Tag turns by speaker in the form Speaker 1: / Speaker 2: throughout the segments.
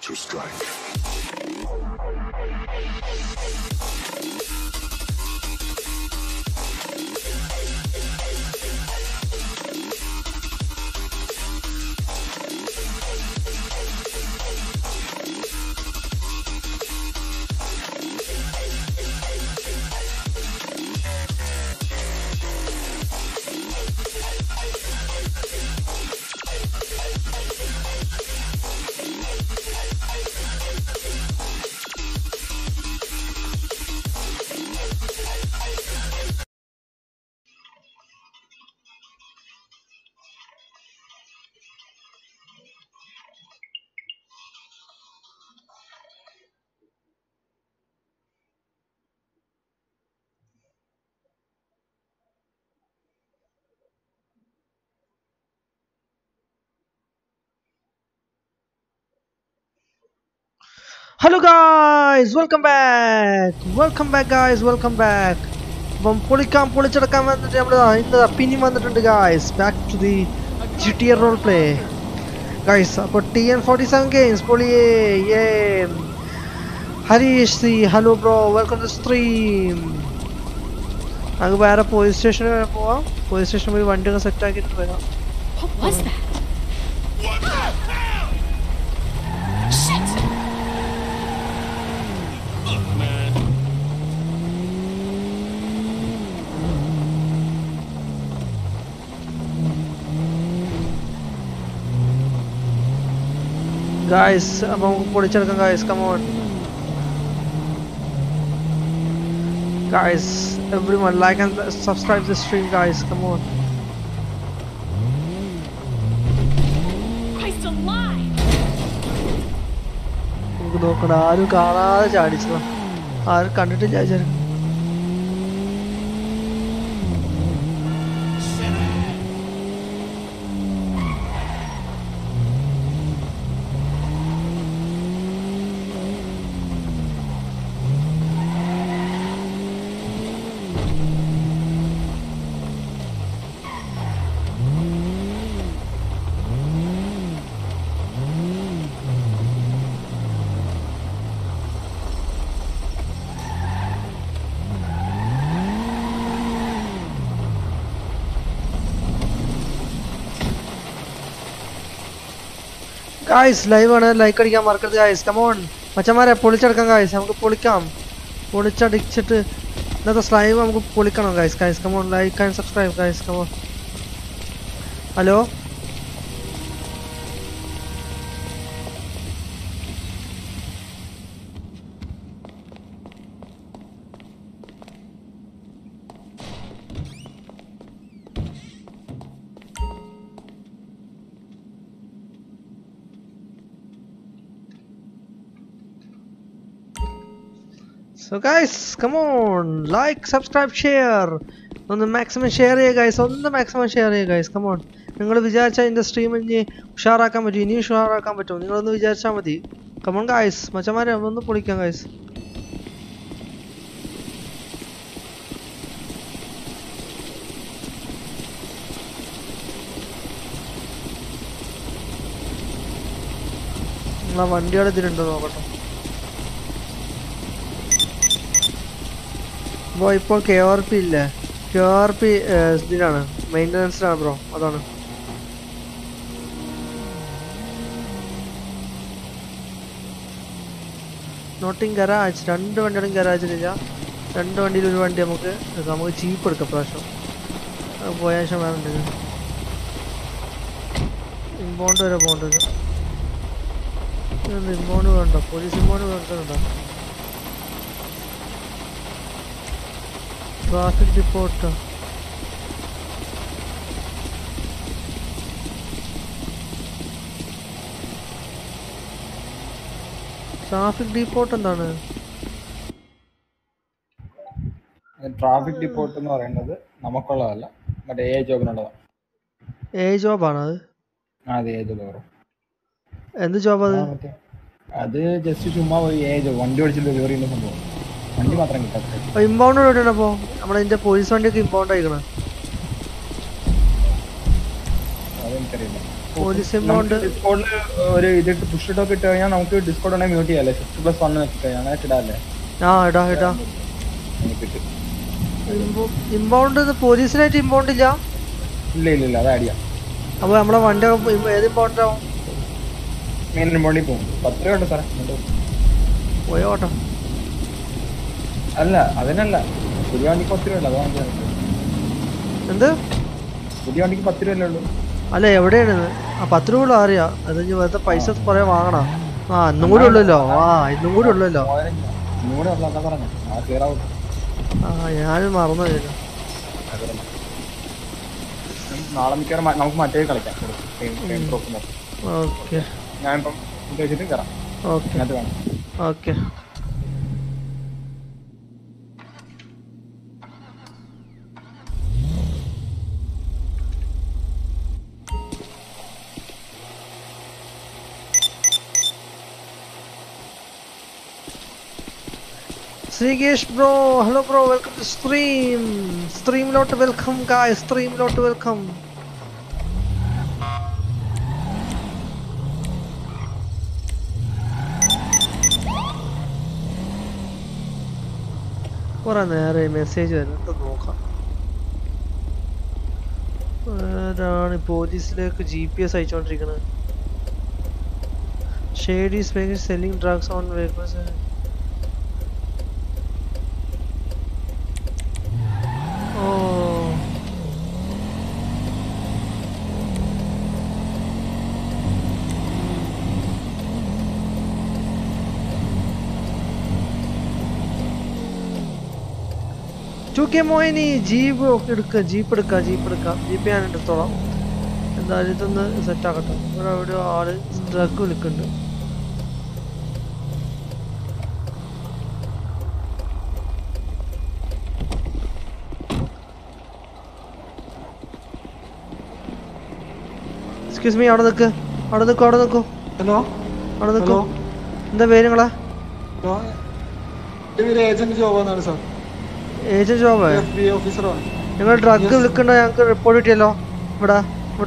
Speaker 1: to strike.
Speaker 2: Hello guys, welcome back. Welcome back guys, welcome back. അപ്പം പൊളിച്ചെടുക്കാൻ വന്നിട്ട് നമ്മൾ ഇന്ന് പിന്നെയും വന്നിട്ടുണ്ട് guys. Back to the GTA role play. Guys, അപ്പോൾ TN47 games പൊളിയേ. Yay. Harish C, hello bro, welcome to the stream. നമുക്ക് വേറെ police സ്റ്റേഷനിൽ വരെ പോവാം. പോലീസ് സ്റ്റേഷനിൽ പോയി വണ്ടിയൊക്കെ സെറ്റ് ആക്കിയിട്ട് വരാം.
Speaker 3: What was that?
Speaker 2: Guys, അപ്പോൾ നമുക്ക് പൊളിച്ചെടുക്കാം guys, come on. Guys, everyone like and subscribe the stream guys, come on.
Speaker 3: Christ alive!
Speaker 2: നമുക്ക് നോക്കണം, ആരും കാണാതെ ചാടിച്ചതാ, ആരും കണ്ടിട്ടില്ല വിചാരിക്കും. Guys, live ആണ്, ലൈക്ക് അടിക്കാൻ മറക്കരുത് guys, come on. മച്ചന്മാരെ പൊളിച്ചെടുക്കാം guys, നമുക്ക് പൊളിക്കാം. പൊളിച്ചടിച്ചിട്ട് ഇന്നത്തെ ലൈവ് നമുക്ക് പൊളിക്കണം guys, come on, like and subscribe guys, come on. Hello So guys, come on, like, subscribe, share. ഒന്ന് മാക്സിമം ഷെയർ ചെയ്യുക guys, ഒന്ന് മാക്സിമം ഷെയർ ചെയ്യുക guys, come on. നിങ്ങൾ വിചാരിച്ചാൽ ഇതിൻ്റെ സ്ട്രീം ഇനി ഉഷാറാക്കാൻ പറ്റും, ഇനിയും ഉഷാറാക്കാൻ പറ്റും, നിങ്ങളൊന്ന് വിചാരിച്ചാൽ മതി. come on guys, മച്ചന്മാരെ ഒന്ന് പൊളിക്കാം guys. നിങ്ങളാ വണ്ടിയുടെ ഇതിലുണ്ടോ നോക്കട്ടെ. ബ്രോ ഇപ്പോൾ KRP ഇല്ലേ? KRP ഇതിലാണ്, മെയിൻ്റനൻസിലാണ് ബ്രോ, അതാണ്. നോട്ടിങ് ഗരാജ്, രണ്ട് വണ്ടികളും ഗരാജിലില്ല. രണ്ട് വണ്ടിയിൽ ഒരു വണ്ടി നമുക്ക് ചീപ്പ് എടുക്കാം പ്രാവശ്യം. പോയ ശേഷം വേറെ ഉണ്ടെങ്കിൽ ഇമ്പോണ്ട് വരെ പോകേണ്ടി വരും. ഇമ്പോണ്ട് വേണ്ട, പോലീസ് ഇമ്പോണ്ട് വേണ്ടോ? ട്രാഫിക് റിപ്പോർട്ട് എന്താണ്?
Speaker 4: ട്രാഫിക് റിപ്പോർട്ട് എന്ന് പറയുന്നത് നമുക്കുള്ളതല്ല, മറ്റേ എ ജോബിനുള്ളതാണ്.
Speaker 2: എ ജോബാണ് അത്?
Speaker 4: അതെ, എ ജോബ്.
Speaker 2: എന്ത് ജോബ് അത്?
Speaker 4: അത് ജസ്റ്റ് ചുമ്മാ പോയി എ ജോബ്, വണ്ടി ഓടിച്ചിട്ട് ഡെലിവറി ചെയ്യുന്ന സംഭവം. വണ്ടി മാത്രം കിട്ടാത്ത
Speaker 2: ഇമ്പൗണ്ട് എവിടെയാണ്? അപ്പോൾ നമ്മളതിൻ്റെ പോലീസ് വണ്ടിയൊക്കെ ഇമ്പൗണ്ട് ആയിക്കണം.
Speaker 4: അതെനിക്കറിയില്ല.
Speaker 2: പോലീസ് ഇമ്പൗണ്ട്
Speaker 4: ഡിസ്കോഡിൽ ഒരു ഇതിട്ട് പുഷ് ഇട്ടൊക്കെ ഇട്ട് കഴിഞ്ഞാൽ നമുക്ക് ഡിസ്കോഡ് ഉണ്ടെങ്കിൽ മ്യൂട്ട് ചെയ്യാല്ലേ 6+1 വെച്ചിട്ട് അങ്ങനെ ഇടാല്ലേ
Speaker 2: ആ ഇടാ
Speaker 4: എനിക്കിട്ട്
Speaker 2: ഇമ്പൗണ്ട് പോലീസിനായിട്ട് ഇമ്പൗണ്ട് ഇല്ല
Speaker 4: ഇല്ല അത് ആഡ് ചെയ്യാം
Speaker 2: അപ്പൊ നമ്മളെ വണ്ടി ഏത് ഇമ്പൗണ്ട് ആവും
Speaker 4: മെയിൻ ഇമ്പൗണ്ടിൽ പോകും 10 രൂപ ഉണ്ട് സാറേ
Speaker 2: പോയോ ഓട്ടോ
Speaker 4: അല്ല അതിനല്ല പുതിയ വണ്ടിക്ക് 10 രൂപ അല്ല അതാണ്
Speaker 2: എന്ത്
Speaker 4: പുതിയ വണ്ടിക്ക് 10 രൂപയല്ലേ ഉള്ളൂ
Speaker 2: അല്ല എവിടെയാണ് ആ 10 രൂപ അറിയാം അത് വെറുതെ പൈസ കുറെ വാങ്ങണം ആ ഇന്നും കൂടി ഉള്ളല്ലോ ഇന്നും കൂടി ഉള്ളല്ലോ ആ ഞാനും മറന്നു കഴിഞ്ഞു
Speaker 4: നാളെ മിക്കവാറും നമുക്ക് മറ്റേ കളിക്കാം
Speaker 2: ഓക്കെ
Speaker 4: ഞാനിപ്പം വെച്ചിട്ട് കയറാം
Speaker 2: okay okay Srigesh bro, hello bro, welcome to stream. Streamlot welcome guys, Streamlot welcome. കുറെ നേരെ മെസ്സേജ് വരുന്നത് നോക്കാം. ആരാണ് പോലീസിലേക്ക് GPS അയച്ചുകൊണ്ടിരിക്കുന്നത്? Shady is making selling drugs on vehicles. Mohini jeep എടുക്കുക ജീപ്പ് ഞാൻ എടുത്തോളാം എന്തായാലും ഇതൊന്ന് സെറ്റ് ആക്കട്ടെ ഇവിടെ എവിടെ ആള് ഡ്രഗ് വിളിക്കുന്നുണ്ട് എക്സ്ക്യൂസ് മീ അവിടെ നിൽക്കൂ
Speaker 1: ഹലോ
Speaker 2: അവിടെ നിൽക്കൂ എന്താ പേര് നിങ്ങളെ
Speaker 1: ഏജന്റ് ജോബാണ് സാർ
Speaker 2: ഏജന്റ് ജോബ്
Speaker 1: ഓഫീസറാണ്
Speaker 2: നിങ്ങൾ ഡ്രഗ് വിൽക്കണ്ട ഞങ്ങൾക്ക് റിപ്പോർട്ട് കിട്ടിയല്ലോ ഇവിടെ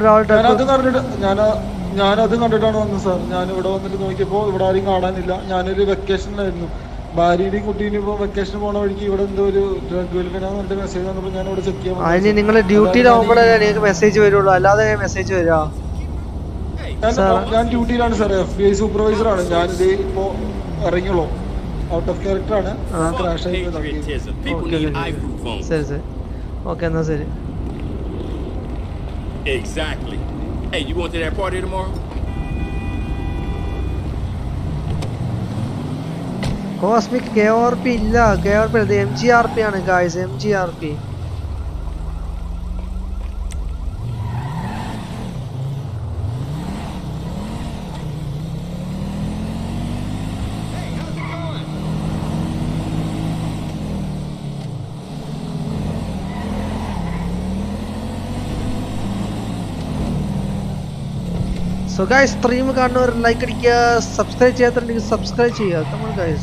Speaker 1: ഞാനത് കണ്ടിട്ടാണ് വന്നത് സാർ ഞാൻ ഇവിടെ വന്നിട്ട് നോക്കിയപ്പോൾ ഇവിടെ ആരും കാണാനില്ല ഞാനൊരു വെക്കേഷനിലായിരുന്നു ഭാര്യയുടെയും കുട്ടീനും ഇപ്പോൾ വെക്കേഷൻ പോണ വഴിക്ക് ഇവിടെ എന്തോ ഒരു ഡ്രഗ് വിൽക്കണമെന്ന് പറഞ്ഞിട്ട് മെസ്സേജ് വന്നപ്പോൾ ഞാൻ ഇവിടെ ചെക്ക് ചെയ്യാൻ
Speaker 2: അതിന് നിങ്ങൾ ഡ്യൂട്ടിയിലാവുമ്പോഴേ നിങ്ങൾക്ക് മെസ്സേജ് വരുള്ളൂ അല്ലാതെ മെസ്സേജ് വരിക
Speaker 1: ഞാൻ ഡ്യൂട്ടിയിലാണ് സാർ FBI സൂപ്പർവൈസറാണ് ഞാനിത് ഇപ്പോ ഇറങ്ങിയുള്ളൂ ഔട്ട് ഓഫ് ക്യാരക്ടർ ആണ് ക്രാഷ് ആയി
Speaker 2: ശരി ഓക്കെ എന്നാ ശരി
Speaker 5: Exactly. Hey, you going to that party tomorrow?
Speaker 2: Cosmic KRP ഇല്ല KRP ഇത് MGRP ആണ് guys MGRP So guys, stream കാണുന്നവർ ലൈക്ക് അടിക്കുക സബ്സ്ക്രൈബ് ചെയ്യാത്തുണ്ടെങ്കിൽ സബ്സ്ക്രൈബ് ചെയ്യുക come on guys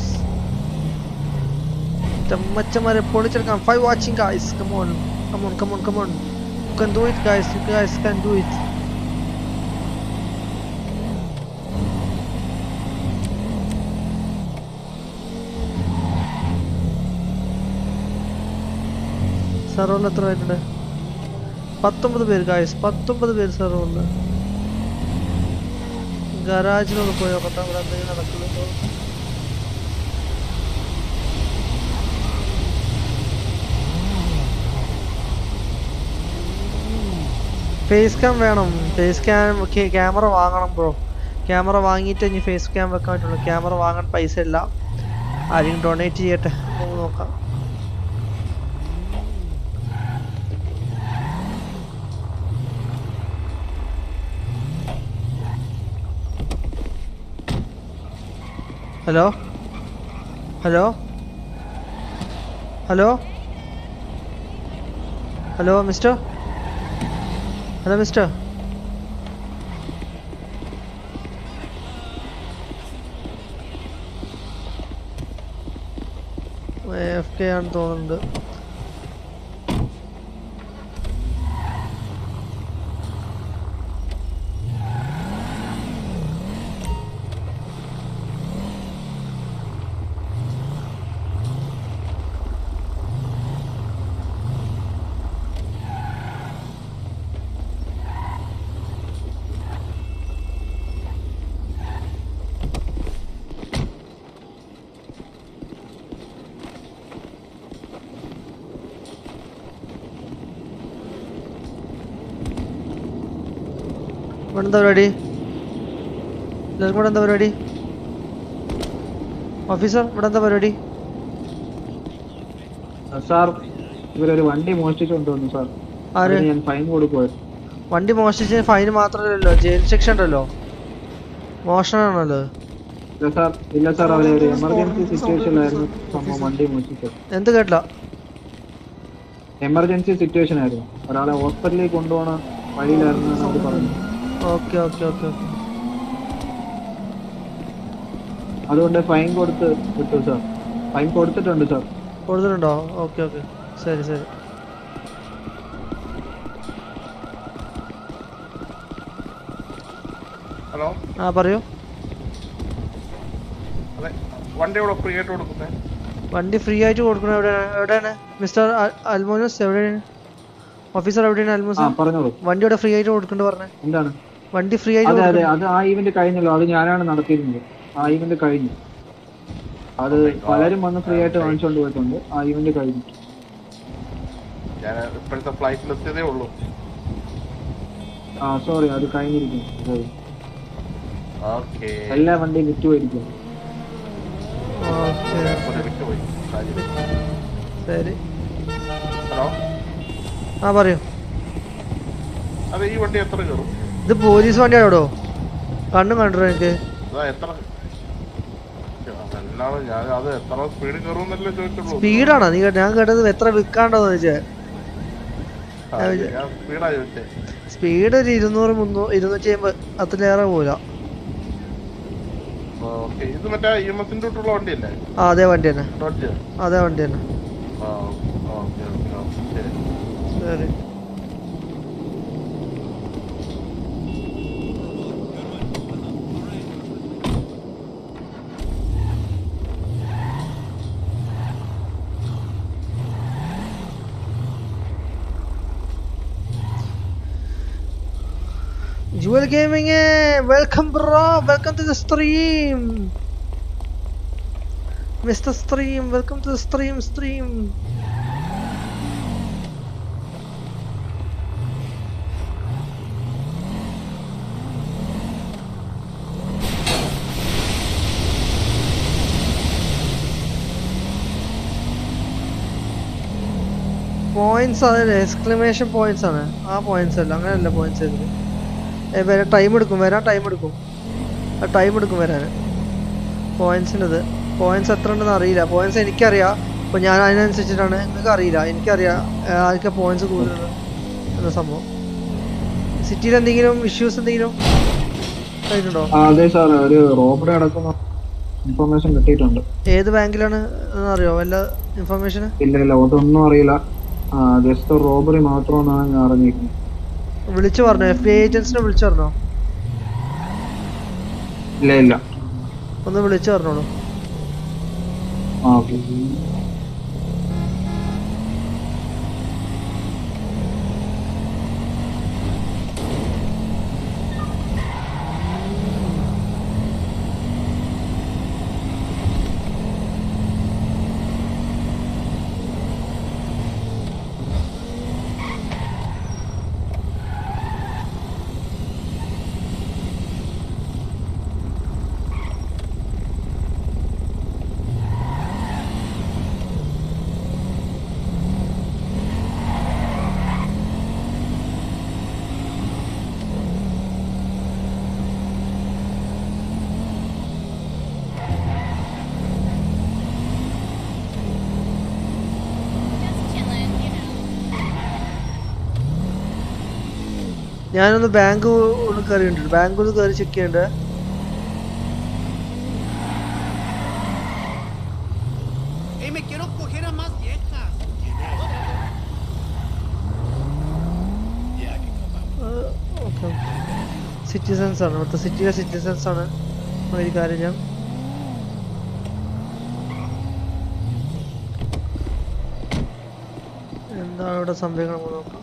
Speaker 2: ചമ്മച്ചമാരെ പൊളിച്ചെടുക്കാം 5 watching guys come on you can do it guys can do it സർവറിൽ എത്ര പേരുണ്ട് 19 പേര് guys 19 പേര് സർവറിൽ ഗരാജിലൊന്ന് പോയി നോക്കട്ടെ അവിടെ എന്തെങ്കിലും നടക്കുന്നുണ്ടോ ഫേസ് ക്യാം വേണം ഫേസ് ക്യാം ക്യാമറ വാങ്ങണം ബ്രോ ക്യാമറ വാങ്ങിയിട്ട് ഇനി ഫേസ് ക്യാം വെക്കാൻ പറ്റുള്ളൂ ക്യാമറ വാങ്ങാൻ പൈസ ഇല്ല ആരെങ്കിലും ഡൊണേറ്റ് ചെയ്യട്ടെ നമുക്ക് നോക്കാം hello mister AFK ആണെന്ന് തോന്നുന്നുണ്ട് ഇവിടെ എന്താ പരിപാടി? എല്ലാവർക്കും ഇവിടെ എന്താ പരിപാടി? ഓഫീസർ ഇവിടെ എന്താ പരിപാടി?
Speaker 4: സാർ ഇവരൊരു വണ്ടി മോഷ്ടിച്ചുകൊണ്ടുവന്നു സാർ.
Speaker 2: ആര്?
Speaker 4: ഞാൻ ഫൈൻ കൊടുക്കുമായിരുന്നു.
Speaker 2: വണ്ടി മോഷ്ടിച്ച് ഫൈൻ മാത്രമല്ലല്ലോ, ജയിൽ ശിക്ഷ ഉണ്ടല്ലോ. മോഷണമാണല്ലോ.
Speaker 4: ഇല്ല സാർ, അവരെ ഒരു എമർജൻസി സിറ്റുവേഷനിലായിരുന്നു സംഭവം വണ്ടി മോഷ്ടിച്ചത്.
Speaker 2: എന്ത് കേട്ടില്ല?
Speaker 4: എമർജൻസി സിറ്റുവേഷൻ ആയിരുന്നു, ഒരാളെ ഹോസ്പിറ്റലിൽ കൊണ്ടുപോകണ വഴിയിലായിരുന്നു എന്നാണ് പറഞ്ഞു.
Speaker 2: Okay okay okay okay.
Speaker 4: അതുകൊണ്ട് ഫൈൻ കൊടുത്ത് വിട്ടു സാർ. ഫൈൻ കൊടുത്തിട്ടുണ്ട് സാർ.
Speaker 2: കൊടുത്തിട്ടുണ്ടോ? ഓക്കെ ഓക്കെ, ശരി ശരി.
Speaker 6: ഹലോ,
Speaker 2: ആ പറയൂ.
Speaker 6: അതെ, വണ്ടി ഇവിടെ ഫ്രീ ആയിട്ട് കൊടുക്കുന്നേ.
Speaker 2: വണ്ടി ഫ്രീ ആയിട്ട് കൊടുക്കണം. എവിടെയാണ് മിസ്റ്റർ അൽമോനസ്? എവിടെയാണ് ഓഫീസർ? എവിടെയാണ് അൽമോസ്?
Speaker 4: പറഞ്ഞോളൂ.
Speaker 2: വണ്ടി ഇവിടെ ഫ്രീ ആയിട്ട് കൊടുക്കണ്ട പറഞ്ഞേ.
Speaker 4: എന്താണ്
Speaker 2: വണ്ടി ഫ്രീ ആയിട്ട്?
Speaker 4: അതെ, അത് ആ ഈവന്റ് കഴിഞ്ഞല്ലോ, അത് ഞാനാണ് നടത്തിയിരുന്നത്. ആ ഈവന്റ് കഴിഞ്ഞു. അത് പലരും വന്ന് ഫ്രീ ആയിട്ട് വാങ്ങിച്ചുകൊണ്ട് പോയിട്ടുണ്ട്. ആ ഈവന്റ് കഴിഞ്ഞു.
Speaker 6: ഞാൻ ഇപ്പോഴത്തെ ഫ്ലൈറ്റിൽ എത്തിയതേ ഉള്ളൂ.
Speaker 4: സോറി, അത് കഴിഞ്ഞിരിക്കുന്നു.
Speaker 6: ഓക്കെ,
Speaker 4: എല്ലാ വണ്ടിയും വിറ്റുപോയിരിക്കും.
Speaker 6: വിട്ടുപോയി.
Speaker 2: ശരി.
Speaker 6: ഹലോ,
Speaker 2: ആ പറയൂ.
Speaker 6: അതെ, ഈ വണ്ടി എത്ര കയറും?
Speaker 2: ഇത് പോലീസ് വണ്ടിയാണോ? കണ്ണും കണ്ടോ എനിക്ക്?
Speaker 6: എത്ര ഞാൻ അത് എത്ര സ്പീഡ് കയറുമെന്നല്ലേ ചോദിച്ചുള്ളൂ.
Speaker 2: സ്പീഡാണോ നീ? ഞാൻ കേട്ടത് എത്ര വിൽക്കാണ്ടോന്ന് ചോദിച്ചേ.
Speaker 6: സ്പീഡാ ചോദിച്ചേ.
Speaker 2: സ്പീഡ് ഒരു 200, 300, 250 അതിലേറെ പോല.
Speaker 6: ഇത് മറ്റേ EMS തൊട്ടുള്ള വണ്ടിയല്ലേ?
Speaker 2: അതേ വണ്ടി തന്നെ. അതേ വണ്ടി തന്നെ. ശരി. Jewel Gaming, welcome bro, welcome to the stream. Mr. Stream, welcome to the stream. Points are exclamation points ആണ്. ആ points അല്ല, അങ്ങനെയല്ല points ചെയ്തത്. വരാൻ ടൈം എടുക്കും വരാൻ. പോയിന്റ്സിൻ്റെത് പോയിന്റ്സ് എത്ര ഉണ്ടെന്ന് അറിയില്ല. പോയിന്റ്സ് എനിക്കറിയാം, അപ്പോൾ ഞാൻ അതിനനുസരിച്ചിട്ടാണ്. നിങ്ങൾക്ക് അറിയില്ല, എനിക്കറിയാം ആർക്കെ പോയിന്റ്സ് കൂടുതൽ എന്ന സംഭവം. സിറ്റിയിൽ എന്തെങ്കിലും ഇഷ്യൂസ് എന്തെങ്കിലും കഴിഞ്ഞിട്ടുണ്ടോ?
Speaker 4: അതെ സാർ, ഒരു റോബറി അടക്കുന്ന ഇൻഫർമേഷൻ കിട്ടിയിട്ടുണ്ട്.
Speaker 2: ഏത് ബാങ്കിലാണ് അറിയോ വല്ല ഇൻഫർമേഷൻ?
Speaker 4: ഇല്ല, അതൊന്നും അറിയില്ല. ജസ്റ്റ് റോബറി മാത്രമെന്നാണ് ഞാൻ അറിഞ്ഞിരിക്കുന്നത്.
Speaker 2: വിളിച്ചു പറഞ്ഞോ? FBI ഏജൻസിനെ വിളിച്ചു പറഞ്ഞോ?
Speaker 4: ഇല്ല.
Speaker 2: ഒന്ന് വിളിച്ചു പറഞ്ഞോളൂ.
Speaker 4: ഓക്കെ.
Speaker 2: ഞാനൊന്ന് ബാങ്ക് ഒന്ന് കയറിയിട്ടുണ്ട്. ബാങ്ക് ഒന്ന് കയറി ചെക്ക് ചെയ്യണ്ടേ? ഓക്കെ, സിറ്റിസൺസ് ആണ് ഇവിടുത്തെ, സിറ്റിയിലെ സിറ്റിസൺസ് ആണ്. ഒരു കാര്യം ഞാൻ എന്താണ് ഇവിടെ സംഭവങ്ങൾ നോക്കാം.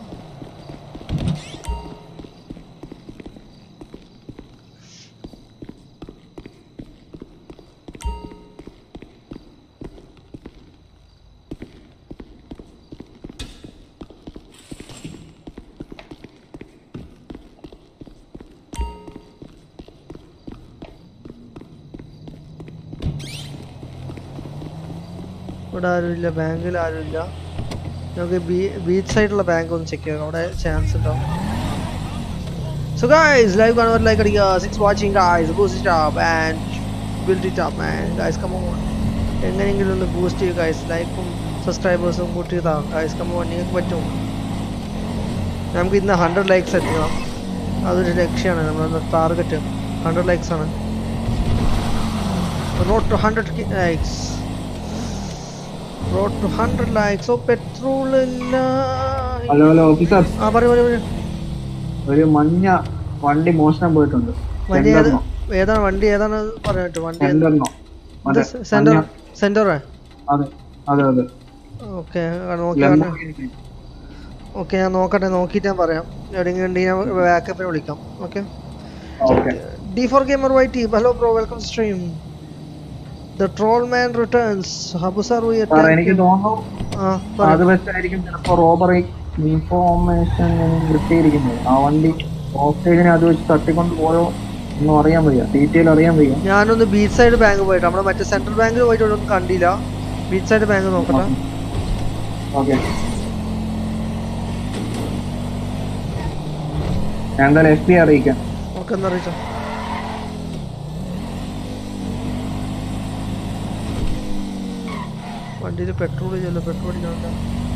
Speaker 2: ഇവിടെ ആരുമില്ല, ബാങ്കിൽ ആരുമില്ല. നമുക്ക് ബീച്ച് സൈഡിലുള്ള ബാങ്ക് ഒന്ന് ചെക്ക് ചെയ്യാം, അവിടെ ചാൻസ് ഉണ്ടാവും. So guys, live കാണുന്നവർ ലൈക്ക് അടിക്കുക. 6 watching guys, boost it up and build it up man. Guys come on, എങ്ങനെയെങ്കിലും ഒന്ന് ബൂസ്റ്റ് ചെയ്യുക guys. ലൈക്കും സബ്സ്ക്രൈബേഴ്സും കൂട്ടിയതാണ് guys. come on, നിങ്ങൾക്ക് പറ്റും. നമുക്ക് ഇന്ന് 100 ലൈക്സ് എത്തിക്കണം, അതൊരു ലക്ഷ്യമാണ് നമ്മുടെ ടാർഗറ്റ്. 100 ലൈക്സ് ആണ്. road to 100 likes. road to 100 likes. ഓ പെട്രോൾ ഇല്ല.
Speaker 4: ഹലോ ഹലോ ഓഫീസർ,
Speaker 2: പറയൂ.
Speaker 4: ഒരു മഞ്ഞ വണ്ടി മോഷണം പോയിട്ടുണ്ട്.
Speaker 2: വണ്ടി ഏതാണ് വണ്ടി ഏതാണ് പറയാൻ പറ്റും? വണ്ടി സെന്ററോ?
Speaker 4: അതെ അതെ അതെ.
Speaker 2: ഓക്കെ ഓക്കെ, ഞാൻ നോക്കട്ടെ, നോക്കിയിട്ട് ഞാൻ പറയാം. എവിടെയെങ്കിലും ഉണ്ടെങ്കിൽ ഞാൻ ബാക്കപ്പിന് വിളിക്കാം. Okay. D4 Gamer YT, hello bro, welcome to stream. The troll man returns. Habu sir, we attack.
Speaker 4: എനിക്ക് തോന്നുന്നു അത് വെച്ചായിരിക്കും ചിലപ്പോ റോബറി ഇൻഫോർമേഷൻ കിട്ടിയിരിക്കുന്നത്. ആ വണ്ടി ഓഫ് സൈഡിനെ അത് വെച്ച് തട്ടിക്കൊണ്ട് പോയോ ഒന്നും അറിയാൻ വയ്യ, ഡീറ്റെയിൽ അറിയാൻ വയ്യ.
Speaker 2: ഞാനൊന്ന് ബീച്ച് സൈഡ് ബാങ്ക് പോയിട്ട്, നമ്മുടെ മറ്റേ സെൻട്രൽ ബാങ്കിൽ പോയിട്ട് ഒന്നും കണ്ടില്ല. ബീച്ച് സൈഡ് ബാങ്ക് നോക്കട്ടെ.
Speaker 4: ഓക്കെ, ഞാൻ എന്തായാലും SP അറിയിക്കാം.
Speaker 2: ഓക്കെ, ഒന്ന് അറിയിച്ചോ. വണ്ടിയിൽ പെട്രോൾ ചെയ്യല്ലോ, പെട്രോൾ അടിക്കാനുണ്ട്.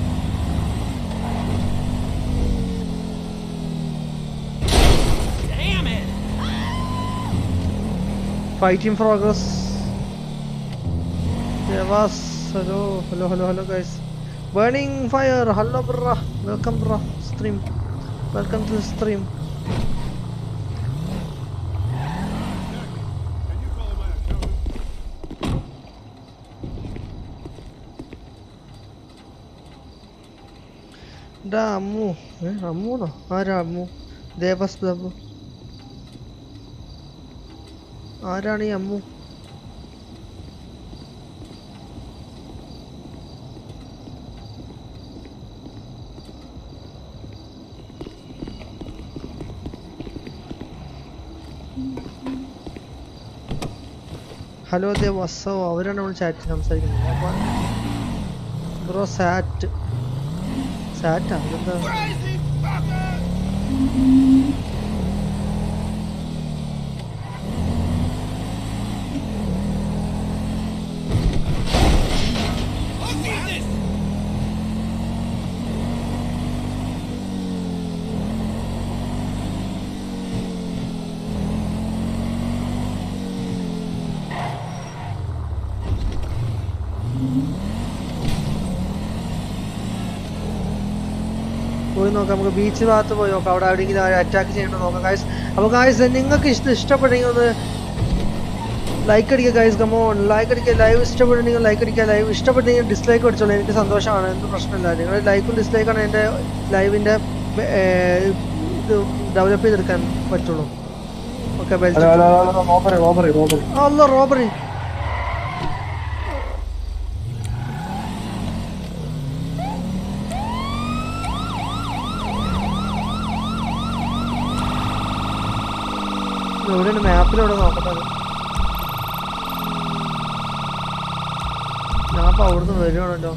Speaker 2: Fight in progress. Devas, hello guys. Burning fire, hello bro. Welcome bro, stream. Welcome to the stream. Da Ammu, Ammu no? Ara Ammu? Devas Babu. ആരാണ് ഈ അമ്മു? ഹലോ ദേവസോ, അവരാണ് നമ്മൾ ചാറ്റ് സംസാരിക്കുന്നത്. ബ്രോ സാറ്റാ അതെന്താ? പോയി നോക്കാം, നമുക്ക് ബീച്ച് ഭാഗത്ത് പോയി നോക്കാം, അവിടെ എവിടെയെങ്കിലും അറ്റാക്ക് ചെയ്യണമെന്ന് നോക്കാം ഗൈസ്. അപ്പോൾ ഗൈസ് നിങ്ങൾക്ക് ഇഷ്ടപ്പെട്ടെങ്കിൽ ഒന്ന് ലൈക്ക് അടിക്കുക ഗൈസ്. കമോൺ, ലൈക്ക് അടിക്കുക. ലൈവ് ഇഷ്ടപ്പെട്ടെങ്കിൽ ലൈക്ക് അടിക്കുക. ലൈവ് ഇഷ്ടപ്പെട്ടെങ്കിൽ ഡിസ്ലൈക്ക് അടിച്ചോളൂ, എനിക്ക് സന്തോഷമാണ്, എന്ത് പ്രശ്നമില്ല. നിങ്ങളുടെ ലൈക്കും ഡിസ്ലൈക്കാണ് എൻ്റെ ലൈവിൻ്റെ ഇത് ഡെവലപ്പ് ചെയ്തെടുക്കാൻ പറ്റുള്ളൂ. ഓക്കെ, അല്ല റോബറി. എവിടെയാണ് മാപ്പിലെവിടെ നോക്കട്ടെ. ഞാൻ അപ്പോൾ അവിടുന്ന് വരുവാണല്ലോ.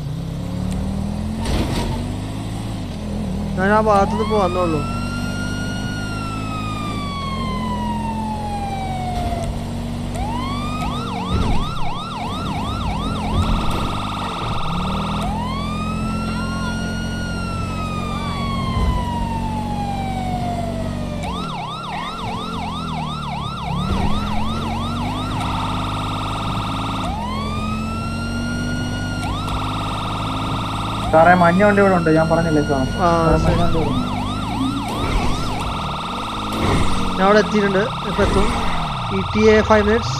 Speaker 2: ഞാൻ ആ ഭാഗത്തുനിന്ന് ഇപ്പോൾ വന്നോളൂ.
Speaker 4: സാറേ മഞ്ഞ വണ്ടി ഇവിടെ ഉണ്ട്, ഞാൻ പറഞ്ഞില്ലേ സാർ.
Speaker 2: ഞാൻ അവിടെ എത്തിയിട്ടുണ്ട്, ഇപ്പം എത്തും. ETA 5 minutes.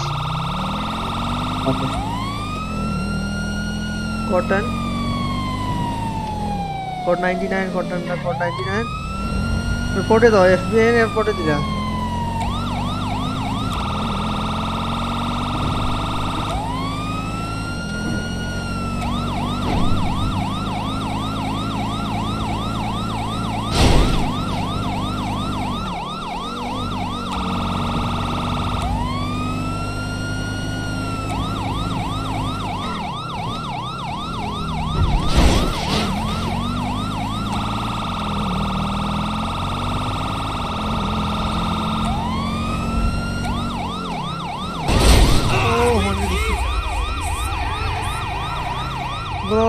Speaker 2: Cotton code 99, code 99 report ചെയ്തോ? FBI റിപ്പോർട്ട് ചെയ്തില്ല.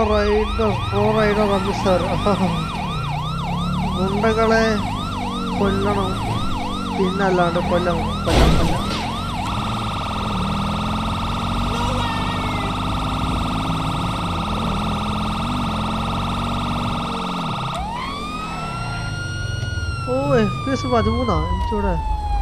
Speaker 2: റൈഡർ റമിസർ ഗുണ്ടകളെ കൊല്ലണം പിന്നല്ലാണ്ട് കൊല്ലം. ഓ FPS 13 എനിക്കിവിടെ.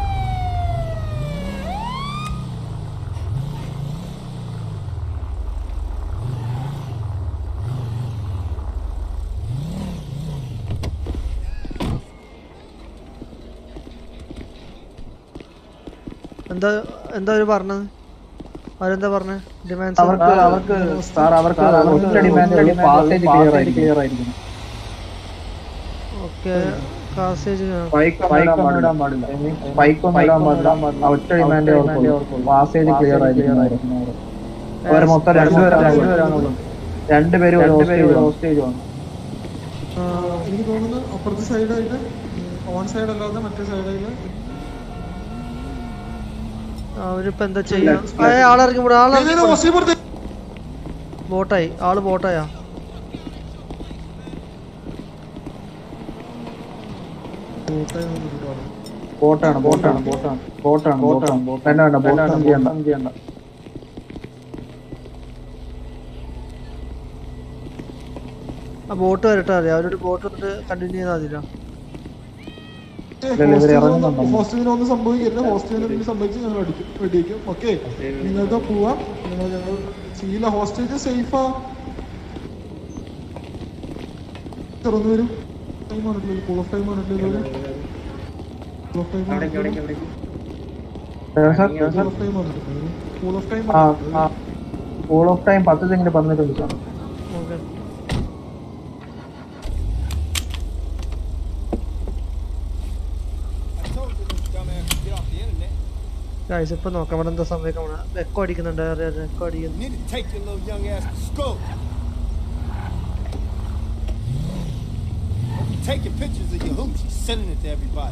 Speaker 2: എന്താ ഒരു പറഞ്ഞത്? അവരെന്താ പറഞ്ഞത്? ഡിമാൻഡ്സ്
Speaker 4: അവർക്ക് ഡിമാൻഡ് പാസേജ് ക്ലിയർ ആയിരിക്കും.
Speaker 2: ഓക്കെ പാസേജ്
Speaker 4: ഇടാൻ പാടില്ല. ഒറ്റ ഡിമാൻഡ് പാസേജ് ക്ലിയർ ആയിരിക്കും. അവർ മൊത്തം രണ്ടുപേരും ഹോസ്റ്റേജ് ആണ്.
Speaker 1: എനിക്ക് തോന്നുന്നു അപ്പുറത്തെ സൈഡായിട്ട് ഓൺ സൈഡ് അല്ലാതെ മറ്റേ സൈഡായിട്ട്
Speaker 2: അവരിപ്പോ എന്താ ചെയ്യാ? ആളിറങ്ങി ബോട്ടായി. ആള് ബോട്ടായാ?
Speaker 4: ബോട്ടാണ്.
Speaker 2: ആ ബോട്ട് വരട്ടെ. അറിയാം അവരോട് ബോട്ട് വന്നിട്ട് കണ്ടിന്യൂ ചെയ്താൽ മതിയല്ലോ.
Speaker 1: ഹോസ്റ്റലിനൊന്നും സംഭവിക്കില്ല. ഹോസ്റ്റലിന് സംഭവിച്ച് ഞങ്ങൾ വെടിവെക്കും. ഓക്കെ നിങ്ങൾക്ക് പോവാം. ഞങ്ങൾ സീല ഹോസ്റ്റേജ് സേഫാ. തുറന്നു വരും. ടൈം ആണല്ലോ. കൂൾ ഓഫ് ടൈം ആണല്ലോ.
Speaker 4: കൂൾ ഓഫ് ടൈം 10 സെക്കൻഡ് പറഞ്ഞിട്ടുണ്ട്.
Speaker 2: ഗൈസ് ഇപ്പൊ നോക്കാം ഇവിടെ എന്താ സംഭവിക്കാൻ. എക്കോ അടിക്കുന്നുണ്ട്. എക്കോ അടിക്കുന്നു.
Speaker 7: Taking pictures of your hoochie, sending it to everybody.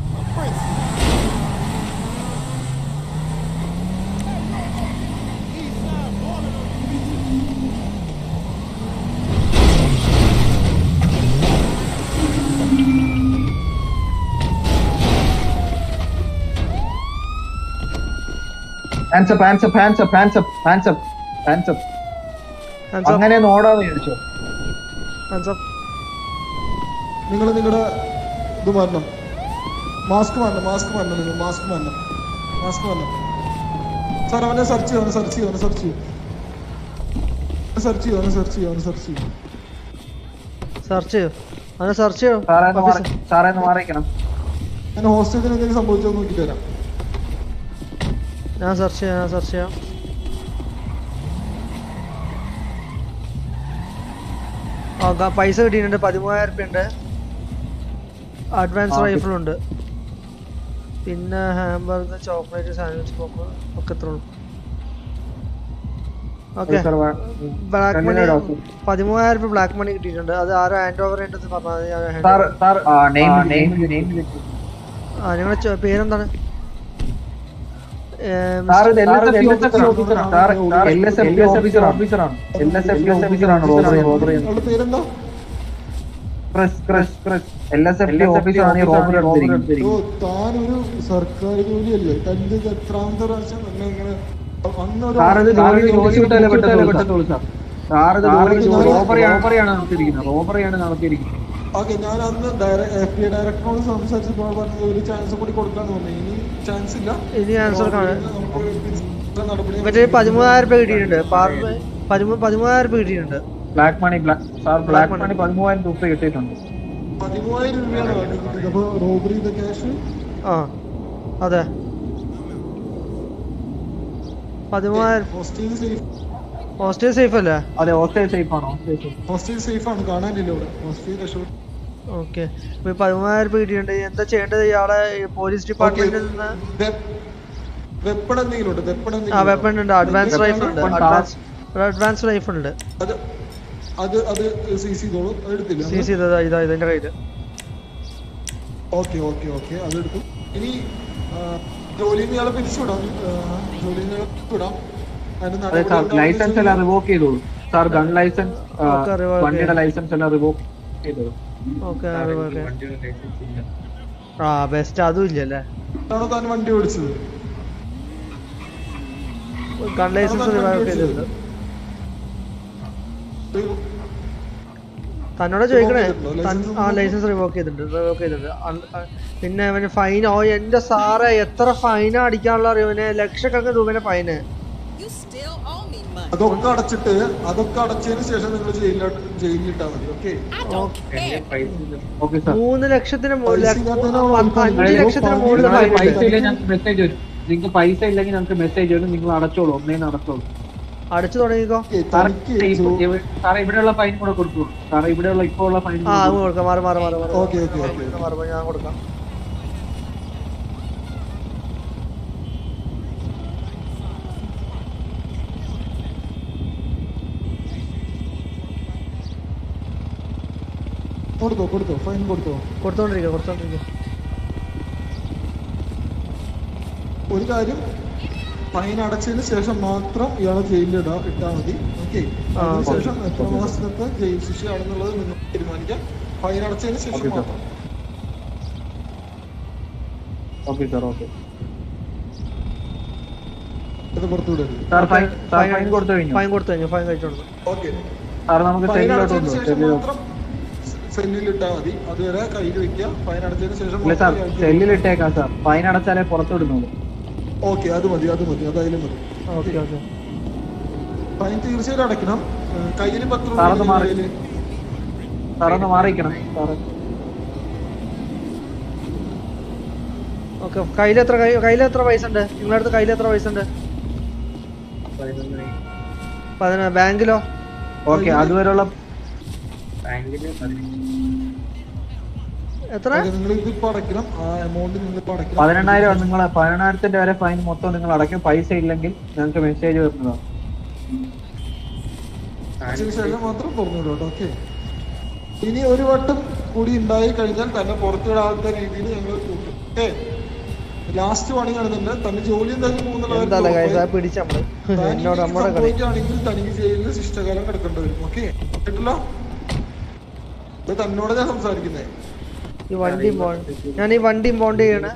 Speaker 4: Hands up. അങ്ങനെ ഓടാന്ന് ചോദിച്ചോ?
Speaker 1: നിങ്ങൾ നിങ്ങളുടെ ഇത് മാറണം. മാസ്ക് മാറണം. നിങ്ങൾ മാസ്ക് മാറണം. സാർ അവനെ സെർച്ച് ചെയ്യും.
Speaker 4: സാറേന്ന് മാറിക്കണം.
Speaker 1: ഞാൻ ഹോസ്റ്റലിൽ എന്തെങ്കിലും സംഭവിച്ചോ നോക്കിട്ട് വരാം.
Speaker 2: ഞാൻ സെർച്ച് ചെയ്യാം. പൈസ കിട്ടിയിട്ടുണ്ട്. 13,000 രൂപ ഉണ്ട്. അഡ്വാൻസ് റൈഫിൾ ഉണ്ട്. പിന്നെ ഹാംബർഗർ, ചോക്ലേറ്റ്, സാൻഡ്വിച്ച് ഒക്കെ എത്ര ഉള്ളു. ഓക്കെ ബ്ലാക്ക് മണി 13,000 രൂപ ബ്ലാക്ക് മണി കിട്ടിയിട്ടുണ്ട്. അത് ആരോ ഹാൻഡ് ഓവർ ചെയ്യേണ്ടത് പറഞ്ഞാൽ നിങ്ങളുടെ പേരെന്താണ്?
Speaker 1: പേരെന്താ? താനൊരു സർക്കാർ ജോലിയല്ലേ? തന്റെ എത്രാമത്തെ പ്രാവശ്യം
Speaker 4: റോബറിയാണ് നടത്തിയിരിക്കുന്നത്.
Speaker 1: ഓക്കെ ഞാൻ അന്ന് FBI ഡയറക്ടറോട് സംസാരിച്ചപ്പോൾ പറഞ്ഞത് ഒരു ചാൻസ് കൂടി കൊടുക്കാന്ന് പറഞ്ഞു. ഇനി ചാൻസ് ഇല്ല.
Speaker 2: മറ്റേ 13,000 രൂപ കിട്ടിയിട്ടുണ്ട്. 13,000 രൂപ കിട്ടിയിട്ടുണ്ട്.
Speaker 4: ബ്ലാക്ക് മണി 13,000 രൂപ കിട്ടിയിട്ടുണ്ട്.
Speaker 1: 13,000 രൂപയാണ് കിട്ടിയത്. അപ്പൊ റോബറി ക്യാഷ്.
Speaker 2: അതെ 13,000. ഹോസ്റ്റേജ് സേഫ് അല്ലേ?
Speaker 4: അതെ ഹോസ്റ്റേജ് സേഫ് ആണ്.
Speaker 1: ഹോസ്റ്റേജ് സേഫ് ആണ്. കാണാനില്ല ഇവിടെ. ഹോസ്റ്റേജ് രക്ഷപ്പെട്ടു.
Speaker 2: ഓക്കെ 13,000 രൂപ കിട്ടിയിട്ടുണ്ട്. എന്താ ചെയ്യേണ്ടത്? ഇയാളെ പോലീസ് ഡിപ്പാർട്ട്മെന്റിൽ നിന്ന്
Speaker 1: വെപ്പൺ എന്തെങ്കിലും ഉണ്ട്?
Speaker 2: വെപ്പൺ ഉണ്ട്. അഡ്വാൻസ് റൈഫിൾ ഉണ്ട്.
Speaker 1: അത് സീസ് ചെയ്തോളൂ. അതെടുത്തില്ല.
Speaker 2: സീസ് ചെയ്തതാ ഇതിന്റെ കയ്യില്.
Speaker 1: ഓക്കെ അതെടുത്തു. ഇനി ജോലിയിൽ നിന്ന് ഇയാളെ പിരിച്ചുവിടാം.
Speaker 4: ലൈസൻസ് എല്ലാം റിവോക്ക് ചെയ്തോളൂ. Sir gun licence
Speaker 2: Okay, revoke
Speaker 4: വണ്ടിയുടെ ലൈസൻസ് എല്ലാം റിവോക്ക് ചെയ്തത്.
Speaker 2: ഓക്കെ ആ ബെസ്റ്റ് അതും ഇല്ലല്ലേ
Speaker 1: ആണോ താൻ വണ്ടി ഓടിച്ചത്?
Speaker 2: ഗൺ ലൈസൻസ് റിവൈവ് ചെയ്തിട്ടുണ്ട്. തന്നോട് ചോദിക്കണേ ലൈസൻസ് റിവോക്ക് ചെയ്തിട്ടുണ്ട്. പിന്നെ അവന് ഫൈൻ എന്റെ സാറേ എത്ര ഫൈനാ അടിക്കാനുള്ള അറിയോ അവന്? ലക്ഷക്കണക്കിന് രൂപേന്റെ ഫൈന്.
Speaker 1: അതൊക്കെ അടച്ചതിന് ശേഷം നിങ്ങൾ ജയിലിലിട്ടാ മതി. Okay
Speaker 4: okay sir.
Speaker 2: 3 ലക്ഷത്തിന് 5 ലക്ഷത്തിന് മുകളിൽ ഫൈൻ
Speaker 4: പൈസ ഇല്ലെങ്കിൽ ഞങ്ങൾക്ക് മെസ്സേജ് വരും. നിങ്ങൾക്ക് പൈസ ഇല്ലെങ്കിൽ ഞങ്ങൾക്ക് മെസ്സേജ് വരും. നിങ്ങൾ അടച്ചോളൂ, ഒന്നേന്ന് അടച്ചോളൂ.
Speaker 2: അടിച്ചു തുടങ്ങിക്കോ.
Speaker 4: സാറേ ഇവിടെയുള്ള ഫൈൻ കൂടെ കൊടുത്തു. സാറേ ഇവിടെയുള്ള ഇപ്പൊ ഉള്ള ഫൈൻ
Speaker 2: കൊടുക്കാം.
Speaker 1: ഓക്കെ
Speaker 2: ഞാൻ കൊടുക്കാം.
Speaker 1: കൊടുത്തോ ഫൈൻ
Speaker 2: കൊടുത്തോണ്ടിരിക്കുക.
Speaker 1: ഒരു കാര്യം, ഫൈൻ അടച്ചതിന് ശേഷം മാത്രം ഇയാളെ ജയിലിൽ ഇട്ടാൽ മതി. ഓക്കെ, അതിനുശേഷം എത്ര മാസത്തെ ജയിൽ ശിക്ഷയാണെന്നുള്ളത് നിങ്ങൾ തീരുമാനിക്കാം. ഫൈൻ അടച്ചതിന് ശേഷം മാത്രം.
Speaker 4: Okay sir. ഓക്കെ
Speaker 1: ഇത് പുറത്തുവിടരുത്.
Speaker 4: ഫൈൻ കൊടുത്തു കഴിഞ്ഞു.
Speaker 2: ഫൈൻ കഴിച്ചോളൂ.
Speaker 1: ഓക്കെ,
Speaker 4: സാർ നമുക്ക്
Speaker 1: ഫൈൻ അടച്ചതിന് ശേഷം മാത്രം സെല്ലിലിട്ടാ മതി. അതുവരെ കയ്യിൽ വെക്കുക. ഫൈൻ അടച്ചതിന് ശേഷം
Speaker 4: ഇല്ല സാർ, സെല്ലിലിട്ടേക്കാം സാർ. ഫൈൻ അടച്ചാലേ പുറത്തുവിടുന്നുള്ളൂ.
Speaker 1: ഓക്കെ, അത് മതി. അതായാലും മതി. ഫൈൻ തീർച്ചയായിട്ടും അടയ്ക്കണം. കയ്യിൽ പത്ത് രൂപ.
Speaker 4: സാറൊന്ന് മാറിക്കണം സാറ്.
Speaker 2: ഓക്കെ, കയ്യിലെത്ര പൈസ ഉണ്ട് നിങ്ങളുടെ അടുത്ത്? കയ്യിലെത്ര പൈസ ഉണ്ട്? ബാങ്കിലോ?
Speaker 4: ഓക്കെ, അതുവരെയുള്ള
Speaker 2: എത്ര?
Speaker 1: നിങ്ങൾ ഇതിപ്പോ അടയ്ക്കണം. ആ എമൗണ്ട് നിങ്ങൾ ഇപ്പൊ അടയ്ക്കണം.
Speaker 4: 18,000 നിങ്ങൾ 18,000 വരെ ഫൈൻ മൊത്തം നിങ്ങൾ അടയ്ക്കും. പൈസ ഇല്ലെങ്കിൽ ഞങ്ങൾക്ക് മെസ്സേജ് വരുന്നതാണ്.
Speaker 1: ശേഷം മാത്രം പുറത്തുവിടും. ഓക്കെ, ഇനി ഒരു വട്ടം കൂടി ഉണ്ടായി കഴിഞ്ഞാൽ തന്നെ പുറത്തുവിടാത്ത രീതിയിൽ ഞങ്ങൾ കൂട്ടും. ഓക്കെ, ലാസ്റ്റ് പണി കാണുന്നുണ്ട്. തന്നെ ജോലി എന്തായാലും 3,000 സംഭവിക്കുകയാണെങ്കിൽ തനിക്ക് ജയിലിൽ ശിഷ്ടകാലം കിടക്കേണ്ടി വരും. ഓക്കെ, കേട്ടല്ലോ? ഇത് തന്നോട് ഞാൻ സംസാരിക്കുന്നേ.
Speaker 2: ഞാൻ ഈ വണ്ടി ഇമ്പോണ്ട് ചെയ്യണേ.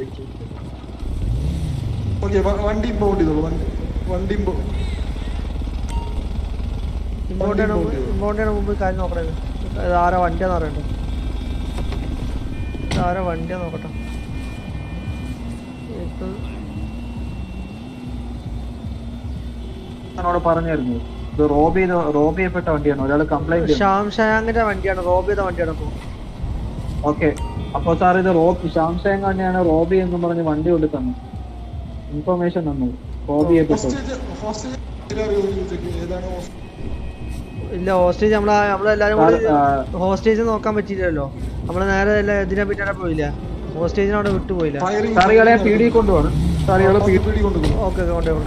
Speaker 1: ഓക്കെ, വണ്ടി ഇമ്പോണ്ട് ചെയ്തോളൂ. വണ്ടി
Speaker 2: ഇമ്പോണ്ട് മുമ്പ് കാര്യം നോക്കണേ. ആരാ വണ്ടിയാന്ന് അറിയണ്ടേ? ആരാ വണ്ടിയാ നോക്കട്ടെ.
Speaker 4: പറഞ്ഞായിരുന്നു ഇത് റോബ് ചെയ്യപ്പെട്ട വണ്ടിയാണ്. ഒരാൾ കംപ്ലൈന്റ്
Speaker 2: ഷാംഷാങ്ങിന്റെ വണ്ടിയാണ്, റോബ് ചെയ്ത വണ്ടിയാണ്.
Speaker 4: ഓക്കെ, അപ്പൊ സാർ ഇത് ഷാംഷാങ് തന്നെയാണ് റോബി എന്ന് പറഞ്ഞ് വണ്ടി കൊണ്ട് തന്നു. ഇൻഫർമേഷൻ തന്നു. റോബ് ചെയ്യപ്പെട്ടു.
Speaker 2: ഇല്ല, ഹോസ്റ്റേജ് നമ്മളെല്ലാരും കൂടി ഹോസ്റ്റേജ് നോക്കാൻ പറ്റിയില്ലല്ലോ. നമ്മള് നേരെ ഇതിനെ പിന്നാലെ പോയില്ല. ഹോസ്റ്റേജിനെ അവിടെ വിട്ടുപോയില്ല.
Speaker 4: സാറികളെ പീഡി കൊണ്ടുപോകണം.
Speaker 2: ഓക്കെ, കൊണ്ടുപോകണം.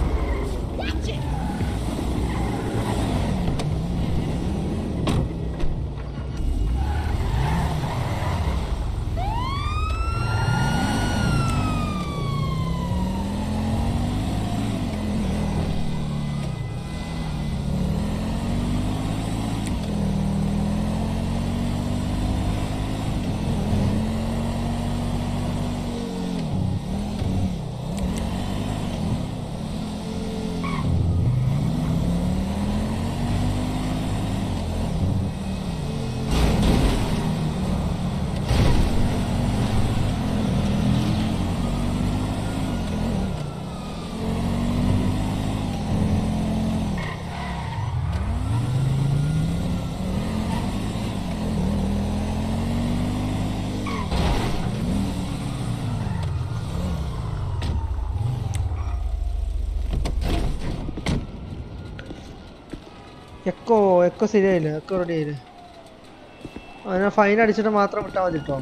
Speaker 2: എക്കോ ശരിയായില്ല. എക്കോ റെഡി ആയില്ല. അതിനെ ഫൈൻ അടിച്ചിട്ട് മാത്രം വിട്ടാൽ മതി കേട്ടോ.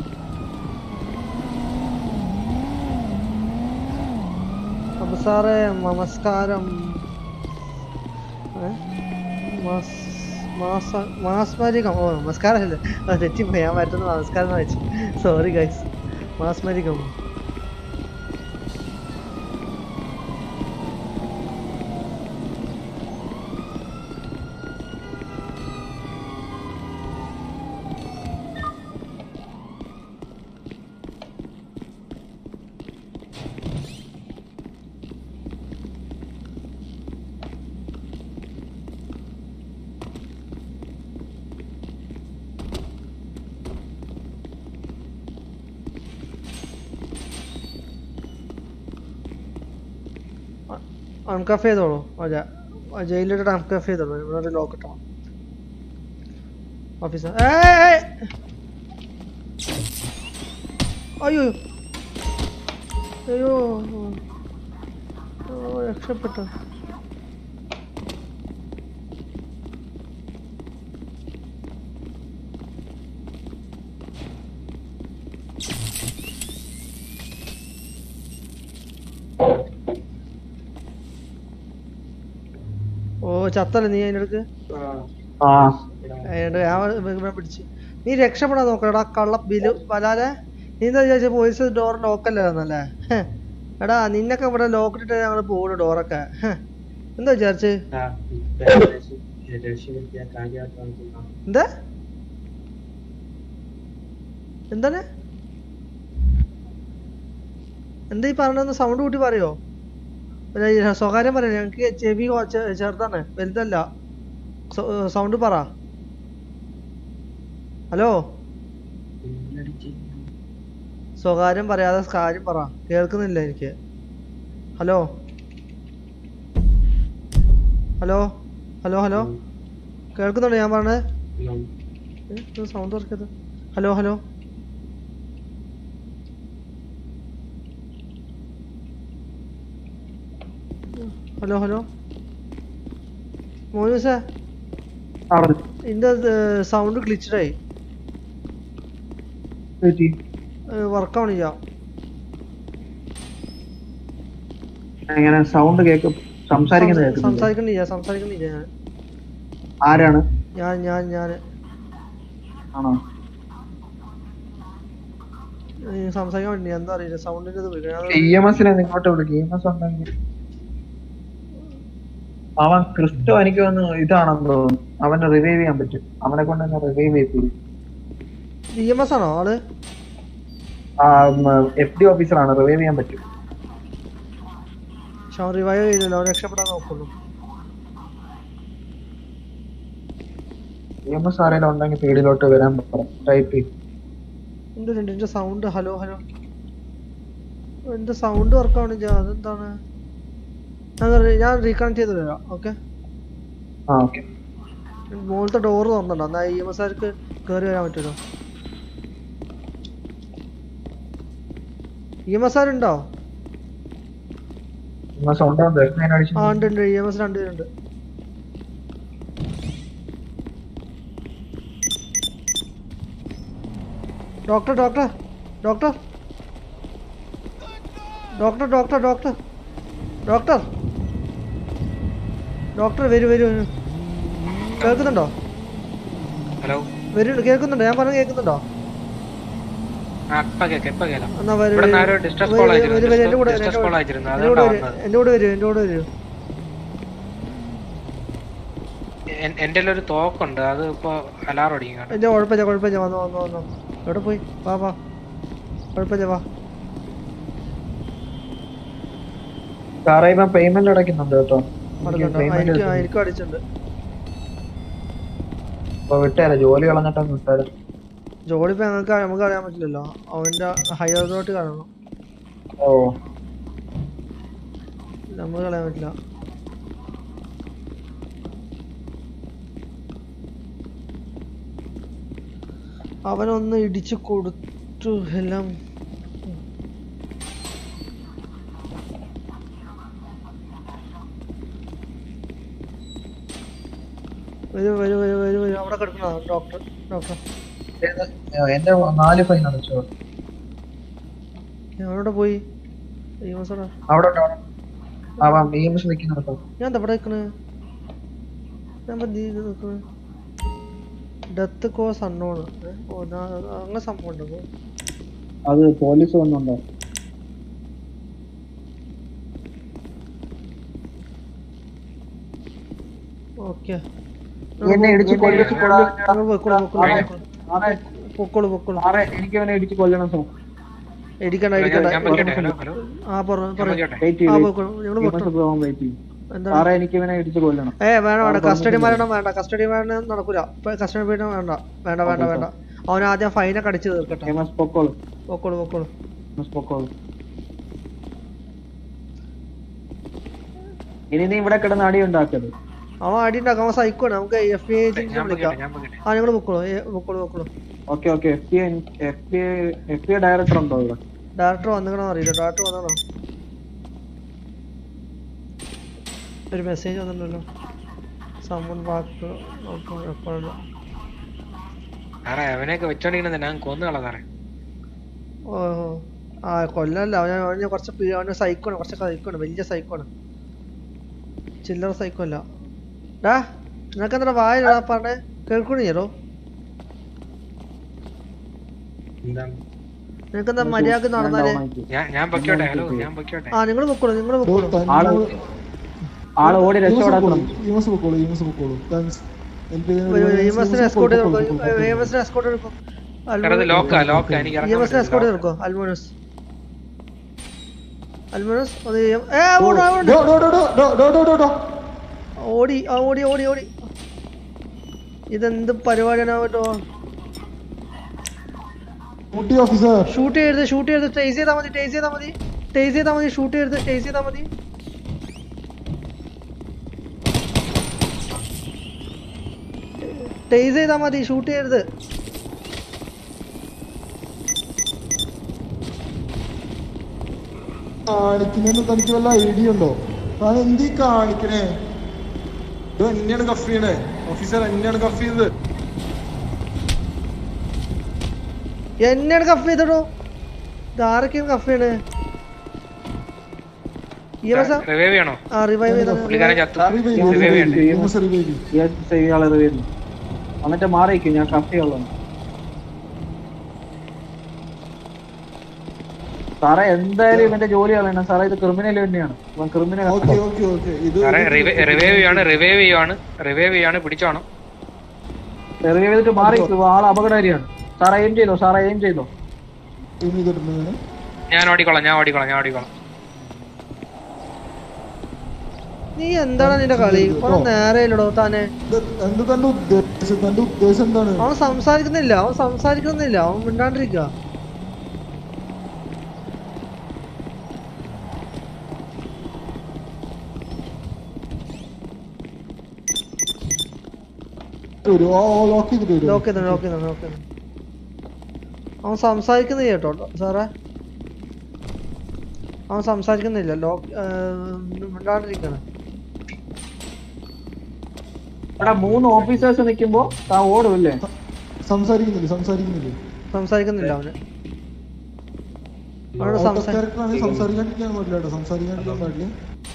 Speaker 2: അപ്പൊ സാറേ നമസ്കാരം. മാസ്മരികം. ഓ നമസ്കാരം അല്ലേ, തെറ്റിപ്പോയി. ഞാൻ വരുത്തുന്ന നമസ്കാരം എന്ന് വെച്ചു. Sorry guys. മാസ്മരികം. അൺകഫ് ചെയ്തോളൂ. അതെ ജയിലിലിട്ട് അൺകഫ് ചെയ്തോളൂ. ഇവിടെ ഒരു ലോക്ക് ഇട്ടോ ഓഫീസർ. അയ്യോ അയ്യോ രക്ഷപ്പെട്ടു. ഓ ചത്തല്ലേ നീ അതിൻ്റെ അടുക്ക്? ഞാൻ പിടിച്ച്. നീ രക്ഷപ്പെടാൻ നോക്കടാ കള്ള ബില് വലാലെ. നീ എന്താ വിചാരിച്ച പോലീസ് ഡോർ ലോക്കല്ലായിരുന്നല്ലേ? എടാ നിന്നൊക്കെ ഇവിടെ ലോക്കിട്ടിട്ട് ഞങ്ങൾ പോണു ഡോറൊക്കെ. എന്താ വിചാരിച്ച്? എന്താ എന്താണ് എന്താ ഈ പറഞ്ഞൊന്ന് സൗണ്ട് കൂട്ടി പറയോ? സ്വകാര്യം പറയാം. ഞങ്ങക്ക് ചെവി ചെറുതാണ്, വലുതല്ല. സൗണ്ട് പറ. ഹലോ സ്വകാര്യം പറയാതെ കാര്യം പറ. കേൾക്കുന്നില്ല എനിക്ക്. ഹലോ ഹലോ ഹലോ ഹലോ കേൾക്കുന്നുണ്ടോ ഞാൻ പറഞ്ഞത്? സൗണ്ട് കുറയ്ക്കത്. ഹലോ ഹലോ ഹലോ ഹലോ മോനുസേ ഇതിന്റെ സൗണ്ട് ഗ്ലിച്ചഡായി. വർക്കാവണില്ല.
Speaker 4: എങ്ങനെ സൗണ്ട് കേൾക്കും?
Speaker 2: സംസാരിക്കണില്ല ഞാൻ.
Speaker 4: ആരാണ്?
Speaker 2: ഞാന്
Speaker 4: ആണോ?
Speaker 2: സംസാരിക്കാൻ വേണ്ടി എന്താ അറിയില്ല സൗണ്ടിന്റെ
Speaker 4: EMSനെ ഇങ്ങോട്ട് വിളിക്കും. EMS ഉണ്ടെങ്കിൽ അവൻ ക്രിസ്റ്റോ എനിക്ക് തോന്നുന്നു ഇതാണെന്ന് തോന്നുന്നു. അവനെ റിവൈവ് ചെയ്യാൻ പറ്റും. അവനെ കൊണ്ട് തന്നെ റിവൈവ് ചെയ്യിപ്പിക്കും.
Speaker 2: EMS ആണോ ആള്?
Speaker 4: FD ഓഫീസറാണ്. റിവൈവ് ചെയ്യാൻ പറ്റും.
Speaker 2: പക്ഷെ അവൻ റിവൈവ് ചെയ്തില്ല. അവൻ രക്ഷപ്പെടാൻ നോക്കുള്ളൂ.
Speaker 4: EMS ആരെങ്കിലും ഉണ്ടെങ്കിൽ ഫീൽഡിലോട്ട് വരാൻ പറയാം. ടൈപ്പ്
Speaker 2: എന്റെ സൗണ്ട്. ഹലോ ഹലോ എന്റെ സൗണ്ട് വർക്കാവണില്ല. അതെന്താണ്? ഞാൻ റീകണക്ട് ചെയ്ത് വരാം. ഓക്കെ മുകളിലത്തെ ഡോറ് തുറന്നുണ്ടോ? എന്നാ EMS ആർക്ക് കയറി വരാൻ പറ്റുമല്ലോ. EMS ആരുണ്ടോ? ആ ഉണ്ട്. EMS 2 പേരുണ്ട്. Doctor doctor doctor doctor doctor doctor doctor doctor വരൂ. കേൾക്കുന്നുണ്ടോ?
Speaker 8: ഹലോ
Speaker 2: കേൾക്കുന്നുണ്ടോ? ഞാൻ പറഞ്ഞ കേൾക്കുന്നുണ്ടോ? എന്റെ കൂടെ വരൂ.
Speaker 8: എന്റെ ഒരു തോക്കുണ്ട്. അത് ഇപ്പൊ അലാറം അടിക്കും.
Speaker 2: എന്റെ കുഴപ്പമില്ല. വന്നോ. എവിടെ പോയി? വാ കുഴപ്പമില്ല വാ.
Speaker 4: പേയ്മെന്റ് അടയ്ക്കുന്നുണ്ട് കേട്ടോ.
Speaker 2: എനിക്കും അടിച്ചിട്ടുണ്ട്.
Speaker 4: വിട്ടേരാ ജോലി കളഞ്ഞിട്ടൊന്ന് വിട്ടേരാ.
Speaker 2: ജോലി ഇപ്പൊ നമുക്ക് അറിയാൻ പറ്റില്ലല്ലോ. അവന്റെ ഹയർ അതോറിറ്റി കാണണം. നമുക്ക് കളയാൻ പറ്റില്ല. അവനൊന്ന് ഇടിച്ചു കൊടുത്തു എല്ലാം. വരൂ. അവിടെ കിടക്കണോ ഡോക്ടർ?
Speaker 4: എന്റെ 4 ഫൈൻ അടച്ചോ.
Speaker 2: എവിടെ പോയി? ഞാൻ എവിടെ നിക്കണ്? Death cause unknown. അങ്ങനെ സംഭവം ഉണ്ടോ?
Speaker 4: അത് പോലീസ് വന്നുണ്ടോ?
Speaker 2: ഓക്കെ
Speaker 4: എനിക്ക് ഇടിച്ച് കൊല്ലണം.
Speaker 2: വേണ്ട കസ്റ്റഡി മരണം വേണ്ട. കസ്റ്റഡി മരണം നടക്കൂല. കസ്റ്റഡി മരണം വേണ്ട. അവൻ ആദ്യം ഫൈനൊക്കെ അടിച്ചു തീർക്കട്ടെ. പൊക്കോളൂ.
Speaker 4: ഇനി നീ ഇവിടെ കിടന്ന് അടി ഉണ്ടാക്കരുത്.
Speaker 2: അവൻ അടി ഉണ്ടാക്കാം, അവൻ സൈക്കോണ്. നമുക്ക് FBI വിളിക്കാം. ആ നിങ്ങൾ പൊക്കോളൂ.
Speaker 4: Okay okay. FBI ഡയറക്ടർ ഉണ്ടോ ഇവിടെ?
Speaker 2: ഡയറക്ടർ വന്നിക്കണോ അറിയില്ല. ഡയറക്ടർ വന്നോ? ഒരു മെസ്സേജ് വന്നിട്ടുണ്ടല്ലോ. സമ്മൺ വാക്ക് എപ്പോഴല്ലോ
Speaker 8: അവനെയൊക്കെ വെച്ചോണ്ടിരിക്കുന്നത് ഞാൻ കൊന്നുകളാ സാറേ.
Speaker 2: ഓഹോ ആ കൊല്ലല്ല, അവന് കുറച്ച് അവന് സൈക്കോണ്, കുറച്ച് സൈക്കോണ്, വലിയ സൈക്കോണ്, ചില്ലറ സൈക്കോ അല്ല. ഡാ നിനക്ക് എന്താ വായിലാ പറഞ്ഞേ? കേൾക്കണോ? നിനക്കെന്താ മര്യാദ നടന്നാലേ? ആ നിങ്ങൾ പൊക്കോളൂ, നിങ്ങൾ പൊക്കോളൂ.
Speaker 4: ആള് ഓടി രക്ഷപ്പെടാൻ
Speaker 2: ഓടി ഓടി ഓടി ഓടി. ഇതെന്ത് പരിപാടിയാണ് കേട്ടോ. ഷൂട്ട് ചെയ്ത് ഷൂട്ട് ചെയ്ത് ടേസ് ചെയ്താൽ മതി, ടേസ് ചെയ്താൽ മതി, ടേസ് ചെയ്താൽ മതി, ഷൂട്ട് ചെയ്ത് ടേസ് ചെയ്താൽ മതി. ടേസ് ചെയ്താൽ മതി, ഷൂട്ട് ചെയ്യരുത്.
Speaker 1: കാണിക്കുന്നതിന് തനിക്ക് വല്ല ഐഡിയ ഉണ്ടോ? താൻ എന്തീ കാണിക്കണേ? ഇത് എന്നെയാണ് കഫ് ചെയ്യണേ ഓഫീസർ, എന്നെയാണ് കഫ് ചെയ്തത്.
Speaker 2: എന്നെയാണ് കഫ് ചെയ്തോ? ഇതാരൊക്കെയാണ് കഫ് ചെയ്യണേ?
Speaker 4: എന്നിട്ട് മാറിയിരിക്കും, ഞാൻ കഫ് ചെയ്യുള്ളൂ. സാറേ എന്തായാലും ഇവന്റെ ജോലി കളയണം സാറേ, ഇത് ക്രിമിനൽ തന്നെയാണ്. ക്രിമിനൽ
Speaker 8: പിടിച്ചോണം.
Speaker 4: റിവൈവ് ചെയ്തിട്ട് മാറിയിരിക്കും, ആള് അപകടകാരിയാണ്. സാറേ എയിം ചെയ്തോ, സാറേ എയിം ചെയ്തോ.
Speaker 8: ഞാൻ ഓടിക്കോളാം, ഞാൻ ഓടിക്കോളാം, ഞാൻ ഓടിക്കോളാം.
Speaker 2: നീ എന്താണ് നിന്റെ കളി? കുറെ നേരയില്ലടോ താനെ. അവൻ സംസാരിക്കുന്നില്ല, അവൻ സംസാരിക്കുന്നില്ല, അവൻ മിണ്ടാണ്ടിരിക്ക. അവൻ സംസാരിക്കുന്നില്ല കേട്ടോ സാറേ, അവൻ സംസാരിക്കുന്നില്ല. മിണ്ടാണ്ടിരിക്കണം.
Speaker 4: എടാ 3 ഓഫീസേഴ്സ് നിൽക്കുമ്പോ താ ഓടുമല്ലേ?
Speaker 1: സംസാരിക്കുന്നില്ല
Speaker 2: അവന്.
Speaker 1: സംസാരിക്കാണ്ടിരിക്കാൻ പാടില്ല.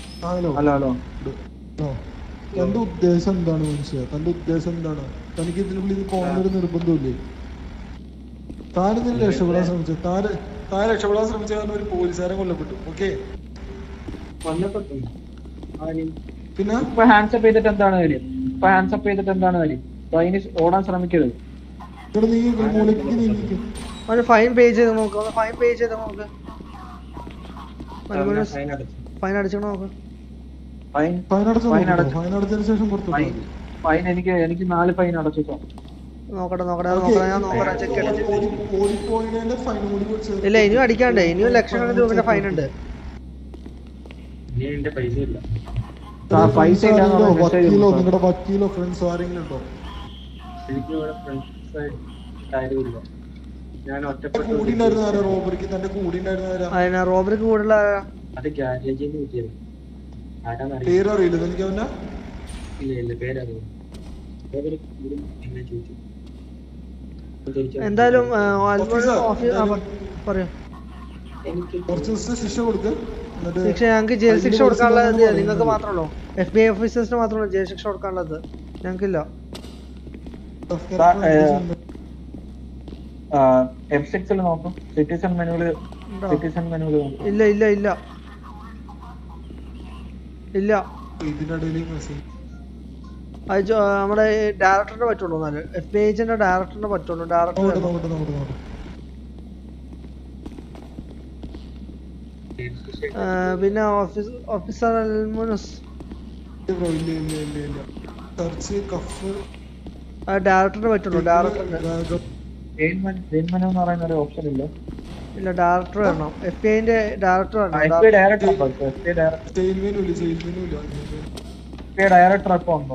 Speaker 1: തന്റെ ഉദ്ദേശം എന്താണ് മനുഷ്യ? തന്റെ ഉദ്ദേശം എന്താണ്? തനിക്ക് ഇതിനുള്ളിൽ പോകാനൊരു നിർബന്ധമില്ലേ? താനിതിൽ രക്ഷപ്പെടാൻ ശ്രമിച്ചു. താൻ രക്ഷപ്പെടാൻ ശ്രമിച്ച കാരണം ഒരു പോലീസുകാരൻ കൊല്ലപ്പെട്ടു. ഓക്കെ, പിന്നെ
Speaker 4: ഇപ്പൊ ഹാൻഡ്സപ്പ് ചെയ്തിട്ട് എന്താണ് കാര്യം? ഇപ്പൊ ഹാൻഡ്സപ്പ് ചെയ്തിട്ട് എന്താണ് കാര്യം? അതിന് ഓടാൻ ശ്രമിക്കരുത്.
Speaker 2: അവന് ഫൈൻ പേ ചെയ്ത് നോക്ക്, ഫൈൻ പേ ചെയ്ത് നോക്ക്, ഫൈൻ അടിച്ചോ നോക്ക്.
Speaker 4: ഫൈൻ
Speaker 1: അടച്ചതിന് ശേഷം
Speaker 4: ഫൈൻ എനിക്ക് 4 ഫൈൻ അടച്ചിട്ടോ.
Speaker 2: നോക്കട്ടെ ഞാൻ നോക്കട്ടെ, ചെക്ക് ചെയ്തിട്ട്. ഇല്ല ഇനിയും അടിക്കാണ്ട്, ഇനിയും ലക്ഷക്കണക്കിന് രൂപയുടെ ഫൈൻ ഉണ്ട്.
Speaker 4: പൈസ
Speaker 1: നിങ്ങളുടെ വക്കീലോ ഫ്രണ്ട്സോ ആരെങ്കിലും ഉണ്ടോ?
Speaker 2: റോബറിക്ക് കൂടുതൽ
Speaker 1: പേരറിയില്ല എനിക്ക് അവന്റെ.
Speaker 2: എന്തായാലും പറയൂ.
Speaker 1: കുറച്ച് ദിവസത്തെ ശിക്ഷ കൊടുക്കുക.
Speaker 2: ശിക്ഷ ഞങ്ങൾക്ക് ജയിൽ ശിക്ഷ കൊടുക്കാനുള്ളത് നിങ്ങൾക്ക് മാത്രമല്ലോ, FBI ഓഫീസേഴ്സിന് മാത്രമല്ലോ ജയിൽ ശിക്ഷ കൊടുക്കാനുള്ളത്, ഞങ്ങൾക്കില്ല.
Speaker 4: F6 നോക്കും, സിറ്റിസൺ മെനുവില്
Speaker 2: ഇല്ല ഇല്ല ഇല്ല ഇല്ല. നമ്മുടെ ഡയറക്ടറിന് പറ്റുള്ളൂ. എന്നാല് FBI ഏജന്റിന്റെ ഡയറക്ടറിന് പറ്റുള്ളൂ. ഡയറക്ടർ പിന്നെ ഓഫീസർ അൽമുനസ് ഡയറക്ടറിന് പറ്റുള്ളൂ. ഡയറക്ടറിന്
Speaker 4: പറയുന്ന ഒരു ഓപ്ഷൻ ഇല്ല.
Speaker 2: ഇല്ല ഡയറക്ടർ വരണം. FBI-ന്റെ ഡയറക്ടർ വരണം.
Speaker 4: ഡയറക്ടർ അപ്പൊ ഉണ്ടോ?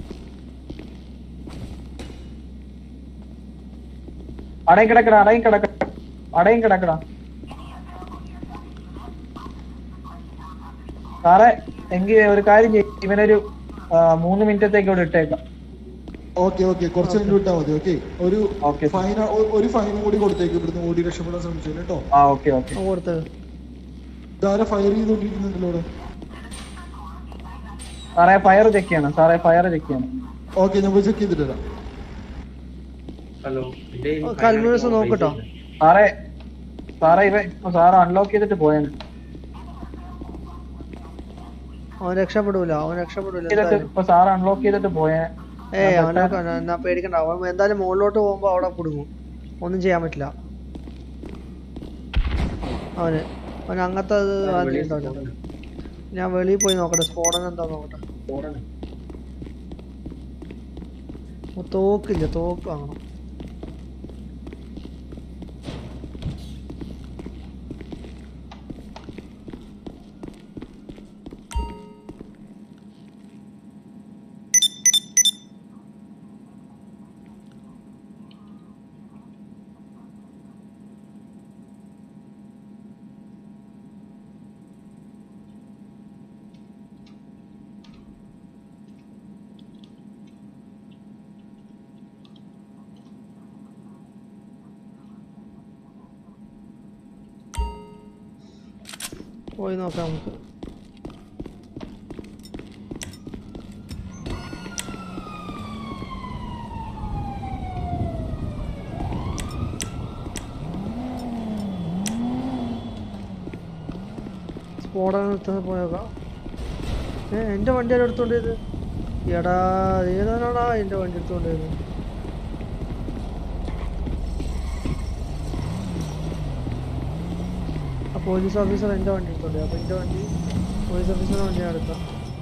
Speaker 4: അടയും കിടക്കടാ. സാറേ എങ്കിൽ ഒരു കാര്യം ചെയ്യും, ഇവനൊരു 3 മിനിറ്റത്തേക്ക് ഇവിടെ ഇട്ടേക്കാം.
Speaker 1: ഓക്കെ കുറച്ച് മിനിറ്റ് വിട്ടാൽ മതി. ഓക്കെ ഒരു ഫൈനും കൂടി കൊടുത്തേക്ക് ഇവിടുന്ന് ഓടി രക്ഷപ്പെടാൻ ശ്രമിച്ചു കേട്ടോ. ഫയർ ചെയ്തോണ്ടിരിക്കുന്നുണ്ടല്ലോ ഇവിടെ.
Speaker 4: സാറേ ഫയർ ചെക്ക് ചെയ്യണം.
Speaker 1: ഓക്കെ ഞാൻ പോയി ചെക്ക് ചെയ്തിട്ട്
Speaker 2: നോക്കട്ടോ.
Speaker 4: സാറേ ഇവ സാറ് അൺലോക്ക് ചെയ്തിട്ട് പോയാണ്.
Speaker 2: അവൻ രക്ഷപ്പെടൂല.
Speaker 4: ഇപ്പൊ സാറ് അൺലോക്ക് ചെയ്തിട്ട് പോയേ.
Speaker 2: അവനെ പേടിക്കണ്ട. അവൻ എന്തായാലും മുകളിലോട്ട് പോകുമ്പോ അവിടെ കുടുങ്ങും. ഒന്നും ചെയ്യാൻ പറ്റില്ല. അവന് അങ്ങനത്തെ ഞാൻ വെളിയിൽ പോയി നോക്കട്ടെ. സ്ഫോടനം എന്താ നോക്കട്ടെ. തോക്കില്ല. തോക്ക് വാങ്ങണം. പോയി നോക്കാം നമുക്ക്. സ്ഫോടനത്തിന് പോയേക്കാം. എൻ്റെ വണ്ടിയാണ് എടുത്തോണ്ടത്. എടാ ഏതാണാടാ എൻ്റെ വണ്ടി എടുത്തോണ്ടത്? പോലീസ് ഓഫീസർ എൻ്റെ വണ്ടി എടുത്തോണ്ട്. അപ്പൊ എൻ്റെ വണ്ടി പോലീസ് ഓഫീസറിന്റെ വണ്ടിയാണ് എടുത്തത്.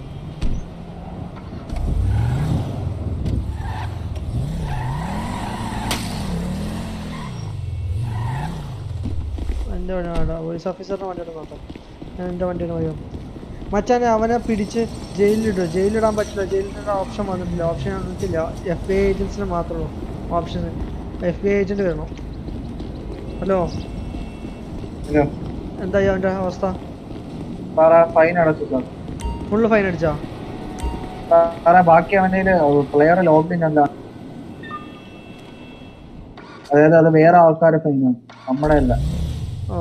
Speaker 2: എൻ്റെ വണ്ടി വേണ്ട. പോലീസ് ഓഫീസറിന്റെ വണ്ടി എടുത്ത് നോക്കാം. ഞാൻ എൻ്റെ വണ്ടിയാണ് പോയോ. മച്ചാനെ അവനെ പിടിച്ച് ജയിലിലിടുക. ജയിലിടാൻ പറ്റില്ല. ജയിലിടാൻ ഓപ്ഷൻ വന്നിട്ടില്ല. ഓപ്ഷൻ വന്നിട്ടില്ല. FBI ഏജൻസിന് മാത്രമേ ഉള്ളൂ ഓപ്ഷൻ. FBI ഏജന്റ് വരണം. ഹലോ എന്തായി അവന്റെ അവസ്ഥ?
Speaker 4: ഫൈൻ അടച്ചു.
Speaker 2: ഫുള്ള് ഫൈൻ അടിച്ചാ?
Speaker 4: ബാക്കി അവന്റെ പ്ലെയർ ലോഗിൻ അല്ല. അതായത് അത് വേറെ ആൾക്കാരെ ഫൈനാണ്, നമ്മുടെ അല്ല.
Speaker 2: ഓ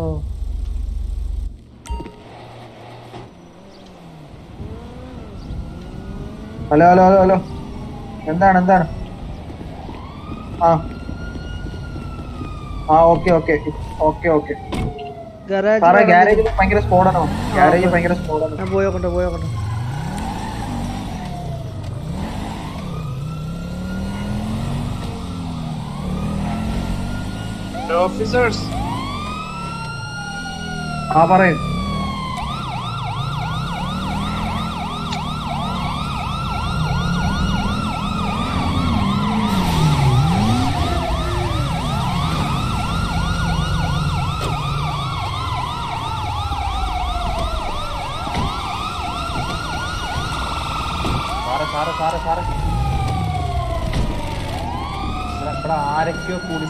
Speaker 4: ഹലോ ഹലോ ഹലോ ഹലോ എന്താണ് എന്താണ്? Okay okay okay okay. ഗാരേജിൽ ഭയങ്കര സ്ഫോടനം.
Speaker 2: ഞാൻ പോയോക്കട്ടെ.
Speaker 8: ഓഫീസേഴ്സ്
Speaker 4: പറയും. ആരൊക്കെയോ കൂടി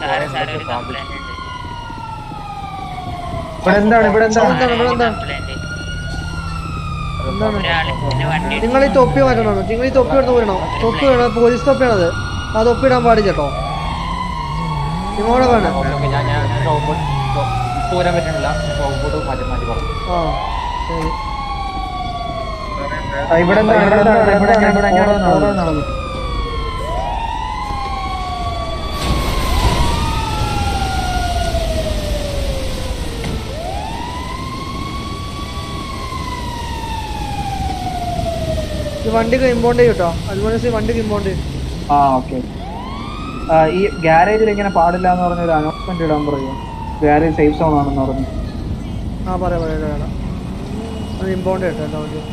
Speaker 2: നിങ്ങൾ ഈ തൊപ്പി മാറ്റണോ? നിങ്ങൾ ഈ തൊപ്പി എടുത്ത് പോരണോ? തൊപ്പി വേണം. പോലീസ് തൊപ്പിയാണത്. ആ തൊപ്പി ഇടാൻ പാടില്ല കേട്ടോ. നിങ്ങളോടെ വേണം. ആ ശരി.
Speaker 4: ഇവിടെ
Speaker 2: വണ്ടിക്ക് ഇമ്പോണ്ട് ചെയ്യും കേട്ടോ. അതുപോലെ വണ്ടിക്ക് ഇമ്പോണ്ട് ചെയ്യും.
Speaker 4: ഓക്കെ. ഈ ഗ്യാരേജിൽ ഇങ്ങനെ പാടില്ല എന്ന് പറഞ്ഞ ഒരു അനൗൺസ്മെന്റ് ഇടാൻ പറയും. ഗ്യാരേജ് സേഫ് സോൺ ആണെന്ന് പറഞ്ഞു.
Speaker 2: പറയാം. അത് ഇമ്പോണ്ട് കേട്ടോ എല്ലാ വണ്ടിയും.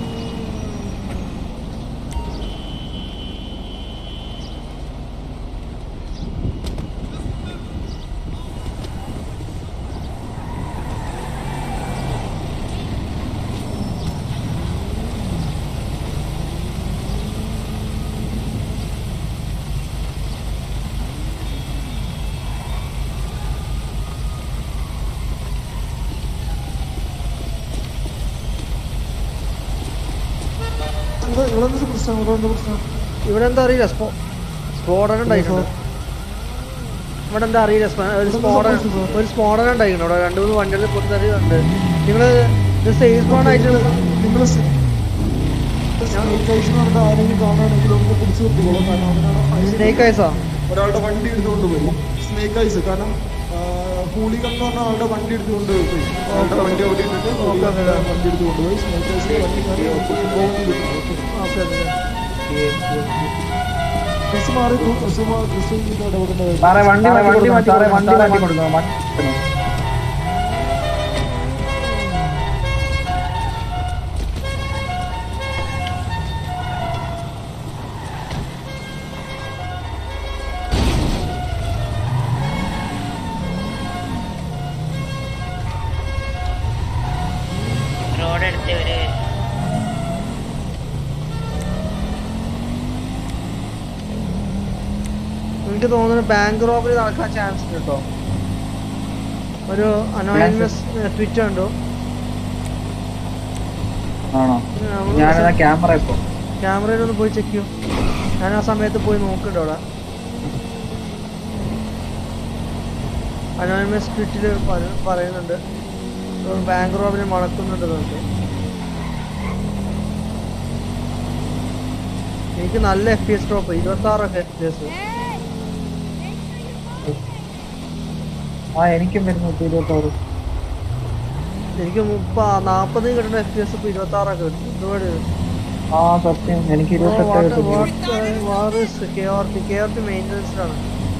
Speaker 2: ഇവിടെ എന്താ അറിയില്ല സ്ഫോടനം ഉണ്ടായിട്ടുണ്ട്. ഇവിടെ എന്താ അറിയില്ല ഒരു സ്ഫോടനം ഉണ്ടായിട്ടുണ്ട്. ഇവിടെ 2-3 വണ്ടികൾ പൊട്ടിത്തെറിയുന്നുണ്ട്. നിങ്ങള് ഇത് സേഫ് സോൺ ആയിട്ട് സ്നേക്ക് ഐസാ
Speaker 1: ഒരാളുടെ വണ്ടി എടുത്തുകൊണ്ട് പോയി. സ്നേക്ക് ഐസ് കാരണം ഹൂളിഗൺ എന്ന് പറഞ്ഞ ആളുടെ വണ്ടി എടുത്തുകൊണ്ട് പോയി. ആളുടെ വണ്ടി അവിടെ ഇട്ടിട്ട് വണ്ടി എടുത്തുകൊണ്ട് പോയി. സ്നേക്ക് ഐസ് വണ്ടി ഡ്രസ് മാറി ഡ്രസ്
Speaker 2: എനിക്ക് തോന്നുന്നു ബാങ്ക് റോബറി നടക്കാൻ ചാൻസ് ഉണ്ട് കേട്ടോ. ഒരു അനോണിമസ് ട്വിറ്റ് ഉണ്ടോ? ക്യാമറയിലൊന്ന് പോയി ചെക്ക് ചെയ്യൂ. ഞാൻ ആ സമയത്ത് പോയി നോക്കുന്നുണ്ട് അവിടെ. അനോണിമസ് ട്വിറ്റിൽ പറയുന്നുണ്ട് ബാങ്ക് റോബറി മണക്കുന്നുണ്ട്. എനിക്ക് നല്ല FPS ഡ്രോപ്പ് 26 FPS.
Speaker 4: എനിക്കും വരുന്നു 26.
Speaker 2: എനിക്ക് 40 കിട്ടുന്ന FPS ഇപ്പൊ 26 കിട്ടും.
Speaker 4: സത്യം എനിക്ക് 27
Speaker 2: മെയിൻ്റനൻസിലാണ്.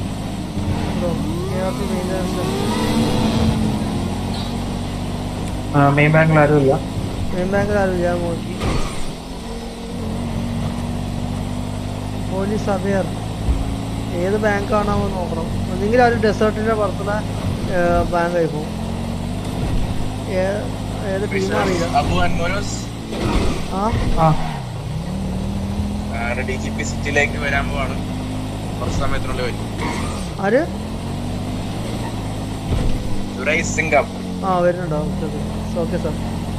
Speaker 4: മെയിൻ ബാങ്കിൽ ആരുമില്ല.
Speaker 2: ഞാൻ നോക്കി. പോലീസ് അവെയർ ഏത് ബാങ്കാണോ നോക്കണം. ഒന്നെങ്കിൽ ഒരു ഡെസേർട്ടിന്റെ പുറത്തുള്ള ബാങ്ക് ആയി പോകും. ഏത് ടീം അറിയില്ല.
Speaker 5: സിറ്റിയിലേക്ക് വരാൻ പോവാണ്. കുറച്ച് സമയത്തിനുള്ളിൽ വരും.
Speaker 2: ആര്? വരുന്നുണ്ടോ? Okay sir.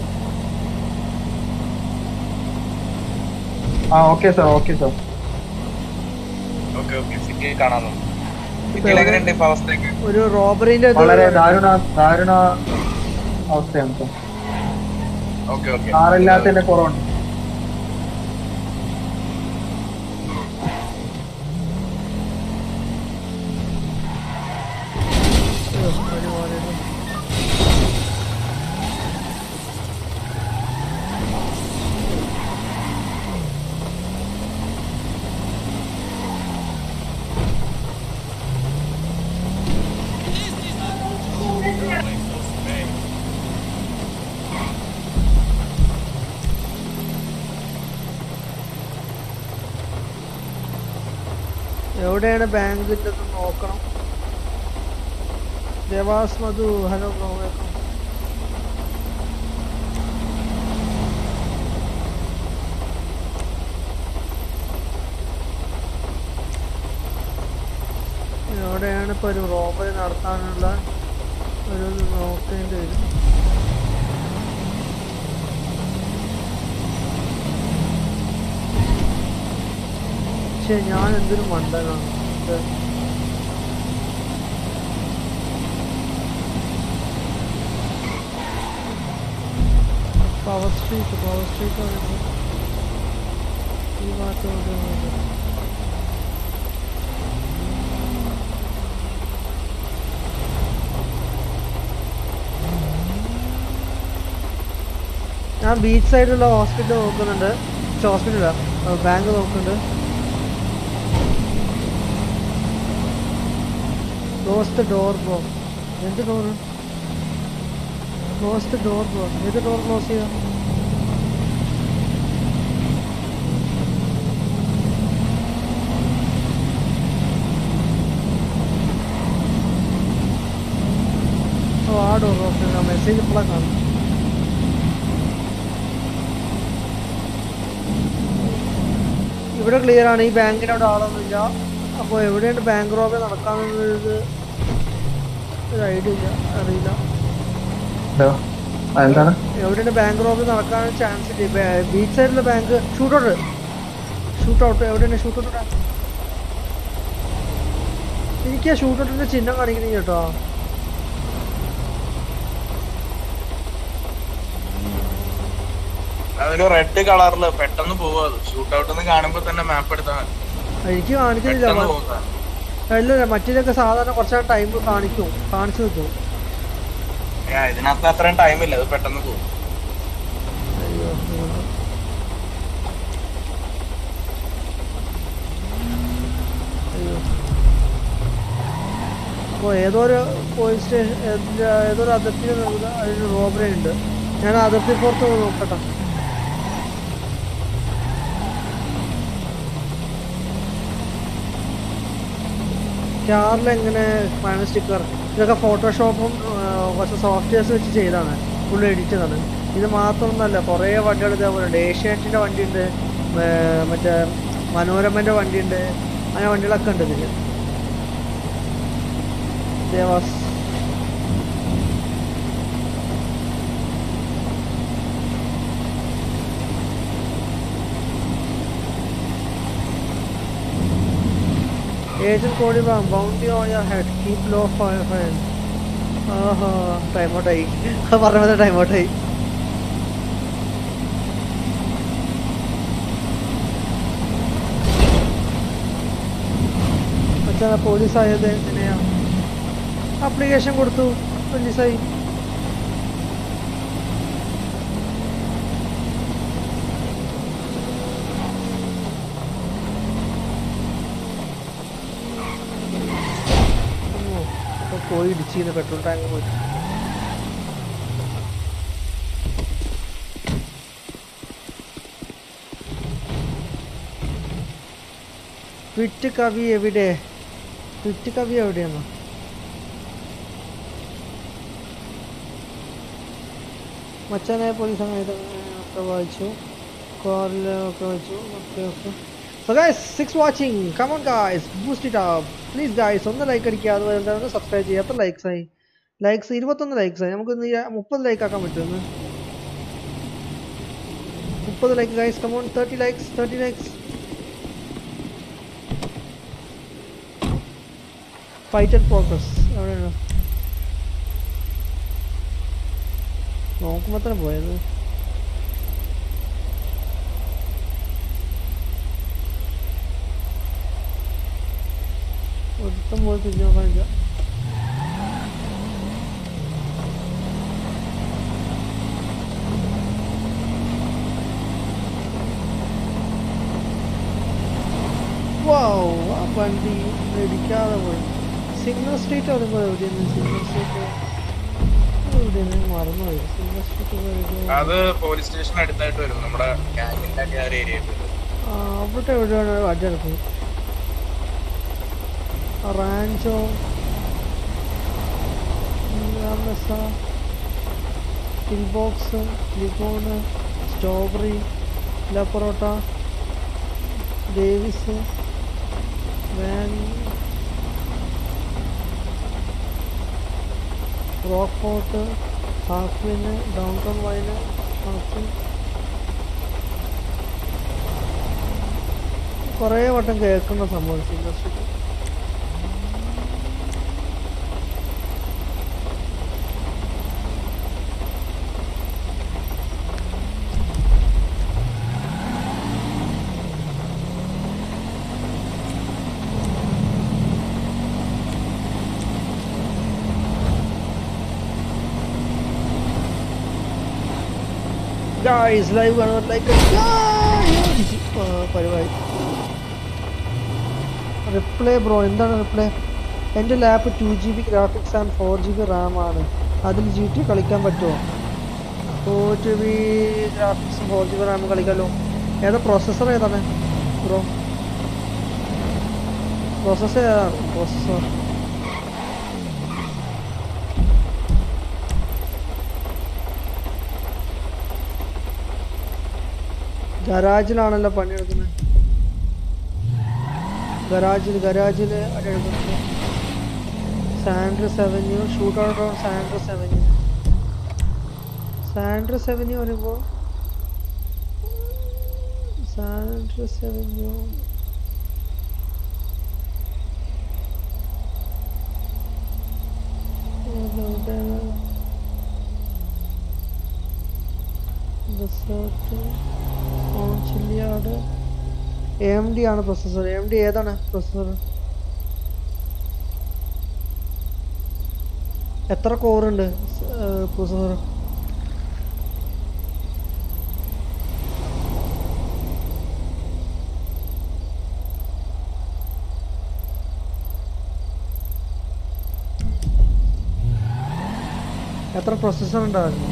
Speaker 2: ഒരു റോബറിന്റെ
Speaker 4: വളരെ ദാരുണ അവസ്ഥയാണ്. കാറില്ലാത്തതിന്റെ കുറവുണ്ട്.
Speaker 2: എവിടെയാണ് ബാങ്കിൻ്റെ നോക്കണം. Devas Madhu hello bro. എവിടെയാണ് ഇപ്പോൾ ഒരു റോബറി നടത്താനുള്ള ഒരു നോക്കേണ്ടി വരും. ഞാൻ എന്തൊരു മണ്ടനാണ്. പവർ സ്ട്രീറ്റ് ഈ ഭാഗത്തോട്ട് ഞാൻ ബീച്ച് സൈഡിലുള്ള ഹോസ്പിറ്റൽ നോക്കുന്നുണ്ട്. ഹോസ്പിറ്റലാ ബാങ്ക് നോക്കുന്നുണ്ട്. Close the door, bro. എന്ത് door? Close the door, bro. ഏത് ഡോർ ക്ലോസ് ചെയ്യാ? ആ ഡോർ ക്ലോസ് ചെയ്യാം. മെസ്സേജ് ഇപ്പോഴാണ് കാണും. ഇവിടെ ക്ലിയർ ആണ്. ഈ ബാങ്കിനോട് ആളൊന്നുമില്ല. അപ്പോൾ എവിടെയാണ് ബാങ്ക് റോബറി നടക്കാമെന്നുള്ളത് ഒരു ഐഡിയ ഇല്ല, അറിയില്ല.
Speaker 4: എവിടെയാണ്
Speaker 2: ബാങ്ക് റോബറി നടക്കാൻ ചാൻസ് ഇല്ല. ബീച്ച് സൈഡിലെ ബാങ്ക് ഷൂട്ടൗട്ട് ഷൂട്ട് ഔട്ട് എവിടെയാണ് ഷൂട്ട് ഔട്ട്? എനിക്ക് ആ ഷൂട്ട് ഔട്ടിന്റെ ചിഹ്നം കാണിക്കണേ കേട്ടോ.
Speaker 5: അതൊരു റെഡ് കളറില് പെട്ടെന്ന് പോവാ. ഷൂട്ട് ഔട്ട് കാണുമ്പോ തന്നെ മാപ്പ് എടുത്താൽ
Speaker 2: എനിക്ക് കാണിക്കുന്നില്ല. അല്ല മറ്റേതൊക്കെ സാധാരണ കുറച്ച് ടൈം കാണിച്ചു നിൽക്കും.
Speaker 5: ഇതിനകത്ത് അത്രയും ടൈമില്ല, അത് പെട്ടെന്ന് പോകും.
Speaker 2: അയ്യോ അയ്യോ. അപ്പോൾ ഏതൊരു പോലീസ് സ്റ്റേഷൻ ഏതൊരു അതിർത്തി അതിന് റോബറി ഉണ്ട്. ഞാൻ അതിർത്തി പുറത്ത് പോയി നോക്കട്ടെ. കാറിൽ എങ്ങനെ പാനൽ സ്റ്റിക്കർ ഇതൊക്കെ ഫോട്ടോഷോപ്പും കുറച്ച് സോഫ്റ്റ്വെയർസ് വെച്ച് ചെയ്താണ്, ഫുൾ എഡിറ്റ് ചെയ്താണ്. ഇത് മാത്രമൊന്നുമല്ല, കുറേ വണ്ടികൾ ഇതേപോലെ ഉണ്ട്. ഏഷ്യാനെറ്റിൻ്റെ വണ്ടിയുണ്ട്, മറ്റേ മനോരമൻ്റെ വണ്ടിയുണ്ട്, അങ്ങനെ വണ്ടികളൊക്കെ ഉണ്ട് ഇതിൽ. Dewas Agent Cody bounty on your head. Keep low fire friend. Time out ആയി. പറഞ്ഞ ടൈം ഔട്ട് ആയി. അച്ഛാ പോലീസ് ആയത് എങ്ങനെയാ? ആപ്ലിക്കേഷൻ കൊടുത്തു, പോലീസായി. പോയി ഇടിച്ചിരുന്നു, പെട്രോൾ ടാങ്ക് പോയി. ട്വിറ്റ് കവി എവിടെ? ട്വിറ്റ് കവി എവിടെയാണോ? മച്ചാനായ പോലീസ് അങ്ങനെ ഒക്കെ വായിച്ചു, കോറിലൊക്കെ വായിച്ചു. Okay. So guys, 6 watching. Come on guys, boost it up. Please guys, ഒന്ന് ലൈക്ക് അടിക്കുക, അതുപോലെ എന്താ സബ്സ്ക്രൈബ് ചെയ്യുക. എത്ര ലൈക്സ് ആയി? 21 ലൈക്സ് ആയി. നമുക്ക് 30 ലൈക്ക് ആക്കാൻ പറ്റുമെന്ന്. 30 like guys. Come on, 30 likes. Fight and progress. എവിടെയാണ് നോക്കുമ്പോ തന്നെ പോയത്? ഒരുത്തം പോയി തിരിഞ്ഞു നോക്കാനില്ല. ആ വണ്ടി ഇടിക്കാതെ പോയി. സിഗ്നൽ സ്ട്രീറ്റ് പറയുമ്പോൾ എവിടെയാണ്? സിഗ്നൽ സ്ട്രീറ്റ് എവിടെയാണ്? മറന്നുപോയി. സിഗ്നൽ സ്ട്രീറ്റ്
Speaker 5: അത് പോലീസ് സ്റ്റേഷൻ അടുത്തായിട്ട് വരും, നമ്മുടെ ഗ്യാങ്ങിന്റെ ഏരിയ.
Speaker 2: അവിടെ എവിടെയാണ് വണ്ടി എടുക്കുന്നത്? റാഞ്ചോ, പിൽബോക്സ്, ലിബോണ്, സ്ട്രോബെറി, ല പൊറോട്ട, ഡേവിസ്, വാൻ, റോക്ക്ഫോർട്ട്, ഹാഫ്വിന്, ഡൗൺ ടൗൺ വൈന്, ഹാഫ്വിൻ. കുറേ വട്ടം കേൾക്കുന്ന സംഭവം ഇൻഡസ്ട്രി. Guys, live കാണുക, ലൈക്ക് പരിപാടി. റിപ്ലൈ ബ്രോ, എന്താണ് റിപ്ലൈ? എൻ്റെ lap 2GB graphics and 4GB RAM ആണ്. അതിൽ GT കളിക്കാൻ പറ്റുമോ? 4GB ഗ്രാഫിക്സും 4GB Ram കളിക്കാമല്ലോ. ഏതാ പ്രോസസ്സർ? ഏതാണ് ബ്രോ? പ്രോസസ്സർ ഏതാണ്? പ്രോസസ്സർ ഗരാജിലാണല്ലോ പണിയെടുക്കുന്നത്. ഗരാജിൽ അടിയെടുക്കുന്നത്. San Andreas Avenue, shoot out on San Andreas Avenue പറയുമ്പോൾ San Avenue. AMD ആണ് പ്രൊസസ്സർ. AMD ഏതാണ് പ്രൊസസ്സർ? എത്ര കോർ ഉണ്ട് പ്രൊസസ്സർ? എത്ര പ്രൊസസ്സർ ഉണ്ടായിരുന്നു?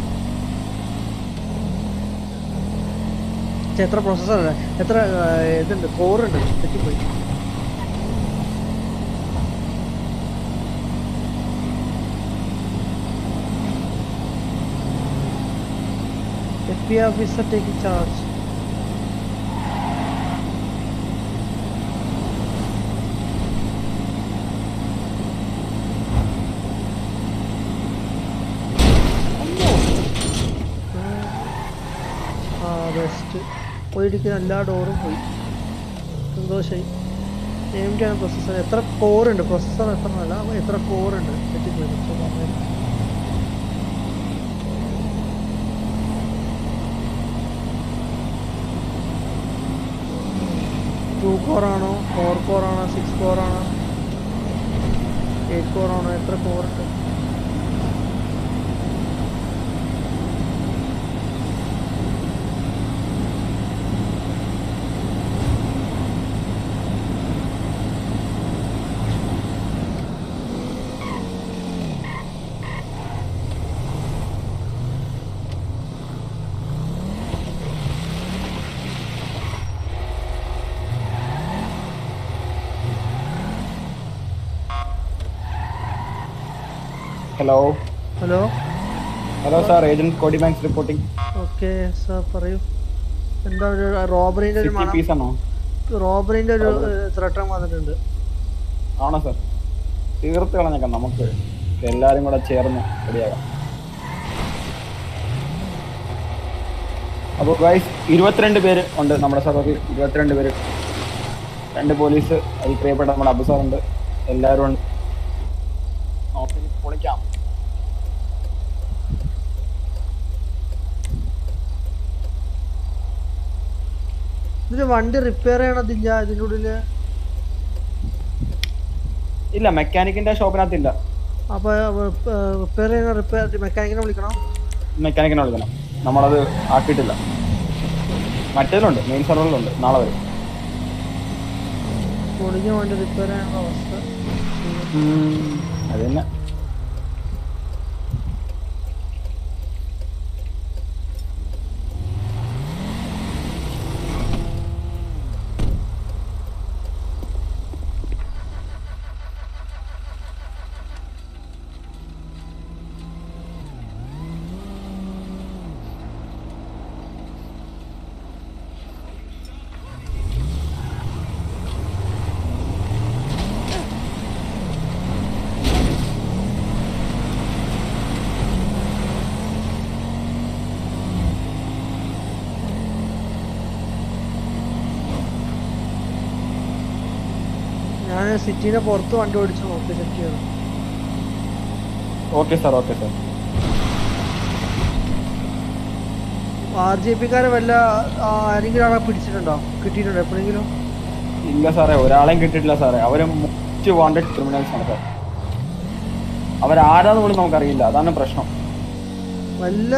Speaker 2: എത്ര പ്രൊസസ്സർ അല്ല, എത്ര ഇതുണ്ട്, കോറുണ്ട്? തെറ്റിപ്പോയി. FBI officer taking charge. Best. പോയിരിക്കുന്ന എല്ലാ ഡോറും പോയി. സന്തോഷമായി. AMD ആണ് പ്രൊസസ്സർ. എത്ര കോറുണ്ട്? പ്രൊസസ്സർ എത്ര അല്ല, എത്ര കോറുണ്ട്? തെറ്റിപ്പോയി. 2 കോർ ആണോ, 4 കോർ ആണോ, 6 കോർ ആണോ, 8 കോർ ആണോ? എത്ര കോറുണ്ട്?
Speaker 9: Hello
Speaker 2: hello
Speaker 9: hello sir, agent Cody Banks reporting.
Speaker 2: Okay sir, പറയൂ. എന്താ ഒരു റോബറിന്റെ ഒരു
Speaker 9: പീസാണോ?
Speaker 2: റോബറിന്റെ ഒരു ത്രട്ടം വന്നിട്ടുണ്ട്.
Speaker 9: ആണോ സാർ? തീർത്ത് കളഞ്ഞേക്കാം, നമുക്ക് എല്ലാരും കൂടെ ചേർന്ന് റെഡിയാകാം. അപ്പോൾ ഗൈസ് 22 പേര് ഉണ്ട് നമ്മുടെ സർവറിൽ. 22 പേര്, 2 പോലീസ്, അതിൽ പ്രിയപ്പെട്ട നമ്മുടെ അബു സാറുണ്ട്, എല്ലാവരും ഉണ്ട്. പൊളിക്കാം.
Speaker 2: ഇതിന് വണ്ടി റിപ്പയർ ചെയ്യണതില്ല ഇതിൻ്റെ ഉള്ളില്?
Speaker 9: ഇല്ല, മെക്കാനിക്കിന്റെ ഷോപ്പിനകത്തില്ല.
Speaker 2: അപ്പൊ റിപ്പയർ ചെയ്യുന്ന മെക്കാനിക്കിനെ വിളിക്കണം.
Speaker 9: മെക്കാനിക്കിനെ വിളിക്കണം, നമ്മളത് ആക്കിയിട്ടില്ല. മറ്റേതിലുണ്ട്, മെയിൻ സർവറിലുണ്ട്, നാളെ വരും.
Speaker 2: പൊളിഞ്ഞ വണ്ടി റിപ്പയർ ചെയ്യാനുള്ള അവസ്ഥ
Speaker 9: അത് തന്നെ.
Speaker 2: ഞാൻ സിറ്റിയുടെ പുറത്ത് വണ്ടി ഓടിച്ചു നോക്കി ചെക്ക് ചെയ്യണം.
Speaker 9: Okay sir, okay sir.
Speaker 2: RJP-ക്കാരെ വല്ല ആരെങ്കിലും ആളെ പിടിച്ചിട്ടുണ്ടോ, കിട്ടിയിട്ടുണ്ടോ എപ്പോഴെങ്കിലും?
Speaker 9: ഇല്ല സാറേ, ഒരാളെയും കിട്ടിയിട്ടില്ല സാറേ. അവര് മോസ്റ്റ് വാണ്ടഡ് ക്രിമിനൽസ് ആണ് സാർ. അവരാരാന്ന് പോലും നമുക്കറിയില്ല, അതാണ് പ്രശ്നം.
Speaker 2: വല്ല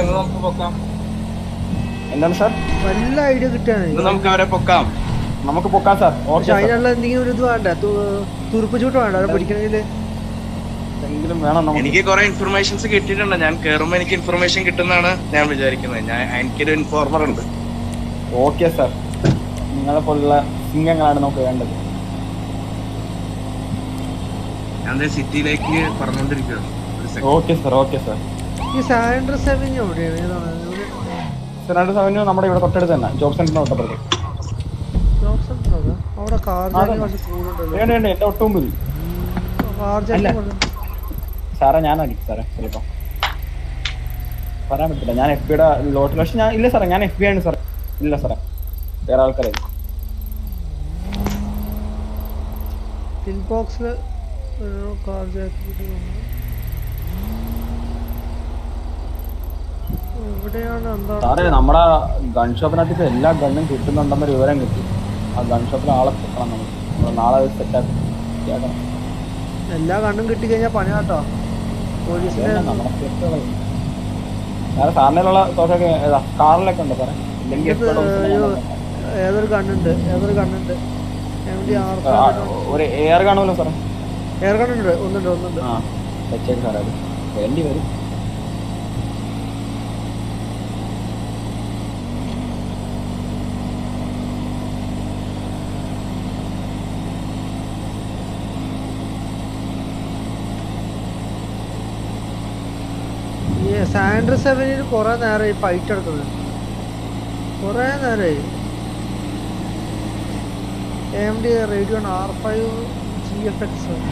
Speaker 9: എന്താണ് സാർ?
Speaker 2: വല്ല ഐഡിയ കിട്ടുകയാണ്
Speaker 5: നമുക്ക് അവരെ പൊക്കാം.
Speaker 9: നമുക്ക് പൊക്കാം സാർ.
Speaker 2: പക്ഷെ അതിനുള്ള എന്തെങ്കിലും ഒരു ഇത് വേണ്ട, തുറുപ്പ് ചൂട്ട് വേണ്ട അവരെ പിടിക്കണമെങ്കിൽ.
Speaker 9: എന്തെങ്കിലും വേണം.
Speaker 5: എനിക്ക് കുറെ ഇൻഫർമേഷൻസ് കിട്ടിയിട്ടുണ്ട്. ഞാൻ കയറുമ്പോ എനിക്ക് ഇൻഫർമേഷൻ കിട്ടുന്നതാണ് ഞാൻ വിചാരിക്കുന്നത്. എനിക്കൊരു ഇൻഫോർമർ ഉണ്ട്.
Speaker 9: ഓക്കെ സാർ, നിങ്ങളെ പോലുള്ള സിംഗങ്ങളാണ് നമുക്ക് വേണ്ടത്.
Speaker 5: ഞാൻ സിറ്റിയിലേക്ക് പറഞ്ഞുകൊണ്ടിരിക്കുകയാണ്.
Speaker 9: Okay sir, okay sir.
Speaker 2: ഈ സാൻഡ്രസ് അവന്യൂ എവിടെയാണ്?
Speaker 9: സാൻഡ്രസ് അവന്യൂ നമ്മുടെ ഇവിടെ തൊട്ടടുത്ത് തന്നെ, ജോബ് സെന്ററിന് തൊട്ടടുത്ത്.
Speaker 2: അവിടെ കാർ കുറച്ച് കൂടുതലുണ്ടല്ലോ.
Speaker 9: എന്റെ ഒട്ടും മുമ്പിൽ സാറേ ഞാനല്ല സാറേ, ചിലപ്പോ പറയാൻ പറ്റില്ല. ഞാൻ FBI യുടെ ലോട്ടിൽ, പക്ഷെ ഞാൻ ഇല്ല സാറേ, ഞാൻ FBI ആണ് സാറേ. ഇല്ല സാറേ, വേറെ ആൾക്കാരായി.
Speaker 2: പിൻ ബോക്സിൽ കാർ ജാക്കിട്ട് എവിടെയാണ്
Speaker 9: സാറേ
Speaker 2: എന്താണ്
Speaker 9: നമ്മുടെ ഗൺ ഷോപ്പിനകത്ത് എല്ലാ ഗണ്ണും കിട്ടുന്നുണ്ടെന്നൊരു വിവരം കിട്ടി. ആ ഗൺ ഷോപ്പിൽ ആളെ കിട്ടണം നമ്മൾ നാളെ സെറ്റാക്കണം.
Speaker 2: എല്ലാ കണ്ണും കിട്ടിക്കഴിഞ്ഞാൽ പണി കേട്ടോ. പോലീസിന്റെ
Speaker 9: സാറേ സാറിനുള്ള തോക്കൊക്കെ ഏതാ കാറിലൊക്കെ ഉണ്ടോ സാറേ? ഇല്ലെങ്കിൽ
Speaker 2: ഏതൊരു കണ്ണുണ്ട്
Speaker 9: ഒരു എയർ കാണുമല്ലോ സാറേ?
Speaker 2: എയർ കണ്ണുണ്ട്, ഒന്നുണ്ട്.
Speaker 9: ആ വെച്ചേക്ക് സാറേ, അത് വേണ്ടി വരും.
Speaker 2: സാൻഡ്രസ് 7 കുറെ നേരമായി ഫൈറ്റ് എടുക്കുന്നത്, കുറെ നേരമായി. AMD Radeon R5 GFX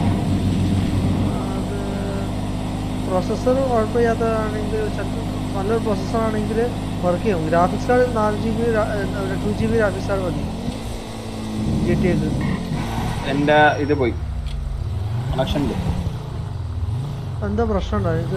Speaker 2: അത് പ്രോസസ്സർ കുഴപ്പമില്ലാത്തതാണെങ്കിൽ, നല്ലൊരു പ്രോസസ്സർ ആണെങ്കിൽ വർക്ക് ചെയ്യും. Graphics card 4GB 2GB graphics card മതി GTA ക്ക്.
Speaker 9: എൻ്റെ ഇത് പോയി, കണക്ഷൻ
Speaker 2: എന്താ പ്രശ്നം ഉണ്ടോ എനിക്ക്?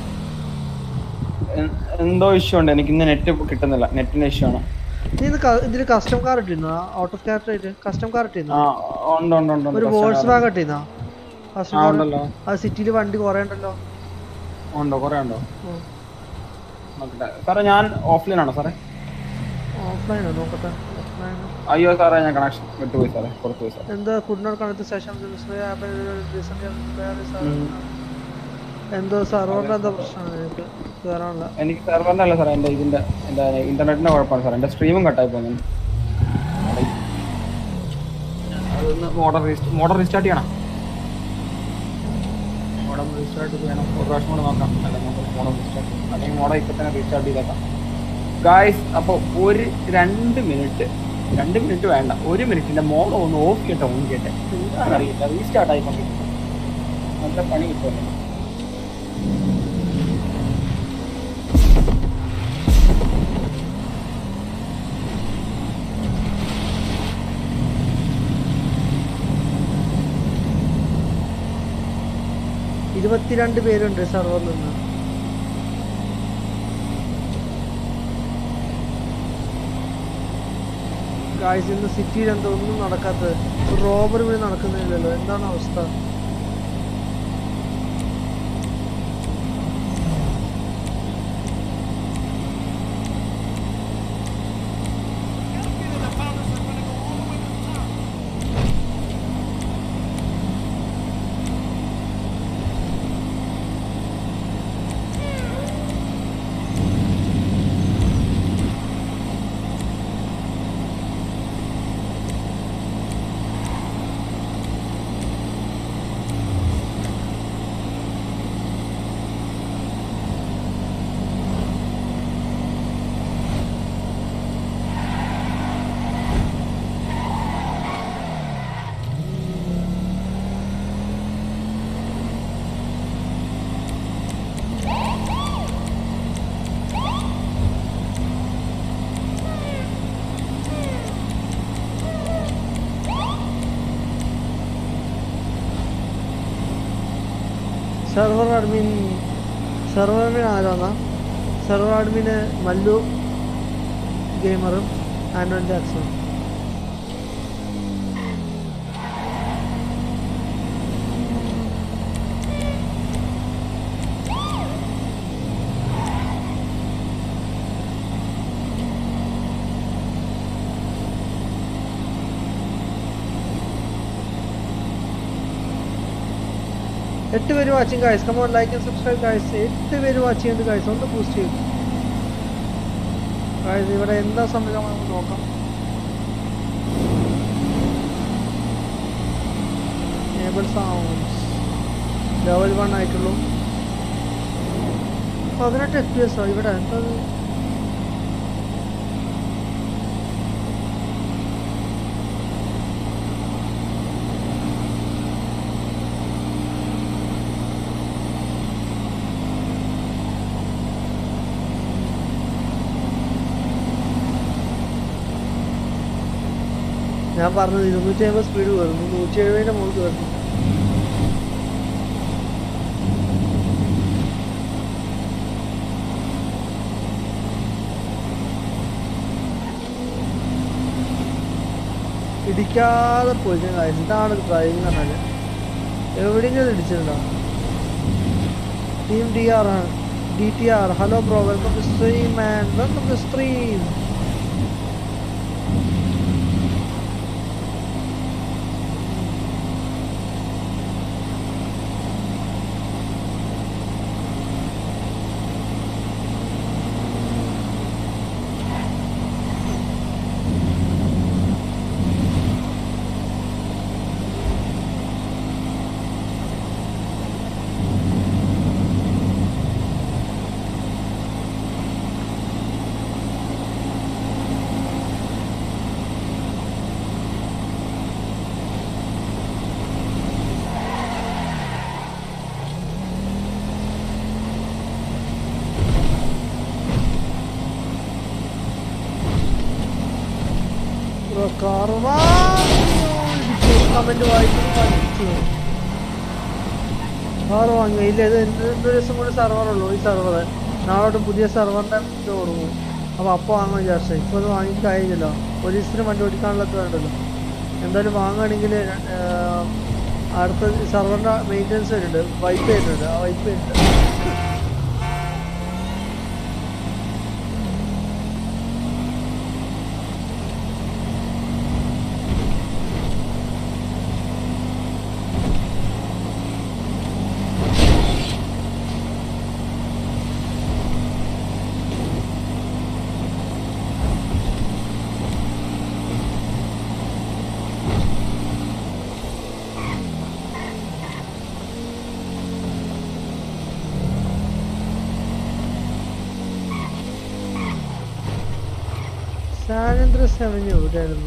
Speaker 9: എന്തോ ഇഷ്യൂ ഉണ്ട്, എനിക്ക് ഇന്ന് നെറ്റ് കിട്ടുന്നില്ല, നെറ്റിന്റെ ഇഷ്യൂ ആണ്.
Speaker 2: നീ ഇതില് കസ്റ്റം കാർ ഇട്ടിരുന്നോ? ഔട്ട് ഓഫ് ക്യാരക്ടർ ആയിട്ട് കസ്റ്റം കാർ ഇട്ടിരുന്നോ? ഒരു വോൾസ് വാഗൺ ഇട്ടിരുന്നോ കസ്റ്റം കാർ? അത് സിറ്റിയിൽ വണ്ടി കുറെ ഉണ്ടല്ലോ.
Speaker 9: ഉണ്ടോ? കുറെ ഉണ്ടോ? നോക്കട്ടെ സാറേ, ഞാൻ ഓഫ്ലൈൻ ആണോ സാറേ?
Speaker 2: ഓഫ്ലൈനോ? നോക്കട്ടെ.
Speaker 9: അയ്യോ സാറേ, ഞാൻ കണക്ഷൻ വിട്ടുപോയി സാറേ, പുറത്തു പോയി സാറേ.
Speaker 2: എന്താ കുഡ് നോട്ട് കണക്ട് സെഷൻ എന്തോ സെർവറിന്റെ എന്താ പ്രശ്നമാണ് എനിക്ക് കയറാനുള്ള?
Speaker 9: എനിക്ക് സെർവറിന്റെ അല്ല സാറേ, എൻ്റെ ഇന്റർനെറ്റിന്റെ കുഴപ്പമാണ് സാർ. എൻ്റെ സ്ട്രീമും കട്ടായി പോകുന്നു. അതൊന്ന് മോഡർ റീസ്റ്റാർട്ട് ചെയ്യണം. മോഡം റീസ്റ്റാർട്ട് ചെയ്യണം. ഒരു പ്രാവശ്യം കൂടെ നോക്കാം. മോഡം റീസ്റ്റാർട്ട് അല്ലെങ്കിൽ മോഡം ഇപ്പം തന്നെ റീസ്റ്റാർട്ട് ചെയ്തേക്കാം ഗായ്സ്. അപ്പോൾ ഒരു 2 മിനിറ്റ് വേണ്ട, 1 മിനിറ്റിന്റെ മോഡം ഒന്ന് ഓഫ് ചെയ്യട്ടെ, ഓൺ ചെയ്യട്ടെ. എന്താണെന്ന് അറിയില്ല, റീസ്റ്റാർട്ട് ആയിക്കൊണ്ടിരിക്കും. നല്ല പണി കിട്ടുമല്ലോ.
Speaker 2: ഇരുപത്തിരണ്ട് പേരുണ്ട് സെർവറിൽ നിന്ന്. ഗായ്സ്, ഇന്ന് സിറ്റിയിൽ എന്തോ ഒന്നും നടക്കാത്തത്. റോബറി ഇവിടെ നടക്കുന്നില്ലല്ലോ, എന്താണ് അവസ്ഥ? സെർവർ അഡ്മിൻ ആരാന്നാ? സെർവർ അഡ്മിന് മല്ലു ഗെയിമറും ആൻഡ്രോയിഡ് ജാക്സണും. എട്ട് പേര് watching guys, come on like and subscribe guys. 8 പേര് വാച്ച് ചെയ്യുന്നുണ്ട് ഗൈസ്, ഒന്ന് ബൂസ്റ്റ് ചെയ്യും ഗൈസ്. ഇവിടെ എന്താ സംഭവം നമുക്ക് നോക്കാം. Enable sounds level 1 ആയിട്ടുള്ളൂ. 18 FPS ആ ഇവിടെ. എന്താ ഞാൻ പറഞ്ഞത് 250 സ്പീഡ് കയറുന്നു, 170 മുകളിൽ കയറുന്നു. ഇടിക്കാതെ പോയി. ഇതാണ് ഡ്രൈവിംഗ് പറഞ്ഞാൽ. എവിടെയെങ്കിലും ഇടിച്ചിട്ടുണ്ടോ? ടീം DR ആണ്. DTR. Hello bro, welcome to stream man, welcome to stream. Comment വായിച്ചു സാറ് വാങ്ങി. ഇല്ല, ഇത് എന്തൊരു ദിവസം കൂടി സെർവറുള്ളൂ. ഈ സെർവർ നാളോട്ട് പുതിയ സെർവറിന്റെ ഇത് കൊടുക്കും. അപ്പോൾ വാങ്ങാൻ വിചാരിച്ചു. ഇപ്പോൾ അത് വാങ്ങിക്കാൻ കഴിഞ്ഞല്ലോ. പോലീസിന് വണ്ടി ഓടിക്കാനുള്ളത് വേണ്ടല്ലോ. എന്തായാലും വാങ്ങുകയാണെങ്കിൽ അടുത്ത സെർവറിന്റെ മെയിൻ്റെനൻസ് വരുന്നുണ്ട്, വൈപ്പ് വരുന്നുണ്ട്. ആ വൈപ്പ് വരുന്നുണ്ട്. സാനന്ദ്ര 7 എവിടെയായിരുന്നു?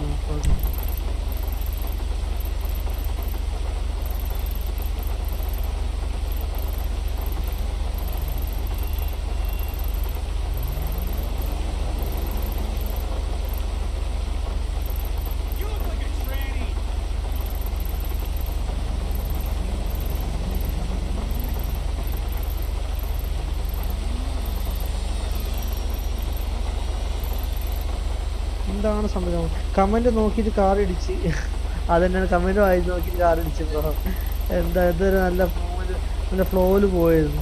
Speaker 2: എന്താണ് സംഭവം? കമന്റ് നോക്കിയിട്ട് കാർ ഇടിച്ച്. അതന്നെയാണ്, കമന്റ് വായി നോക്കിയിട്ട് കാർ ഇടിച്ച്. എന്താ, ഇതൊരു നല്ല ഫ്ലോയില് പോയിരുന്നു.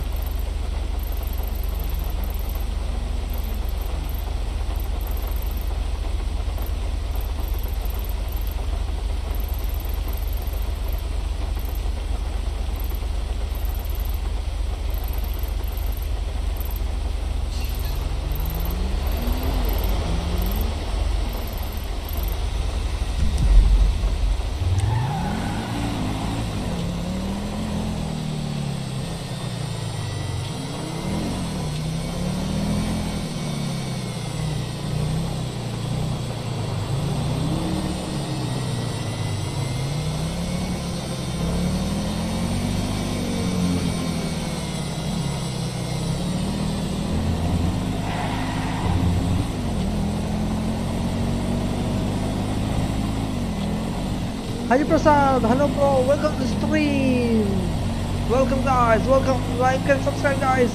Speaker 2: Haji Prasad, hello bro, welcome to stream. Welcome guys, welcome, like and subscribe guys.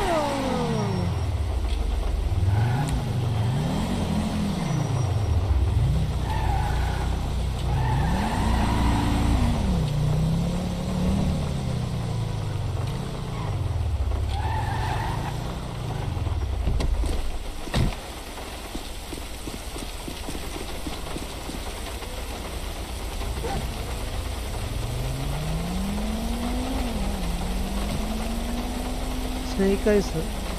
Speaker 2: Snake eyes.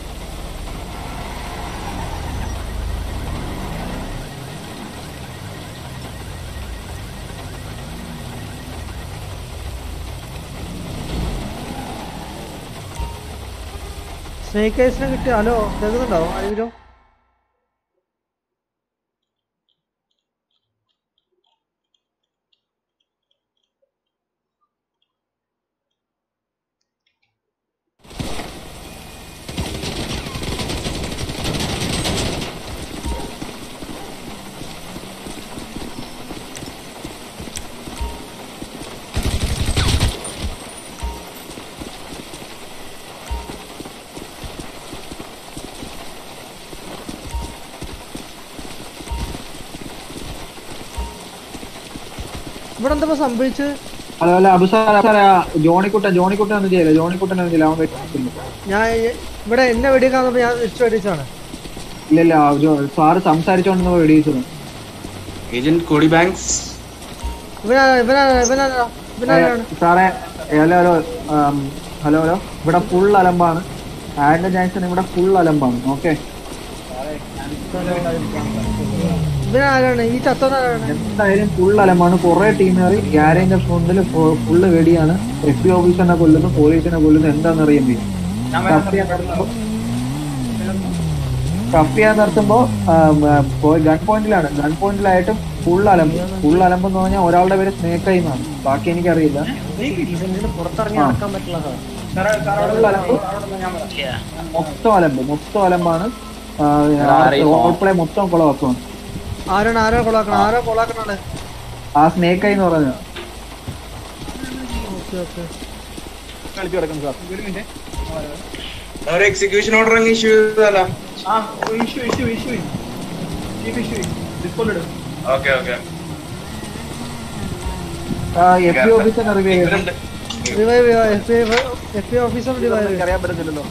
Speaker 2: Snake ഐസിനെ കിട്ടി. ഹലോ, കേൾക്കുന്നുണ്ടോ ആരെങ്കിലും? ഇവിടെ എന്താ സംഭവിച്ചത്?
Speaker 4: ഹലോ ഹലോ അബു സാറേ ജോണിക്കുട്ടൻ ഒന്നും ചെയ്യില്ല, ജോണിക്കുട്ടൻ ഒന്നും ചെയ്യില്ല, അവൻ വെച്ചിട്ടുണ്ട്.
Speaker 2: ഞാൻ ഇവിടെ എന്നെ വെടിയേക്കാൻ ഞാൻ തിരിച്ചു വെടിച്ചാണ്.
Speaker 4: ഇല്ല സാറ് സംസാരിച്ചോണ്ടെന്ന് വെടിയിച്ചത്.
Speaker 5: Agent Cody Banks.
Speaker 4: സാറേ ഹലോ ഇവിടെ ഫുൾ അലമ്പാണ്. ആൻഡ് ജാക്സൺ ഇവിടെ ഫുൾ അലമ്പാണ്. ഓക്കെ എന്തായാലും ഫുൾ അലമ്പാണ്. കുറെ ടീമുകാർ ഗ്യാരേജിന്റെ ഫ്രണ്ടിൽ ഫുള്ള് വെടിയാണ്. എഫ് പി ഓഫീസറിനെ കൊല്ലുന്നു, പോലീസിനെ കൊല്ലുന്നു. എന്താണെന്ന് അറിയാൻ പറ്റും. കഫ് ചെയ്യാൻ നിർത്തുമ്പോ ഗൺ പോയിന്റിലായിട്ടും ഫുൾ അലമ്പെന്ന് പറഞ്ഞാൽ ഒരാളുടെ പേര് സ്നേക്ക് എന്നാണ്. ബാക്കി എനിക്കറിയില്ല. മൊത്തം അലമ്പാണ്. പ്ലേ മൊത്തം കൊളവാക്കുവാണ്. ആ സ്നേക്ക് എന്ന് പറഞ്ഞ
Speaker 5: എക്സിക്യൂഷൻ ഓർഡർ അങ്ങ് ഇഷ്യൂ ചെയ്തല്ല. Okay okay.
Speaker 4: എഫ് ഓഫീസറിനെ റിവൈവ്
Speaker 9: അറിയാൻ പറ്റത്തില്ലല്ലോ.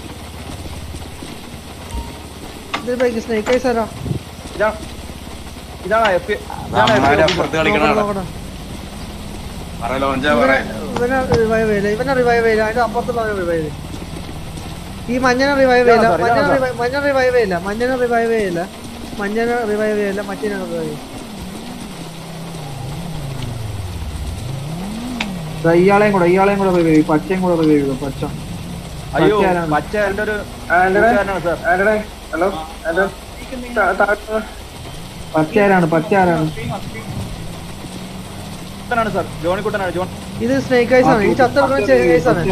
Speaker 9: ഇതാണ്
Speaker 5: അപ്പുറത്ത് കളിക്കണ
Speaker 2: ഇവനെ റിവൈവ് ചെയ്യില്ല. അതിന്റെ അപ്പുറത്തുള്ള റിവൈവ്. ഈ മഞ്ഞനെ റിവൈവ് ചെയ്യില്ല. മഞ്ഞനെ റിവൈവ് ചെയ്യില്ല. മറ്റേ റിവൈവ്
Speaker 4: ഇയാളെയും കൂടെ റിവൈവ്, പച്ചയും കൂടെ റിവൈവ് ചെയ്തു. പച്ച
Speaker 9: പച്ച എന്റെ ഒരു
Speaker 4: പച്ചയാരാണ്
Speaker 9: സാർ? ജോണിക്കുട്ടനാണ്. ജോൺ
Speaker 2: ഇത് സ്നേക്ക് ഐസ് ആണ്. ഈ ചത്തെടുക്കുന്ന സ്നേക്ക് ഐസ് ആണ്.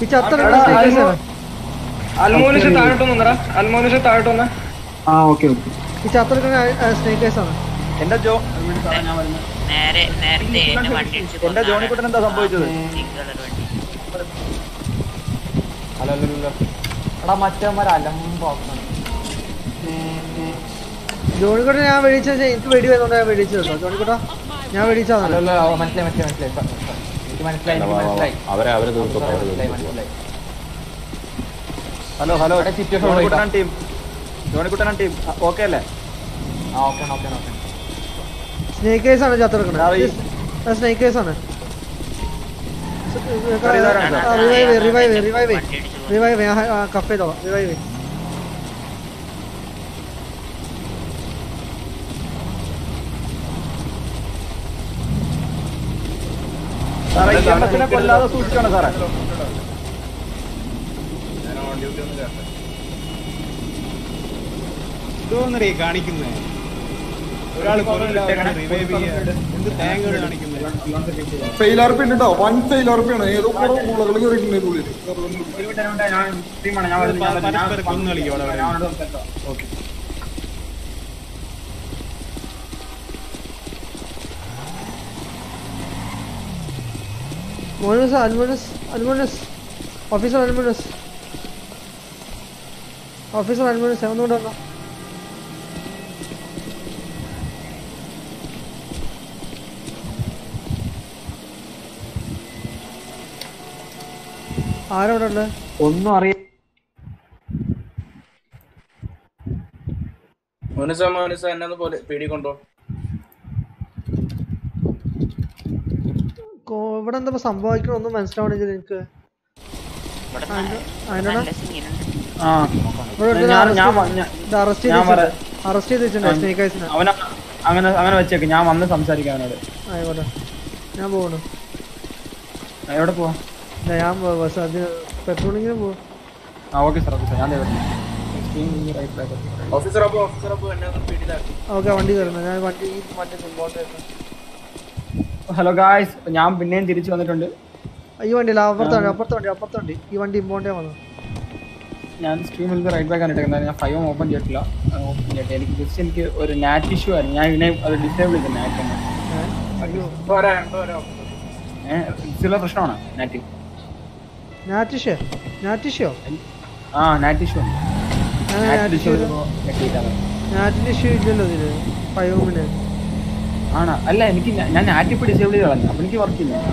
Speaker 9: അൽമോനിഷ് താഴോട്ടൊന്ന്.
Speaker 4: ആ ഓക്കെ.
Speaker 2: ഈ ചത്തെടുക്കുന്ന സ്നേക്ക് ഐസ് ആണ്.
Speaker 9: എന്റെ ജോണിക്കുട്ടൻ എന്താ സംഭവിച്ചത്? എടാ മറ്റവന്മാർ അലമ്പോക്കണം.
Speaker 2: ജോണിക്കുട്ടൻ ഞാൻ വെടിച്ചത് എനിക്ക് വെടി വന്നോണ്ട് ഞാൻ വെടിച്ചത് കേട്ടോ. ജോണിക്കുട്ടാ ഞാൻ വെടിച്ചതാണ്.
Speaker 9: മനസ്സിലായി. ഹലോ ജോണിക്കുട്ടനാണ് ടീം. ഓക്കെ അല്ലേ?
Speaker 2: സ്നേക്ക് ഐസ് ആണ് ചത്തെടുക്കുന്നത്. സ്നേക്ക് ഐസ് ആണ്. റിവൈവ് കഫ് ചെയ്തോളാം. റിവൈവ്
Speaker 9: കൊല്ലാതെ സൂക്ഷിക്കണം സാറേ.
Speaker 7: ഇതോന്നറിയ കാണിക്കുന്നേ. ഒരാൾ
Speaker 1: ഫെയിൽ ആർപ്പി ഉണ്ട് കേട്ടോ. 1 ഫെയിൽ ആർപ്പിയാണ്. ഏതോ കൂടെ ഗുളകൾ കയറിയിട്ടുണ്ട് ഉള്ളിൽ.
Speaker 7: കൊന്നു കളിക്കും അവിടെ. ഓക്കെ
Speaker 2: ഓഫീസർ അൽമോനസ് ഒന്നുകൂടെ വന്നോ. ആരോടെ ഉള്ളത്?
Speaker 4: ഒന്നും അറിയാം.
Speaker 5: എന്നെ പോലെ പേടിക്കൊണ്ടോ.
Speaker 2: ഇവിടെ എന്താ സംഭവിക്കണം ഒന്നും മനസ്സിലാവണെങ്കിൽ എനിക്ക് അറസ്റ്റ് ചെയ്തിട്ടുണ്ട് സ്നേക്ക് ഐസിനെ.
Speaker 9: അങ്ങനെ വെച്ചേക്ക്. ഞാൻ വന്ന് സംസാരിക്കാം അവനോട്.
Speaker 2: ആയിക്കോട്ടെ ഞാൻ പോകണം.
Speaker 9: എവിടെ പോവാ?
Speaker 2: ഞാൻ പെട്രോളിങ്ങിന് പോവാ.
Speaker 9: Okay sir. ഞാൻ
Speaker 2: ഓക്കെ വണ്ടി കയറുന്നു. ഞാൻ വണ്ടി
Speaker 9: ഹലോ ഗായ്സ്, ഞാൻ പിന്നെയും തിരിച്ചു വന്നിട്ടുണ്ട്.
Speaker 2: ഈ വണ്ടിയില്ല, അപ്പുറത്തെ വണ്ടി. ഈ വണ്ടി ഇമ്പോണ്ടേ വന്നു.
Speaker 9: ഞാൻ സ്ട്രീമിൽ റൈറ്റ് ബാക്ക് ആണ് ഇട്ടേക്കുന്നത്. ഞാൻ 5 ഓപ്പൺ ചെയ്തിട്ടില്ല. എനിക്ക് ജസ്റ്റ് എനിക്ക് ഒരു നാറ്റ് ഇഷ്യൂ ആയിരുന്നു. ഞാൻ ഇതിനെ അത് ഡിസേബിൾ ചെയ്തു. നാറ്റ് ചില പ്രശ്നമാണ് നാറ്റ് ഇഷ്യൂ. നാറ്റ് ഇഷ്യൂ
Speaker 2: നാറ്റിന് ഇഷ്യൂ ഇല്ലല്ലോ ഇതില് 5 മിനിറ്റ്.
Speaker 9: ആണോ? അല്ല എനിക്ക് ഞാൻ ആറ്റിപ്പ് ഡിസേബിൾ ചെയ്ത് കളഞ്ഞു. അപ്പൊ എനിക്ക് വർക്ക് ചെയ്യുന്നു.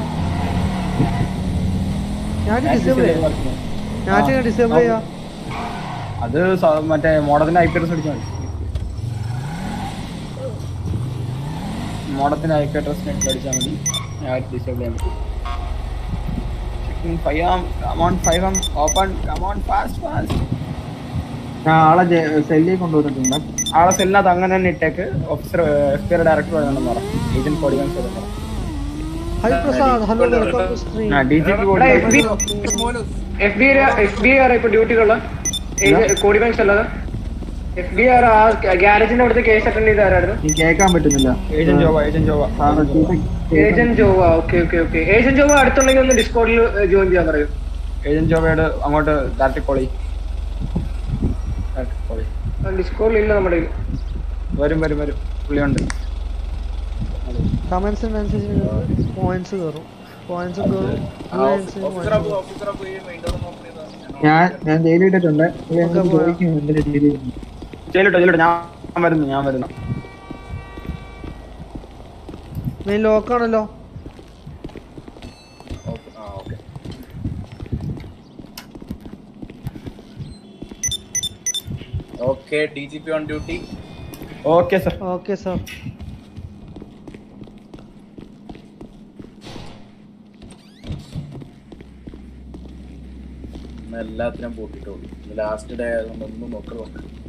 Speaker 2: ഡിസേബിൾ ചെയ്യാ.
Speaker 9: അത് മറ്റേ മോഡത്തിന്റെ ഐ പി അഡ്രസ് അടിച്ചാൽ മതി. മോഡത്തിന്റെ ഐ പി അഡ്രസ് അടിച്ചാൽ മതി. ഞാൻ ഡിസേബിൾ ചെയ്യാൻ പറ്റും.
Speaker 4: ആളെ സെല്ലിൽ കൊണ്ടുവന്നിട്ടുണ്ട്.
Speaker 9: ആളെ സെല്ലിനകത്ത് അങ്ങനെ തന്നെ ഇട്ടേക്ക്. ഓഫീസർ എഫ് ഡയറക്ടർ വേണമെന്ന് പറയാം. ഏജന്റ് കോഡിഗൻസ്
Speaker 2: hi Prasad, hello welcome to stream.
Speaker 8: ഇപ്പൊ ഡ്യൂട്ടിയിലുള്ള കോഡിഗൻസ് അല്ലാതെ FBI ആ ഗ്യാരേജിന്റെ അടുത്ത് കേസ് അറ്റൻഡ് ചെയ്ത ആരായിരുന്നു?
Speaker 4: കേൾക്കാൻ പറ്റുന്നില്ല.
Speaker 9: Agent Jova.
Speaker 8: Agent Jova. Okay. Agent Jova അടുത്തുണ്ടെങ്കിൽ ഒന്ന് ഡിസ്കോഡിൽ ജോയിൻ ചെയ്യാൻ പറയൂ.
Speaker 9: ഏജന്റ് ജോവയോട് അങ്ങോട്ട് ഡയറക്റ്റ് കോളി.
Speaker 8: ഡിസ്കോഡിൽ ഇല്ല നമ്മുടെ.
Speaker 9: വരും പുള്ളിയുണ്ട്.
Speaker 2: കമന്റ്സ് പോയിന്റ്സ് കയറും.
Speaker 4: ഞാൻ ജയിലിട്ടിട്ടുണ്ട്.
Speaker 9: ജയിലിട്ടോ. ഞാൻ വരുന്നു.
Speaker 2: നീ ലോക്കാണല്ലോ.
Speaker 5: Okay. DGP on duty.
Speaker 9: Okay sir.
Speaker 5: എല്ലാത്തിനും പോട്ടിട്ടുള്ളൂ. ലാസ്റ്റ് ഡേ ആയതുകൊണ്ട് ഒന്നും നോക്കണം.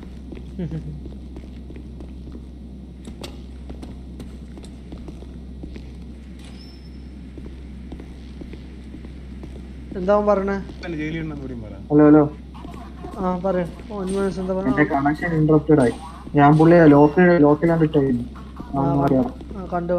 Speaker 2: എന്താ പറഞ്ഞേ?
Speaker 4: ഹലോ.
Speaker 2: പറയാം.
Speaker 4: എന്റെ കണക്ഷൻ ഇന്ററപ്റ്റഡ് ആയി. ഞാൻ പുള്ളിയെ ലോക്കിലാണ്ട് ഇട്ടായിരുന്നു.
Speaker 2: കണ്ടു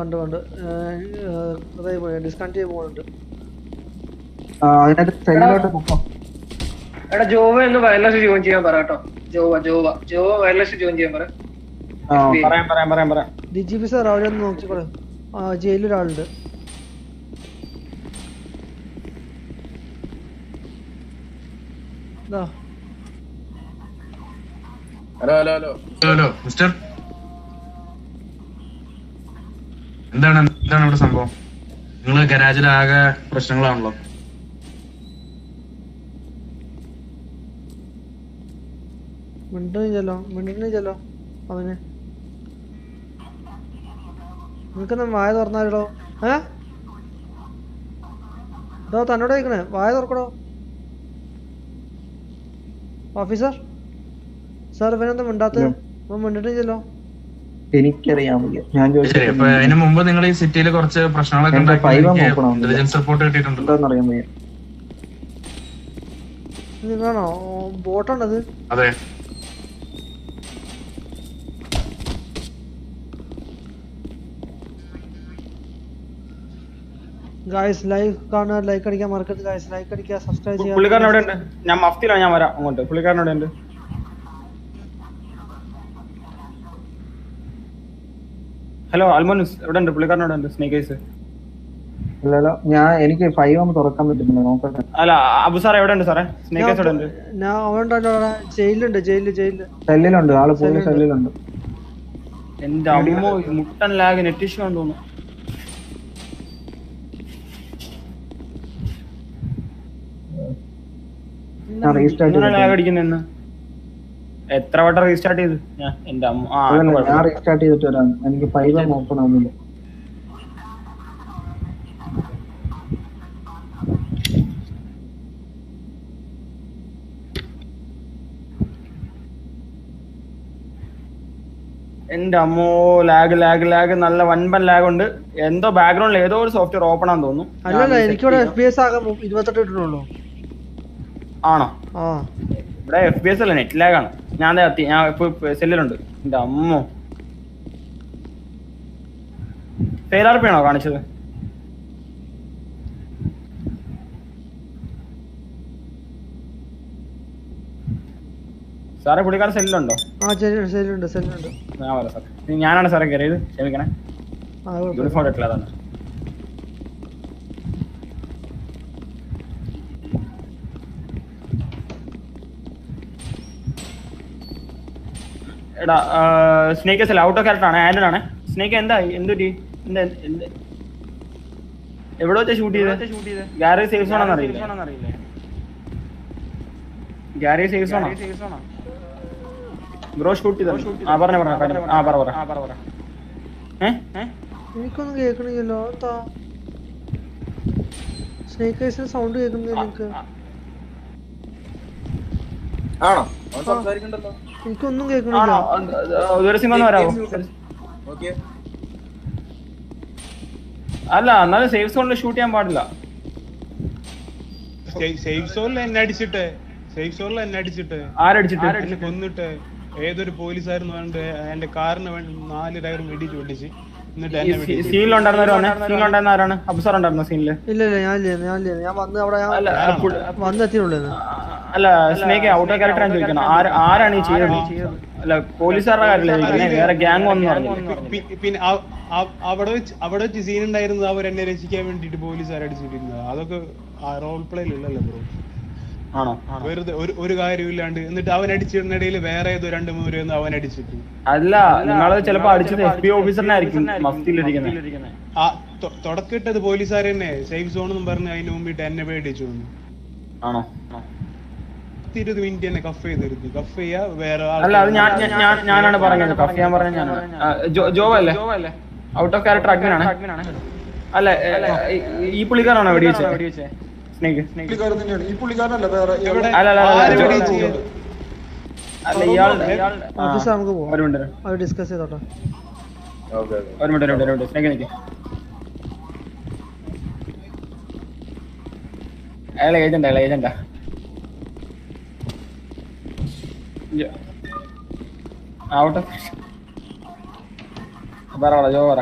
Speaker 2: ഡിസ്കണക്ട് ചെയ്ത് പോകുന്നുണ്ട്.
Speaker 4: അതിനകത്ത് സെല്ലിലോട്ട് നോക്കാം.
Speaker 8: എടാ ജോവ ഒന്ന് വയർലെസ് ജോയിൻ ചെയ്യാൻ പറ കേട്ടോ. ജോവ വയർലെസ് ജോയിൻ ചെയ്യാൻ പറ.
Speaker 9: പറയാം.
Speaker 2: DGP സാർ അവിടെ ഒന്ന് നോക്കിക്കോളൂ. ജയിലൊരാളുണ്ട്.
Speaker 5: Hello mister. എന്താണ് ഇവിടെ സംഭവം? നിങ്ങള് ഗരാജിലാകെ പ്രശ്നങ്ങളാണല്ലോ.
Speaker 2: മിണ്ടുന്നില്ലല്ലോ അവന്. നിനക്കെന്നാ വായ തുറന്നാലോ? ഇതോ തന്നോട് ചോദിക്കണേ, വായ തുറക്കണോ ഓഫീസർ? സാർ ഇവനെന്താ മിണ്ടാത്തത്? മിണ്ടിട്ടില്ലല്ലോ.
Speaker 4: എനിക്കറിയാൻ
Speaker 5: അതിന് മുമ്പ് നിങ്ങൾ ഈ സിറ്റിയിൽ കുറച്ച് പ്രശ്നങ്ങളൊക്കെ ഇന്റലിജൻസ് റിപ്പോർട്ട് കിട്ടിയിട്ടുണ്ടോ?
Speaker 2: നിങ്ങളാണോ ബോട്ടാണത്?
Speaker 5: അതെ.
Speaker 2: ഗായ്സ് ലൈവ് കാണുക, ലൈക്ക് അടിക്കാൻ മറക്കരുത് ഗായ്സ്. ലൈക്ക് അടിക്കുക, സബ്സ്ക്രൈബ് ചെയ്യുക.
Speaker 9: പുള്ളിക്കാരൻ അവിടെ ഉണ്ട്. ഞാൻ മഫ്തിയിലാണ്. ഞാൻ വരാം അങ്ങോട്ട്. പുള്ളിക്കാരൻ അവിടെ ഉണ്ട്. ഹലോ അൽമോനുസ് എവിടെ ഉണ്ട്? പുള്ളിക്കാരൻ അവിടെ ഉണ്ട്. Snake eyes.
Speaker 4: എനിക്ക് 5 തുറക്കാൻ പറ്റുന്നില്ല. നോക്കട്ടെ.
Speaker 9: അല്ല അബു സാർ എവിടെ ഉണ്ട് സാറേ? സ്നേക്ക് ഐസ് എവിടെ ഉണ്ട്?
Speaker 2: ജയിലുണ്ട്.
Speaker 4: സെല്ലിലുണ്ട്. ആള് പോയി സെല്ലിലുണ്ട്.
Speaker 9: എന്റെ അമ്മോ, മുട്ടൻ ലാഗ് നെറ്റ് ഇഷ്യൂ ആണെന്ന് തോന്നുന്നു. ലാഗ് അടിക്കുന്നെന്ന് എത്ര വട്ടം റീസ്റ്റാർട്ട് ചെയ്ത് ഞാൻ? എന്റെ അമ്മ,
Speaker 4: ഞാൻ റീസ്റ്റാർട്ട് ചെയ്തിട്ട് വരാം. എനിക്ക് 5 ഓപ്പൺ ആവുന്നില്ല.
Speaker 9: എന്റെ അമ്മോ, ലാഗ് നല്ല വൻപൻ ലാഗ് ഉണ്ട്. എന്തോ ബാക്ക്ഗ്രൗണ്ടിൽ ഏതോ ഒരു സോഫ്റ്റ്വെയർ ഓപ്പൺ ആണെന്ന് തോന്നുന്നു.
Speaker 2: അല്ലല്ല, എനിക്കിവിടെ FPS ആകെ 28 ഇട്ടിട്ടുള്ളൂ.
Speaker 9: ആണോ? ഇവിടെ FPS അല്ല, നെറ്റ് ലാഗ് ആണ്. ഞാൻ ഇപ്പൊ സെല്ലിലുണ്ട്. എന്റെ അമ്മോ, ഫെയിലാർപ്പി ആണോ കാണിച്ചത്? സാറേ പുള്ളിക്കാരൻ സെല്ലുണ്ടോ?
Speaker 2: സെല്ലുണ്ട്.
Speaker 9: ഞാൻ പറയാം സാർ. ഞാനാണ് സാറേ കയറിയത്, ക്ഷമിക്കണേ. യൂണിഫോം ഇട്ടില്ല, അതാണ്. എടാ സ്നേക്കേഴ്സ് അല്ല, ഔട്ടോ ക്യാരക്ടർ ആണ്. ആൻഡൻ ആണ്. സ്നേക്ക് എന്തായി എന്തൊരു എവിടെ വെച്ചാ ഷൂട്ട് ചെയ്തത്? ഗാരേജ് സേഫ് സോൺ ആണെന്ന് അറിയില്ല. ഗാരേജ് സേഫ് സോണോ ബ്രോ? ഷൂട്ട് ചെയ്തോ? പറ
Speaker 2: എനിക്കൊന്നും കേൾക്കണില്ലല്ലോ. എന്താ സ്നേക്ക് ഐസിന് സൗണ്ട് കേൾക്കുന്നില്ല എനിക്ക്? എനിക്കൊന്നും കേൾക്കണില്ല.
Speaker 9: അല്ല എന്നാലും സേഫ് സോണിൽ ഷൂട്ട് ചെയ്യാൻ പാടില്ല.
Speaker 7: സേഫ് സോണിൽ എന്നെ അടിച്ചിട്ട് ആരടിച്ചിട്ട് കൊന്നിട്ട് ഏതൊരു പോലീസായിരുന്നു പറഞ്ഞിട്ട് എന്റെ കാറിന് വേണ്ടി 4 ടയർ വെടിച്ച് പൊട്ടിച്ച്.
Speaker 9: സീനിലുണ്ടായിരുന്നവരാണ്? അബ്സർ ഉണ്ടായിരുന്നോ സീനില്?
Speaker 2: ഇല്ല ഞാൻ വന്ന് അവിടെ വന്നെത്തിയുള്ളൂ.
Speaker 9: അല്ല സ്നേക്ക് ഔട്ട് ഓഫ് ക്യാരക്ടർ ആണ് ചോദിക്കണം. ആരാണ് ഈ ചെയ്തത്? അല്ല പോലീസുകാരുടെ കാര്യമില്ല, വേറെ ഗ്യാങ് വന്നു പറഞ്ഞു.
Speaker 7: പിന്നെ അവിടെ വെച്ച് സീൻ ഉണ്ടായിരുന്നത് അവരെന്നെ രക്ഷിക്കാൻ വേണ്ടിട്ട് പോലീസുകാർ അടിച്ചിട്ടിരുന്നത്. അതൊക്കെ റോൾ പ്ലേയിലുള്ളല്ലോ ബ്രോ.
Speaker 9: ആണോ?
Speaker 7: വെറുതെ ഒരു കാര്യമില്ലാണ്ട് എന്നിട്ട് അവൻ അടിച്ചിടുന്നിടയിൽ വേറെ ഏതോ 2-3 പേര് അവൻ അടിച്ചിട്ടു.
Speaker 9: അല്ല നിങ്ങള് ചിലപ്പോ അടിച്ചത് FBI ഓഫീസറിനായിരിക്കും മഫ്തിയിലിരിക്കുന്നത്.
Speaker 7: തുടക്കിട്ടത് പോലീസുകാർ തന്നെ സേഫ് സോൺ എന്നും പറഞ്ഞ് അതിന് മുമ്പിട്ട് എന്നെ പേടിച്ചു.
Speaker 9: ആണോ?
Speaker 7: 20 മിനിറ്റ് എന്നെ കഫ് ചെയ്തിരുന്നു. കഫ് ചെയ്യാ വേറെ
Speaker 9: അല്ല അത് ഞാനാണ് പറഞ്ഞത്. കഫ് ചെയ്യാൻ പറഞ്ഞ ഞാനാണ്. ജോ അല്ലേ ഔട്ട് ഓഫ് ക്യാരക്ടർ അഡ്മിനാണ്. അല്ല ഈ പുള്ളിക്കാരാണോ വെടിവെച്ചേ? സ്നേക്ക്
Speaker 1: ഈ പുള്ളിക്കാരനല്ല വേറെ
Speaker 9: അല്ല ഇയാളുടെ
Speaker 2: നമുക്ക് പോവാം, ഡിസ്കസ് ചെയ്തോട്ടെ.
Speaker 9: ഒരു മിനിറ്റ് സ്നേക്ക് നിൽക്ക്. അയാളെ ഏജന്റാ ഔട്ട് ഓഫ് ജോ പറ.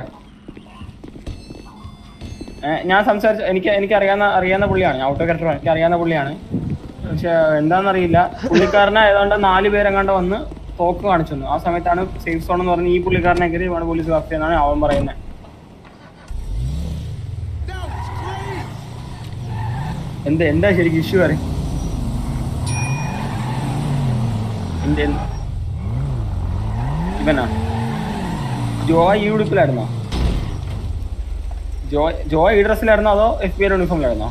Speaker 9: ഞാൻ സംസാരിച്ച എനിക്ക് അറിയാവുന്ന പുള്ളിയാണ്. ഔട്ട് ഓഫ് ക്യാരക്ടർ എനിക്ക് അറിയാവുന്ന പുള്ളിയാണ്. പക്ഷെ എന്താണെന്നറിയില്ല, പുള്ളിക്കാരനെ ഏതാണ്ട് 4 പേരെങ്ങാണ്ട് വന്ന് തോക്ക് കാണിച്ചു തന്നു. ആ സമയത്താണ് സേഫ് സോൺ എന്ന് പറഞ്ഞ് ഈ പുള്ളിക്കാരനെതിരെ പോലീസ് കഫ് ചെയ്യുന്നതാണ് അവൻ പറയുന്നത്. എന്താ ശരിക്കും ഇഷ്യൂ പറയും? ഇവനാ ജോ ഈ ഉടുപ്പിലായിരുന്നോ? ജോ ഈ ഡ്രസ്സിലായിരുന്നോ അതോ FBI യൂണിഫോമിലായിരുന്നോ?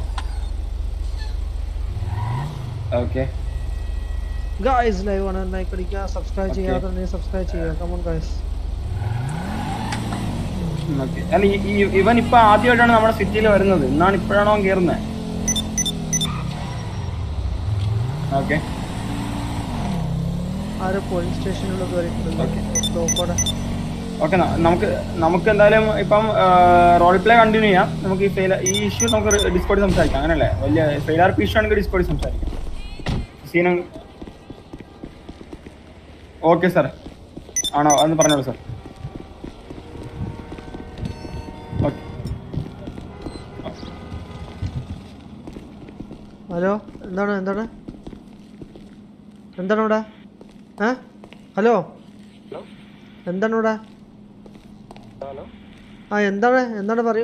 Speaker 9: ഓക്കെ
Speaker 2: ഗായ്സ് ലൈവ് ആണ്, ലൈക്ക് അടിക്കുക, സബ്സ്ക്രൈബ് ചെയ്യാതെ സബ്സ്ക്രൈബ് ചെയ്യുക. Come on guys.
Speaker 9: ഓക്കെ. അല്ല ഇവൻ ഇപ്പൊ ആദ്യമായിട്ടാണ് നമ്മുടെ സിറ്റിയിൽ വരുന്നത്. ഇന്നാണ് ഇപ്പോഴാണോ അവൻ കയറുന്നത്? ഓക്കെ
Speaker 2: ആരോ പോലീസ് സ്റ്റേഷനിലുള്ള
Speaker 9: ഓക്കെ. നമുക്ക് എന്തായാലും ഇപ്പം റോൾ പ്ലേ കണ്ടിന്യൂ ചെയ്യാം. നമുക്ക് ഈ ഇഷ്യൂ നമുക്ക് ഡിസ്കോഡിൽ സംസാരിക്കാം. അങ്ങനല്ലേ? വലിയ ഫെയിലാർ ഇഷ്യൂ ആണെങ്കിൽ ഡിസ്കോഡിൽ സംസാരിക്കാം. സീനും ഓക്കെ സാർ ആണോ? അതൊന്ന് പറഞ്ഞോളൂ സാർ. ഓക്കെ.
Speaker 2: ഹലോ, എന്താണ് ഇവിടെ? ഹലോ എന്താണ് ഇവിടെ? എന്താണ് പറയൂ.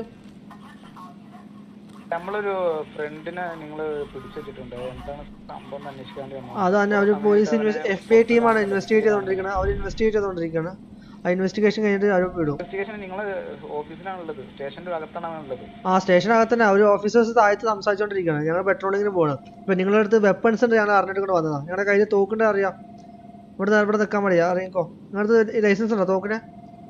Speaker 10: നമ്മളൊരു ഫ്രണ്ടിനെ നിങ്ങൾ പിടിച്ചിട്ടുണ്ട്. എന്താണ് സംഭവം അന്വേഷിക്കാൻ?
Speaker 2: അത് തന്നെ, ഒരു പോലീസ് FBI ടീമാണ് ഇൻവെസ്റ്റിഗേറ്റ് ചെയ്തോണ്ടിരിക്കുന്നത്. അവർ ഇൻവെസ്റ്റിഗേറ്റ് ചെയ്തോണ്ടിരിക്കുകയാണ്. ആ ഇൻവെസ്റ്റിഗേഷൻ കഴിഞ്ഞിട്ട് അവർ വിടും.
Speaker 10: ഇൻവെസ്റ്റിഗേഷൻ നിങ്ങൾ ഓഫീസിലാണുള്ളത്? സ്റ്റേഷന്റെ അകത്താണുള്ളത്?
Speaker 2: ആ സ്റ്റേഷനകത്ത് തന്നെ. അവർ ഓഫീസേഴ്സ് താഴത്ത് സംസാരിച്ചോണ്ടിരിക്കുകയാണ്. ഞങ്ങൾ പെട്രോളിങ്ങിന് പോകണം. ഇപ്പൊ നിങ്ങളുടെ അടുത്ത് വെപ്പൺസ് ഉണ്ട്, ഞങ്ങൾ അറിഞ്ഞിട്ട് വന്നതാണ്. ഞങ്ങളുടെ കയ്യിൽ തോക്കിന്റെ അറിയാം. ഇവിടെ നിൽക്കാൻ മതിയാ? അറിയിക്കോ. നിങ്ങളുടെ ലൈസൻസ് ഉണ്ടോ തോക്കിന്?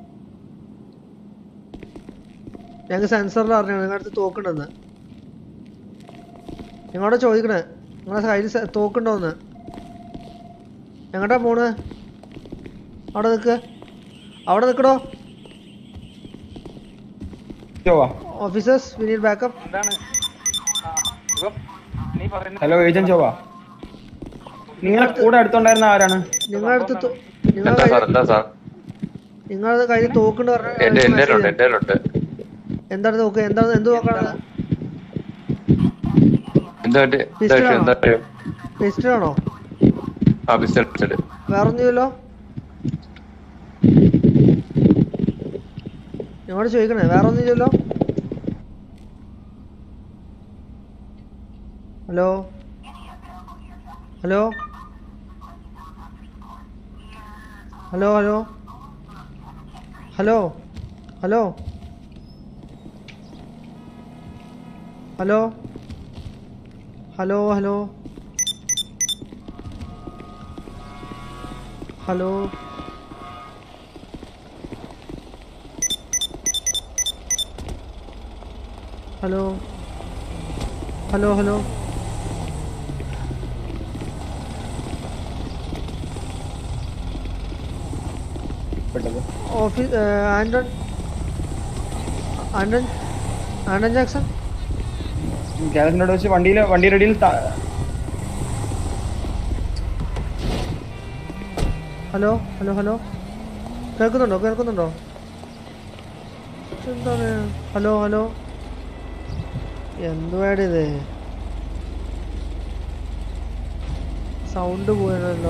Speaker 2: ഞങ്ങൾക്ക് സെൻസറിൽ അറിഞ്ഞു നിങ്ങളുടെ അടുത്ത് തോക്കുണ്ടെന്ന്. നിങ്ങളോട് ചോദിക്കണേ നിങ്ങളുടെ കയ്യിൽ തോക്കുണ്ടോന്ന്. എങ്ങോട്ടാ പോണ്? അവിടെ നിൽക്കടോ. Officers we need backup.
Speaker 9: Hello agent Jova, നിങ്ങളെ കൂടെ അടുത്തുണ്ടായിരുന്ന ആരാണ്?
Speaker 2: നിങ്ങളുടെ കയ്യിൽ തോക്കുണ്ട് പറഞ്ഞു. എന്താണ് തോക്ക്? എന്ത് നോക്കാണ്? പിസ്റ്റളാണോ? വേറൊന്നുമില്ലല്ലോ. ഞങ്ങളോട് ചോദിക്കണേ, വേറൊന്നുമില്ലല്ലോ. Hello hello hello hello hello hello hello hello hello hello hello hello hello office Anton Anton Anton Jackson
Speaker 9: ഗ്യാരേജിനോട് വെച്ച് വണ്ടിയുടെ ഇടയിൽ
Speaker 2: ഹലോ ഹലോ ഹലോ കേൾക്കുന്നുണ്ടോ എന്താണ് ഹലോ ഹലോ എന്തുവാടിത് സൗണ്ട് പോയല്ലോ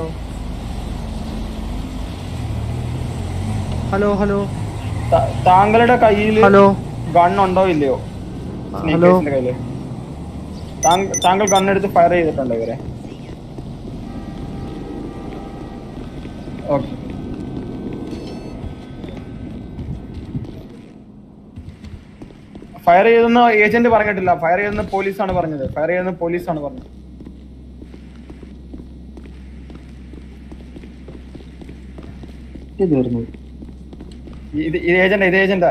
Speaker 2: ഹലോ ഹലോ
Speaker 9: താങ്കളുടെ കയ്യിൽ
Speaker 2: ഹലോ
Speaker 9: ഗൺ ഉണ്ടോ ഇല്ലയോ?
Speaker 2: ഹലോ
Speaker 9: കയ്യില് താങ്കൾ ഗണ്ണെടുത്ത് ഫയർ ചെയ്തിട്ടുണ്ടോ ഇവരെ? ഓക്കെ. ഫയർ ചെയ്തെന്ന് ഏജന്റ് പറഞ്ഞിട്ടില്ല. ഫയർ ചെയ്തെന്ന് പോലീസാണ് പറഞ്ഞത്. ഇത് ഏജന്റാ.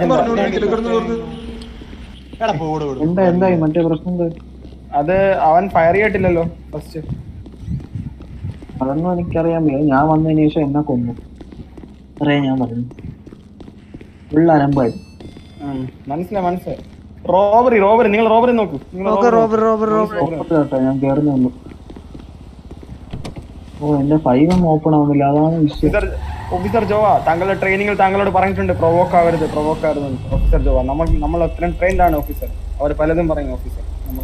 Speaker 4: എന്തായി മറ്റേ പ്രശ്നം?
Speaker 9: അത് അവൻ ഫയർ ചെയ്തിട്ടില്ലല്ലോ ഫസ്റ്റ്.
Speaker 4: അതൊന്നും എനിക്കറിയാൻ വയ്യ. ഞാൻ വന്നതിന് ശേഷം എന്നെ കൊന്നു. അറിയാൻ ഞാൻ പറഞ്ഞു. ഫുൾ അലമ്പായി.
Speaker 9: മനസ്സിലായി. റോബറി നിങ്ങൾ റോബറി നോക്കൂ.
Speaker 4: ഞാൻ കേറുന്നു വന്നു. ഓ എന്റെ 5M ഓപ്പൺ ആവുന്നില്ല. അതാണ് വിഷയം.
Speaker 9: ഓഫീസർ ജോവാ, താങ്കളുടെ ട്രെയിനിങ്ങിൽ താങ്കളോട് പറഞ്ഞിട്ടുണ്ട് പ്രൊവോക്ക് ആവരുത്. ഓഫീസർ ജോവാ, നമ്മൾ അത്രയും ട്രെയിൻഡ് ആണ് ഓഫീസർ. അവർ പലതും പറയും ഓഫീസർ.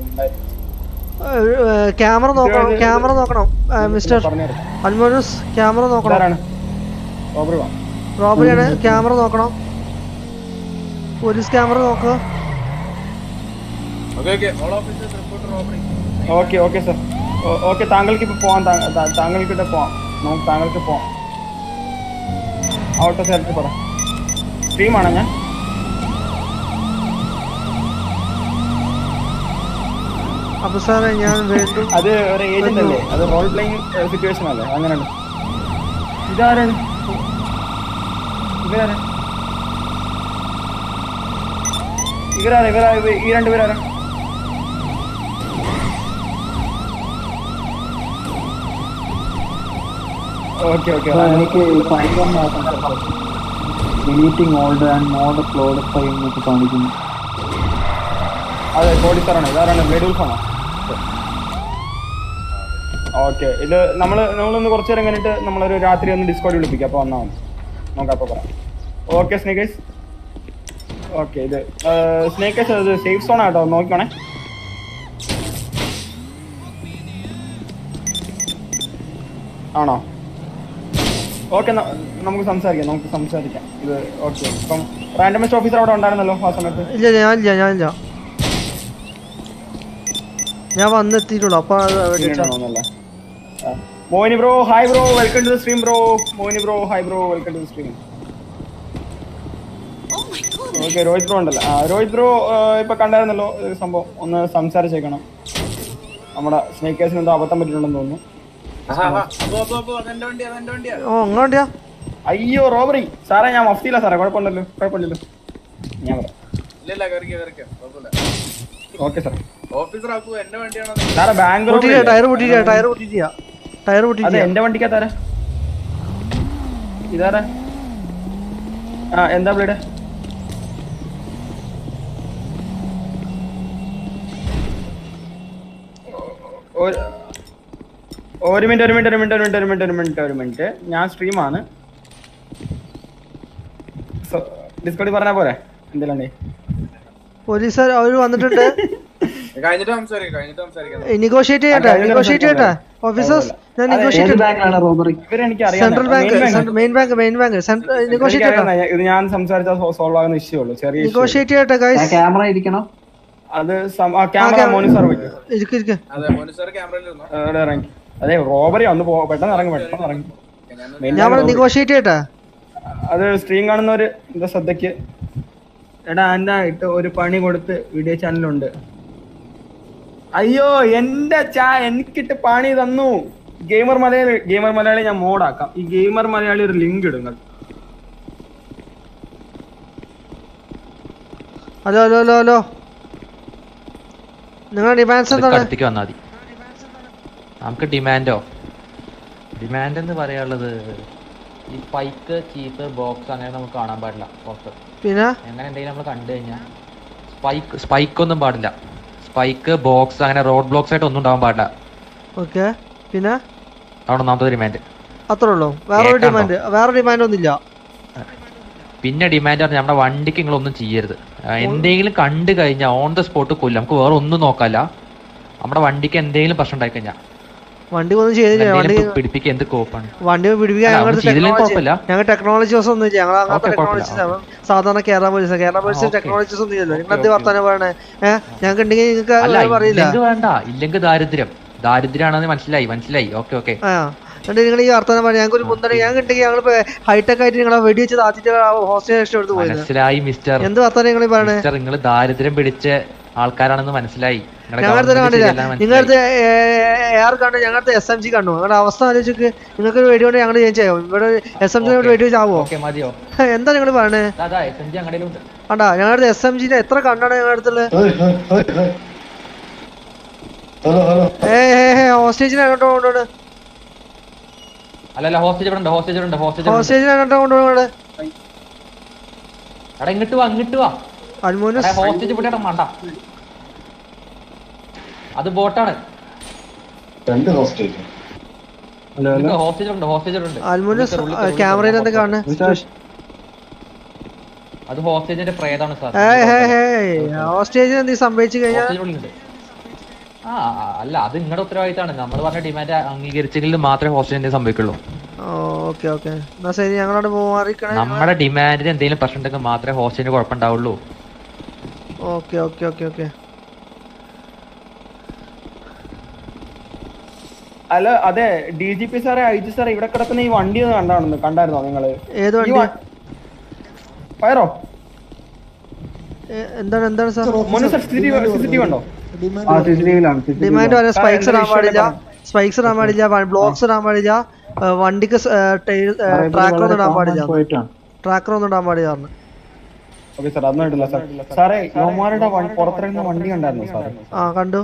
Speaker 2: ക്യാമറ നോക്കണം മിസ്റ്റർ അൽമോനസ്. ക്യാമറ നോക്കണം. റോബറിയാണ്. ക്യാമറ നോക്കണം. പോലീസ് ക്യാമറ നോക്കുക.
Speaker 9: Okay sir. ഓക്കെ, താങ്കൾക്ക് ഇപ്പൊ പോവാം. താങ്കൾക്ക് പോവാം. ഔട്ട് ഓഫ് സെൽഫ് പറ. സ്ട്രീമാണോ ഞാൻ?
Speaker 2: അപ്പൊ സാറേ ഞാൻ വീണ്ടും
Speaker 9: അത് ഒരു ഏജന്റ് അല്ലേ? അത് റോൾ പ്ലേയിങ് സിറ്റുവേഷൻ അല്ലേ? അങ്ങനെയാണ്. ഇവരാണ് ഈ രണ്ടുപേരാണ്. ഓക്കെ.
Speaker 4: എനിക്ക് 5M deleting old and mod upload 5 എന്നൊക്കെ കാണിക്കുന്നു.
Speaker 9: അതെ, കോഡിസാറാണ്. ഇതാരാണ്? ബ്ലേഡുൽഫാണോ? ഓക്കെ. ഇത് നമ്മളൊന്ന് കുറച്ചു നേരം കഴിഞ്ഞിട്ട് നമ്മളൊരു രാത്രി ഒന്ന് ഡിസ്കോഡ് വിളിപ്പിക്കാം. അപ്പോൾ വന്നാൽ മതി. നോക്കാം, അപ്പോൾ പറയാം. ഓക്കെ സ്നേക്കേഴ്സ്. ഓക്കെ, ഇത് സ്നേക്കേഴ്സ് ഇത് സേഫ് സോൺ ആട്ടോ, നോക്കണേ. ആണോ? ഓക്കെ, നമുക്ക് സംസാരിക്കാം. ഇത് ഓക്കെ. ഇപ്പം റാൻഡമസ്റ്റ് ഓഫീസർ അവിടെ ഉണ്ടായിരുന്നല്ലോ ആ സമയത്ത്?
Speaker 2: ഇല്ല, ഞാൻ വന്നെത്തിയിട്ടുള്ളൂ. അപ്പൊ
Speaker 9: Mohini bro, hi bro, welcome to the stream bro. Mohini bro, hi bro, welcome to the stream. Okay, Rohit bro ഉണ്ടല്ലോ. രോഹിത് ബ്രോ ഇപ്പൊ കണ്ടായിരുന്നല്ലോ സംഭവം. ഒന്ന് സംസാരിച്ചേക്കണം. നമ്മുടെ സ്നേക്കേഴ്സിന് എന്തോ അബദ്ധം പറ്റിയിട്ടുണ്ടെന്ന് തോന്നുന്നു. അയ്യോ, റോബറി സാറേ. ഞാൻ മഫ്തിയില്ല സാറേ. കുഴപ്പമില്ലല്ലോ. ഞാൻ പറയാം. Okay sir. സാറേ ബാങ്ക് അതെ, എന്റെ വണ്ടിക്കകത്താരാ? ഇതാരാ? എന്താ ബ്ലേഡ്? ഒരു മിനിറ്റ്. ഞാൻ സ്ട്രീമാണ്. ഡിസ്കോഡിൽ പറഞ്ഞാ പോരെ? എന്തെല്ലാം
Speaker 2: പോലീസുകാർ അവര് വന്നിട്ടുണ്ട്. നെഗോഷിയേറ്റ് ചെയ്യട്ടെ ഓഫീസേഴ്സ്. ഞാൻ negotiate central bank, main bank negotiate ചെയ്യട്ടെ.
Speaker 9: ഇത് ഞാൻ സംസാരിച്ചാൽ സോൾവ് ആകുന്ന ഇഷ്യൂ ഉള്ളൂ. ചെറിയ
Speaker 2: നെഗോഷിയേറ്റ് ചെയ്യട്ടെ ഗൈസ്.
Speaker 4: ക്യാമറ ഇരിക്കണം.
Speaker 9: അത് ക്യാമറ മോനിസർ വയ്ക്കും. അതെ, റോബറി ഒന്ന് പെട്ടെന്ന് ഇറങ്ങി.
Speaker 2: ഞാൻ നെഗോഷിയേറ്റ് ചെയ്യട്ടെ.
Speaker 9: അത് സ്ട്രീം കാണുന്നവര് എന്താ ശ്രദ്ധയ്ക്ക്, എടാ എന്റെ ഇട്ട് ഒരു പണി കൊടുത്ത് വീഡിയോ ചാനലുണ്ട്. അയ്യോ എന്റെ എനിക്കിട്ട് പണി തന്നു. ഗെയിമർ മലയാളി ഞാൻ മോഡാക്കാം. ഈ ഗെയിമർ മലയാളി ഒരു ലിങ്ക് ഇടുങ്ങൾ.
Speaker 2: ഹലോ ഹലോ ഹലോ ഹലോ, നിങ്ങളുടെ ഡിമാൻഡ്സ് എന്താണ്?
Speaker 11: അടുത്തേക്ക് വന്നാൽ മതി. നമുക്ക് ഡിമാൻഡ് എന്ന് പറയാനുള്ളത് ഈ സ്പൈക്ക്, ചീപ്പ്, ബോക്സ് അങ്ങനെ നമുക്ക് കാണാൻ പാടില്ല.
Speaker 2: പിന്നെ
Speaker 11: അങ്ങനെ എന്തെങ്കിലും നമ്മൾ കണ്ടു കഴിഞ്ഞാൽ സ്പൈക്ക് ഒന്നും പാടില്ല. സ്പൈക്ക്, ബോക്സ് അങ്ങനെ റോഡ് ബ്ലോക്സ് ആയിട്ട് ഒന്നും ഉണ്ടാവാൻ പാടില്ല.
Speaker 2: ഓക്കെ, പിന്നെ
Speaker 11: അതാണ് ഒന്നാമത്തെ ഡിമാൻഡ്.
Speaker 2: അത്രേ ഉള്ളൂ, വേറെ ഡിമാൻഡ് ഒന്നുമില്ല.
Speaker 11: പിന്നെ ഡിമാൻഡ് പറഞ്ഞാൽ നമ്മുടെ വണ്ടിക്ക് നിങ്ങളൊന്നും ചെയ്യരുത്. എന്തെങ്കിലും കണ്ടു കഴിഞ്ഞാൽ ഓൺ ദ സ്പോട്ട് കൊല്ലും. നമുക്ക് വേറെ ഒന്നും നോക്കാല്ല. നമ്മുടെ വണ്ടിക്ക് എന്തെങ്കിലും പ്രശ്നം ഉണ്ടായി കഴിഞ്ഞാൽ
Speaker 2: വണ്ടി ഒന്നും ചെയ്തില്ല.
Speaker 11: പിടിപ്പിക്കുക എന്ത് കോപ്പാണ്
Speaker 2: വണ്ടി പിടിപ്പിക്കാൻ ഞങ്ങൾ ടെക്നോളജീസ് ഒന്നും ഇല്ല. ഞങ്ങൾ അങ്ങനത്തെ ടെക്നോളജീസ് സാധാരണ കേരള പോലീസ് ടെക്നോളജീസ് ഒന്നും ഇല്ലല്ലോ. നിങ്ങൾ എന്ത് വർത്താനം പറയണേ? ഞങ്ങൾക്ക് ഉണ്ടെങ്കിൽ നിങ്ങൾക്ക് പറയില്ല.
Speaker 11: വേണ്ട, ഇല്ലെങ്കിൽ ദാരിദ്ര്യമാണെന്ന് മനസ്സിലായി. ഓക്കെ
Speaker 2: നിങ്ങൾ ഈ വർത്താനം പറയാം. ഞങ്ങൾക്ക് ഒരു മുൻതണ ഞങ്ങൾക്ക് ഉണ്ടെങ്കിൽ ഞങ്ങൾ ഹൈടെക് ആയിട്ട് നിങ്ങളെ വെടിവെച്ച് താത്തിട്ട് ഹോസ്റ്റൽ എടുത്ത് പോയി.
Speaker 11: മനസ്സിലായി മിസ്റ്റർ.
Speaker 2: എന്ത് വർത്താനം നിങ്ങൾ പറയണേ?
Speaker 11: നിങ്ങൾ ദാരിദ്ര്യം പിടിച്ച ആൾക്കാരാണെന്ന് മനസ്സിലായി.
Speaker 2: ഞങ്ങളുടെ കണ്ടില്ല. നിങ്ങളുടെ എയർ കണ്ടു, ഞങ്ങളുടെ SMG കണ്ടു. നിങ്ങളുടെ അവസ്ഥ ആലോചിച്ച് നിങ്ങൾക്ക് ഒരു വെടികൊണ്ട് ഞങ്ങൾ ചേഞ്ച് ചെയ്യാം. ഇവിടെ SMG വെടിവെച്ചാവോ? എന്താ നിങ്ങൾ പറയണേ? കണ്ടാ ഞങ്ങളുടെ SMGന്റെ എത്ര കണ്ടാണ് ഞങ്ങളുടെ അടുത്തുള്ളത്? ഹോസ്റ്റേജിനെ അങ്ങോട്ട് കൊണ്ടുപോണ്. ഹോസ്റ്റേജിനെ അങ്ങോട്ട് കൊണ്ടുപോണ്. അൽമോനസ്
Speaker 11: അത് ബോട്ടാണ്.
Speaker 2: അൽമോനസ് ക്യാമറയിൽ എന്താ കാണുന്നത്?
Speaker 11: അത് ഹോസ്റ്റേജിന്റെ പ്രേതാണ് സാർ.
Speaker 2: ഹോസ്റ്റേജിന് എന്തെങ്കിലും സംഭവിച്ചു കഴിഞ്ഞാൽ
Speaker 11: അല്ല, അത് നിങ്ങളുടെ ഉത്തരവാദിത്തമാണ്. നമ്മൾ പറഞ്ഞ ഡിമാൻഡ് അംഗീകരിച്ചെങ്കിൽ മാത്രമേ ഹോസ്റ്റേജിന് സംഭവിക്കുള്ളൂ.
Speaker 2: ഓക്കെ എന്നാ ശരി, ഞങ്ങളോട് മാറിക്കണേ.
Speaker 11: നമ്മുടെ ഡിമാൻഡിന് എന്തെങ്കിലും പ്രശ്നം ഉണ്ടെങ്കിൽ മാത്രമേ ഹോസ്റ്റേജിന് കുഴപ്പമുണ്ടാവുള്ളൂ.
Speaker 2: ഓക്കെ
Speaker 9: അല്ല അതെ, DGP സാറേ, IG സാറേ, ഇവിടെ കിടക്കുന്ന ഈ വണ്ടി ഒന്ന് കണ്ടായിരുന്നോ നിങ്ങള്?
Speaker 2: ഏത് വണ്ടി?
Speaker 9: ഫയറോ?
Speaker 2: എന്താണ് സാർ?
Speaker 9: CCTV ഉണ്ടോ?
Speaker 2: ഡിമാൻഡ് പറയാൻ സ്പൈക്സ് ഇടാൻ പാടില്ല, ബ്ലോക്സ് ഇടാൻ പാടില്ല, വണ്ടിക്ക് ട്രാക്കർ ഒന്നും ഇടാൻ പാടില്ല.
Speaker 9: ഓക്കെ സാർ, അതൊന്നും ഇടില്ല സാർ. സാറേ, യോമാരുടെ പുറത്തിറങ്ങുന്ന വണ്ടി കണ്ടായിരുന്നു സാറേ?
Speaker 2: കണ്ടു.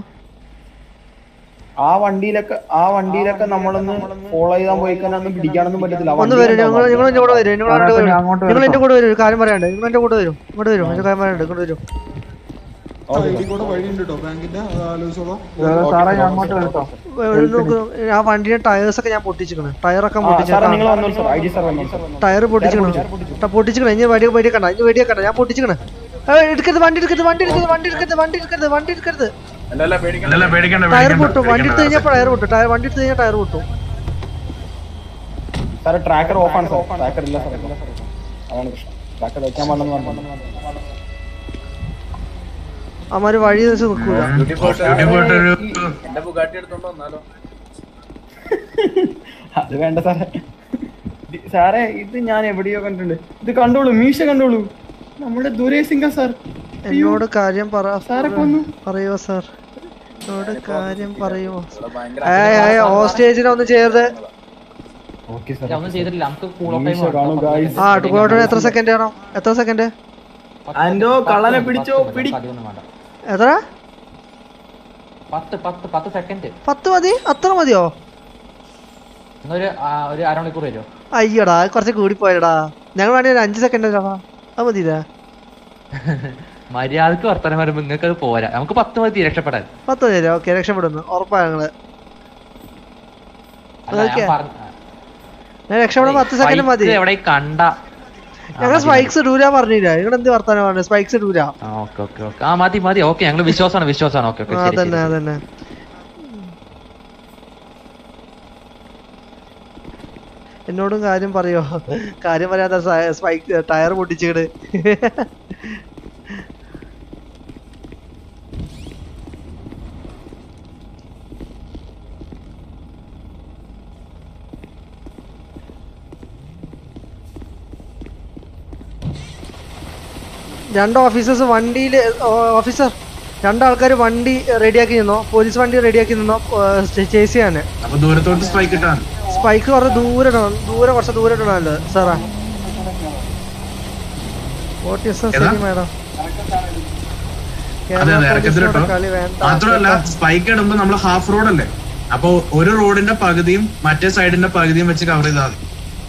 Speaker 9: ആ വണ്ടിയിലൊക്കെ നമ്മളൊന്ന് ഫോളോ ചെയ്താൻ പോയി ഒന്നും പിടിക്കാനൊന്നും പറ്റത്തില്ല.
Speaker 2: ഒന്ന് വരും, നിങ്ങൾ എന്റെ കൂടെ വരും. നിങ്ങൾ എന്റെ കൂടെ വരും, കാര്യം പറയാണ്ട്. നിങ്ങൾ എന്റെ കൂടെ വരും, ഇങ്ങോട്ട് വരും. എന്റെ കാര്യം പറയാണ്ട്, ഇങ്ങോട്ട് വരും. ആ വണ്ടിയുടെ ടയേഴ്സ് ഒക്കെ ഞാൻ പൊട്ടിച്ചിക്കണ്. ടയറൊക്കെ പൊട്ടിച്ചിക്കണ്. ഇനി വെടിയൊക്കെ ഞാൻ പൊട്ടിച്ചിക്കണ്. എടുക്കരുത്, വണ്ടി എടുക്കരുത്. ടയർ പൊട്ടും. വണ്ടി എടുത്ത് കഴിഞ്ഞാൽ ടയർ പൊട്ടും.
Speaker 9: ട്രാക്കർ ഓഫ് ആണ് സാർ. ട്രാക്കർ ഇല്ല സാർ. അതാണ് പ്രശ്നം. ട്രാക്കർ വെക്കാൻ പാടില്ലെന്ന് പറഞ്ഞു.
Speaker 2: അമ്മാര് വഴി വെച്ച് നിൽക്കൂല.
Speaker 9: അത് വേണ്ട സാറേ. സാറേ, ഇത് ഞാൻ എവിടെയോ കണ്ടിട്ടുണ്ട്. ഇത് കണ്ടോളൂ, മീശ കണ്ടോളൂ. നമ്മുടെ ദുരേസിംഗ സാർ.
Speaker 2: എന്നോട് കാര്യം പറയുമോ സാർ? എന്നോട് കാര്യം പറയുമോ? ഹോസ്റ്റേജിനെ ഒന്നും ചെയ്യരുത്. എത്ര സെക്കൻഡ് ആണോ? എത്ര സെക്കൻഡ്?
Speaker 9: കള്ളനെ പിടിച്ചോ.
Speaker 2: എത്ര?
Speaker 11: 10 സെക്കൻഡ്.
Speaker 2: 10 മതി? അത്ര മതിയോ?
Speaker 11: ഒരു അരമണിക്കൂർ വരുമോ?
Speaker 2: അയ്യോടാ, കുറച്ച് കൂടിപ്പോയടാ. ഞങ്ങൾ വേണ്ടി 5 സെക്കൻഡ് അത് മതിയില്ല.
Speaker 11: മര്യാദക്ക് വർത്തമാനം വരുമ്പോ നിങ്ങൾക്ക് അത് പോരാ. നമുക്ക് 10 മതി രക്ഷപ്പെടാൻ.
Speaker 2: 10 മതി. ഓക്കെ, രക്ഷപ്പെടുന്നു ഉറപ്പാ. ഞങ്ങള് രക്ഷപ്പെടാൻ 10 സെക്കൻഡ് മതി.
Speaker 11: എവിടെ കണ്ട
Speaker 2: ഞങ്ങൾ സ്പൈക്സ് ഇടൂല പറഞ്ഞില്ല. നിങ്ങൾ എന്ത് വർത്താനം പറഞ്ഞു? സ്പൈക്സ് ഇടൂല.
Speaker 11: മതി. ഓക്കെ, ഞങ്ങൾ വിശ്വാസമാണ്.
Speaker 2: അതന്നെ. എന്നോടും കാര്യം പറയോ? കാര്യം പറയാത്ത സ്പൈക്ക് ടയർ പൊട്ടിച്ചിട്ട്. രണ്ട് ഓഫീസേഴ്സ് വണ്ടിയിൽ ഓഫീസർ രണ്ടാൾക്കാർ വണ്ടി റെഡിയാക്കി നിന്നോ, പോലീസ് വണ്ടി റെഡിയാക്കി നിന്നോ ചേസ് ചെയ്യാന്. സ്പൈക്ക് കുറച്ച് കുറച്ച് ദൂരെ ഇടണല്ലോ സാറാ. ശരി മാഡം.
Speaker 12: മാത്രമല്ല സ്പൈക്ക് ഇടുമ്പോ നമ്മൾ ഹാഫ് റോഡ് അല്ലേ, അപ്പൊ ഒരു റോഡിന്റെ പകുതിയും മറ്റേ സൈഡിന്റെ പകുതിയും വെച്ച് കവർ ചെയ്താൽ മതി.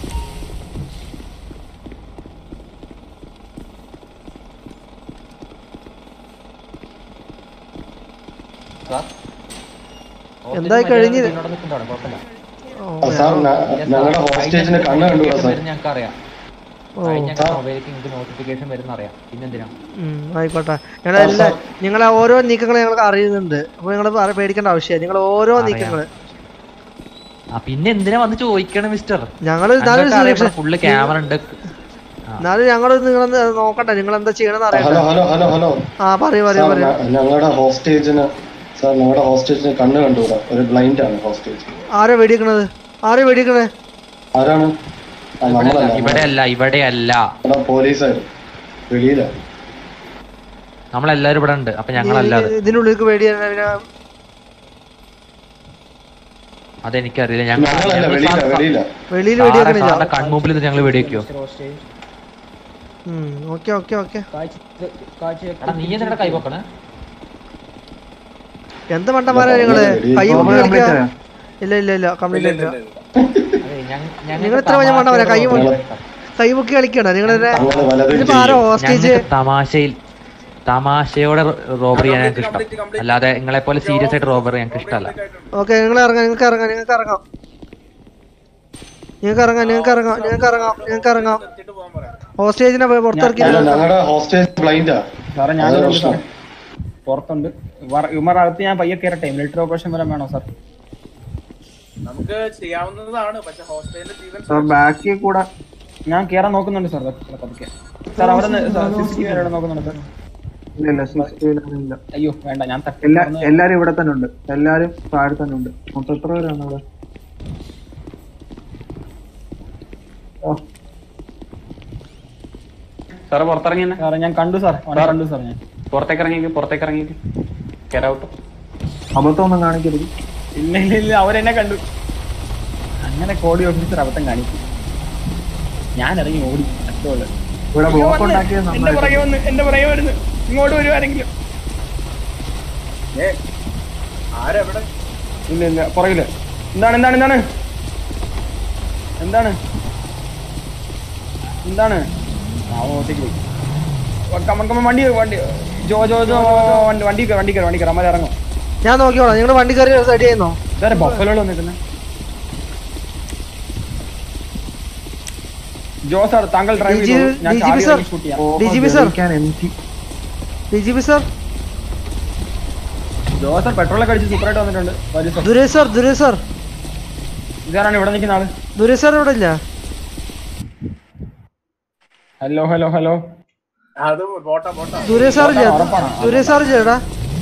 Speaker 2: എന്തായി കഴിഞ്ഞ് ആയിക്കോട്ടെ. നിങ്ങളെ ഓരോ നീക്കങ്ങൾ ഞങ്ങൾക്ക് അറിയുന്നുണ്ട്. അപ്പൊ നിങ്ങൾ പേടിക്കേണ്ട ആവശ്യമില്ല. നിങ്ങൾ ഓരോ നീക്കങ്ങള്
Speaker 11: പിന്നെ എന്തിനാ വന്ന് ചോദിക്കണം മിസ്റ്റർ?
Speaker 2: ഞങ്ങള്
Speaker 11: ഫുള്ള് ക്യാമറ ഉണ്ട്.
Speaker 2: എന്നാലും ഞങ്ങള് നിങ്ങൾ നോക്കട്ടെ നിങ്ങൾ എന്താ ചെയ്യണമെന്ന് അറിയാം. ആ പറയൂ.
Speaker 13: ഞങ്ങളുടെ ഹോസ്റ്റേജിന് കണ്ണ് കണ്ടുകൂടാ, ഒരു ബ്ലൈൻഡ് ആണ് ഹോസ്റ്റേജ്.
Speaker 2: ആരാ വെടിക്കണത്? ആരാണ്?
Speaker 11: ഇവിടെയല്ല
Speaker 13: പോലീസായിരുന്നു, വെളിയിലാണ്.
Speaker 11: നമ്മളെല്ലാരും ഇവിടെ ഉണ്ട്. അപ്പൊ ഞങ്ങളല്ലാതെ
Speaker 2: ഇതിനുള്ളിലേക്ക്
Speaker 11: അതെനിക്കറിയില്ല.
Speaker 2: വെളിയിൽ
Speaker 11: കൺമുമ്പിൽ ഞങ്ങൾ വെടിവെക്കോ? നീ എന്തിനാ കൈ വെക്കണേ?
Speaker 2: എന്ത് മണ്ടന്മാരാ നിങ്ങള്? കൈ പൊക്കി കളിക്കാ? ഇല്ല കംപ്ലീറ്റ് നിങ്ങൾ ഇത്ര വലിയ മണ്ടന്മാരാ? കൈ പൊക്കി കളിക്കണോ നിങ്ങള്? ആരോ ഹോസ്റ്റേജ്
Speaker 11: തമാശയോടെ റോബറി ചെയ്യാൻ ഞങ്ങൾക്ക് ഇഷ്ടം, അല്ലാതെ നിങ്ങളെ പോലെ സീരിയസ് ആയിട്ട് റോബറി ഞങ്ങൾക്ക് ഇഷ്ടമല്ല.
Speaker 2: ഓക്കെ നിങ്ങൾ ഇറങ്ങാം. ഹോസ്റ്റേജിനെ പുറത്തിറക്കി.
Speaker 9: പുറത്തുണ്ട് ഇവന്മാരകത്ത്. ഞാൻ പയ്യെ കയറട്ടെ. മിലിറ്ററി ഓപ്പറേഷൻ വരാൻ വേണോ സാർ?
Speaker 5: നമുക്ക് ചെയ്യാവുന്നതാണ്. പക്ഷെ ഹോസ്റ്റലിന്റെ ജീവൻ
Speaker 9: ബാക്കി കൂടെ ഞാൻ കേറാൻ നോക്കുന്നുണ്ട് സാർ. പതുക്കെ സാർ അവിടെ നോക്കുന്നുണ്ട് സാർ. ഇല്ല. അയ്യോ വേണ്ട, ഞാൻ
Speaker 4: എല്ലാരും ഇവിടെ തന്നെ ഉണ്ട്. എല്ലാരും താഴെ തന്നെ ഉണ്ട്. മൊത്തം എത്ര പേരാണ് അവിടെ?
Speaker 9: സാറ് പുറത്തിറങ്ങി. സാറേ ഞാൻ കണ്ടു സാർ. ഞാൻ പുറത്തേക്ക് ഇറങ്ങി കേരൗട്ട്.
Speaker 4: അബദ്ധമൊന്നും കാണിക്കരുത്.
Speaker 9: ഇല്ല അവരെന്നെ കണ്ടു. അങ്ങനെ കോടി ഓഫീസർ അബദ്ധം കാണിക്കും. ഞാൻ ഇറങ്ങി ഓടി. എന്റെ പുറകെ വരുന്നു. ഇങ്ങോട്ട് വരുവാരെങ്കിലും. ഇല്ല പുറകില്. എന്താണ് ഓട്ടേക്ക് പോയി. വണ്ടി അമ്മ ഇറങ്ങും.
Speaker 2: ഞാൻ നോക്കിയോളാം. നിങ്ങളുടെ വണ്ടി കയറി റെഡി ആയിരുന്നോ?
Speaker 9: ബഫലോള് വന്നിട്ടുണ്ട്. ജോ സാർ താങ്കൾ ഡ്രൈവ് ചെയ്തു.
Speaker 2: DGP സർ
Speaker 9: ജോ സാർ പെട്രോളൊക്കെ അടിച്ച് സൂപ്പറായിട്ട് വന്നിട്ടുണ്ട്.
Speaker 2: ദുരേഷ് സാർ
Speaker 9: ഇതാരാണ് ഇവിടെ നിൽക്കുന്ന ആള്?
Speaker 2: ദുരേഷ് സാർ ഇവിടെ ഇല്ല.
Speaker 9: ഹലോ
Speaker 2: ദുരേഷ് സാർ ഇല്ലടാ.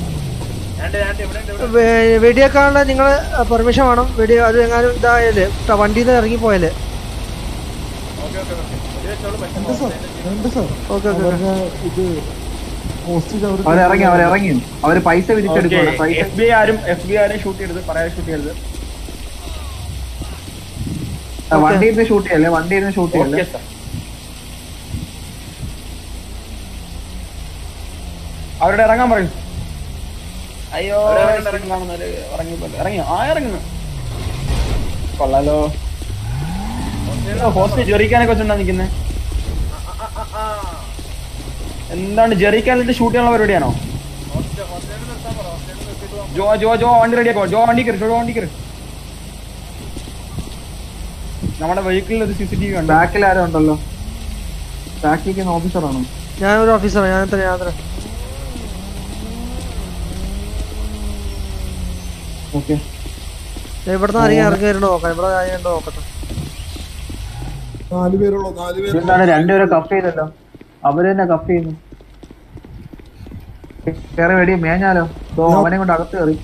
Speaker 2: വെടിയേക്കാനുള്ള നിങ്ങള് പെർമിഷൻ വേണം. അത് എങ്ങാനും ഇതായാല് വണ്ടിയിൽ നിന്ന് ഇറങ്ങിപ്പോയാല്.
Speaker 4: അവര് പൈസ വിധിച്ചെടുക്കും.
Speaker 9: FBI ആരും ഷൂട്ട് ചെയ്യരുത്. പറയാതെ ഷൂട്ട് ചെയ്യരുത്.
Speaker 4: വണ്ടിയിൽ നിന്ന് ഷൂട്ട് ചെയ്യല്ലേ.
Speaker 9: അവരുടെ ഇറങ്ങാൻ പറയും. അയ്യോ ഇറങ്ങിയോ? ഇറങ്ങുന്നു. കൊള്ളാലോ. ഹോസ്റ്റേജ് ജെറിക്കാനെ കുറിച്ചുണ്ടാ നിൽക്കുന്നത്. എന്താണ് ജെറിക്കാനിട്ട് ഷൂട്ട് ചെയ്യാനുള്ള പരിപാടിയാണോ? ജോ വണ്ടി റെഡിയാക്കോ. വണ്ടി കയറി. നമ്മുടെ വെഹിക്കിളിൽ ഒരു CCTV ഉണ്ട്.
Speaker 4: ബാക്കിൽ ആരോ ഉണ്ടല്ലോ. ബാക്കിൽ ഓഫീസറാണോ?
Speaker 2: ഞാനൊരു ഓഫീസറാണ്. ഞാൻ ഇവിടുന്ന് ആരെങ്കിലും ഇറങ്ങി വരുന്നോ നോക്കാം. ഇവിടെ ആരെയും നോക്കട്ടെ.
Speaker 1: 4 പേരുള്ളൂ.
Speaker 4: രണ്ടുപേരെ കഫ് ചെയ്തല്ലോ. അവര് തന്നെ കഫ് ചെയ്യുന്നു. കയറി വെടി മേഞ്ഞാലോ. അവനെ കൊണ്ട് അകത്ത് കയറി.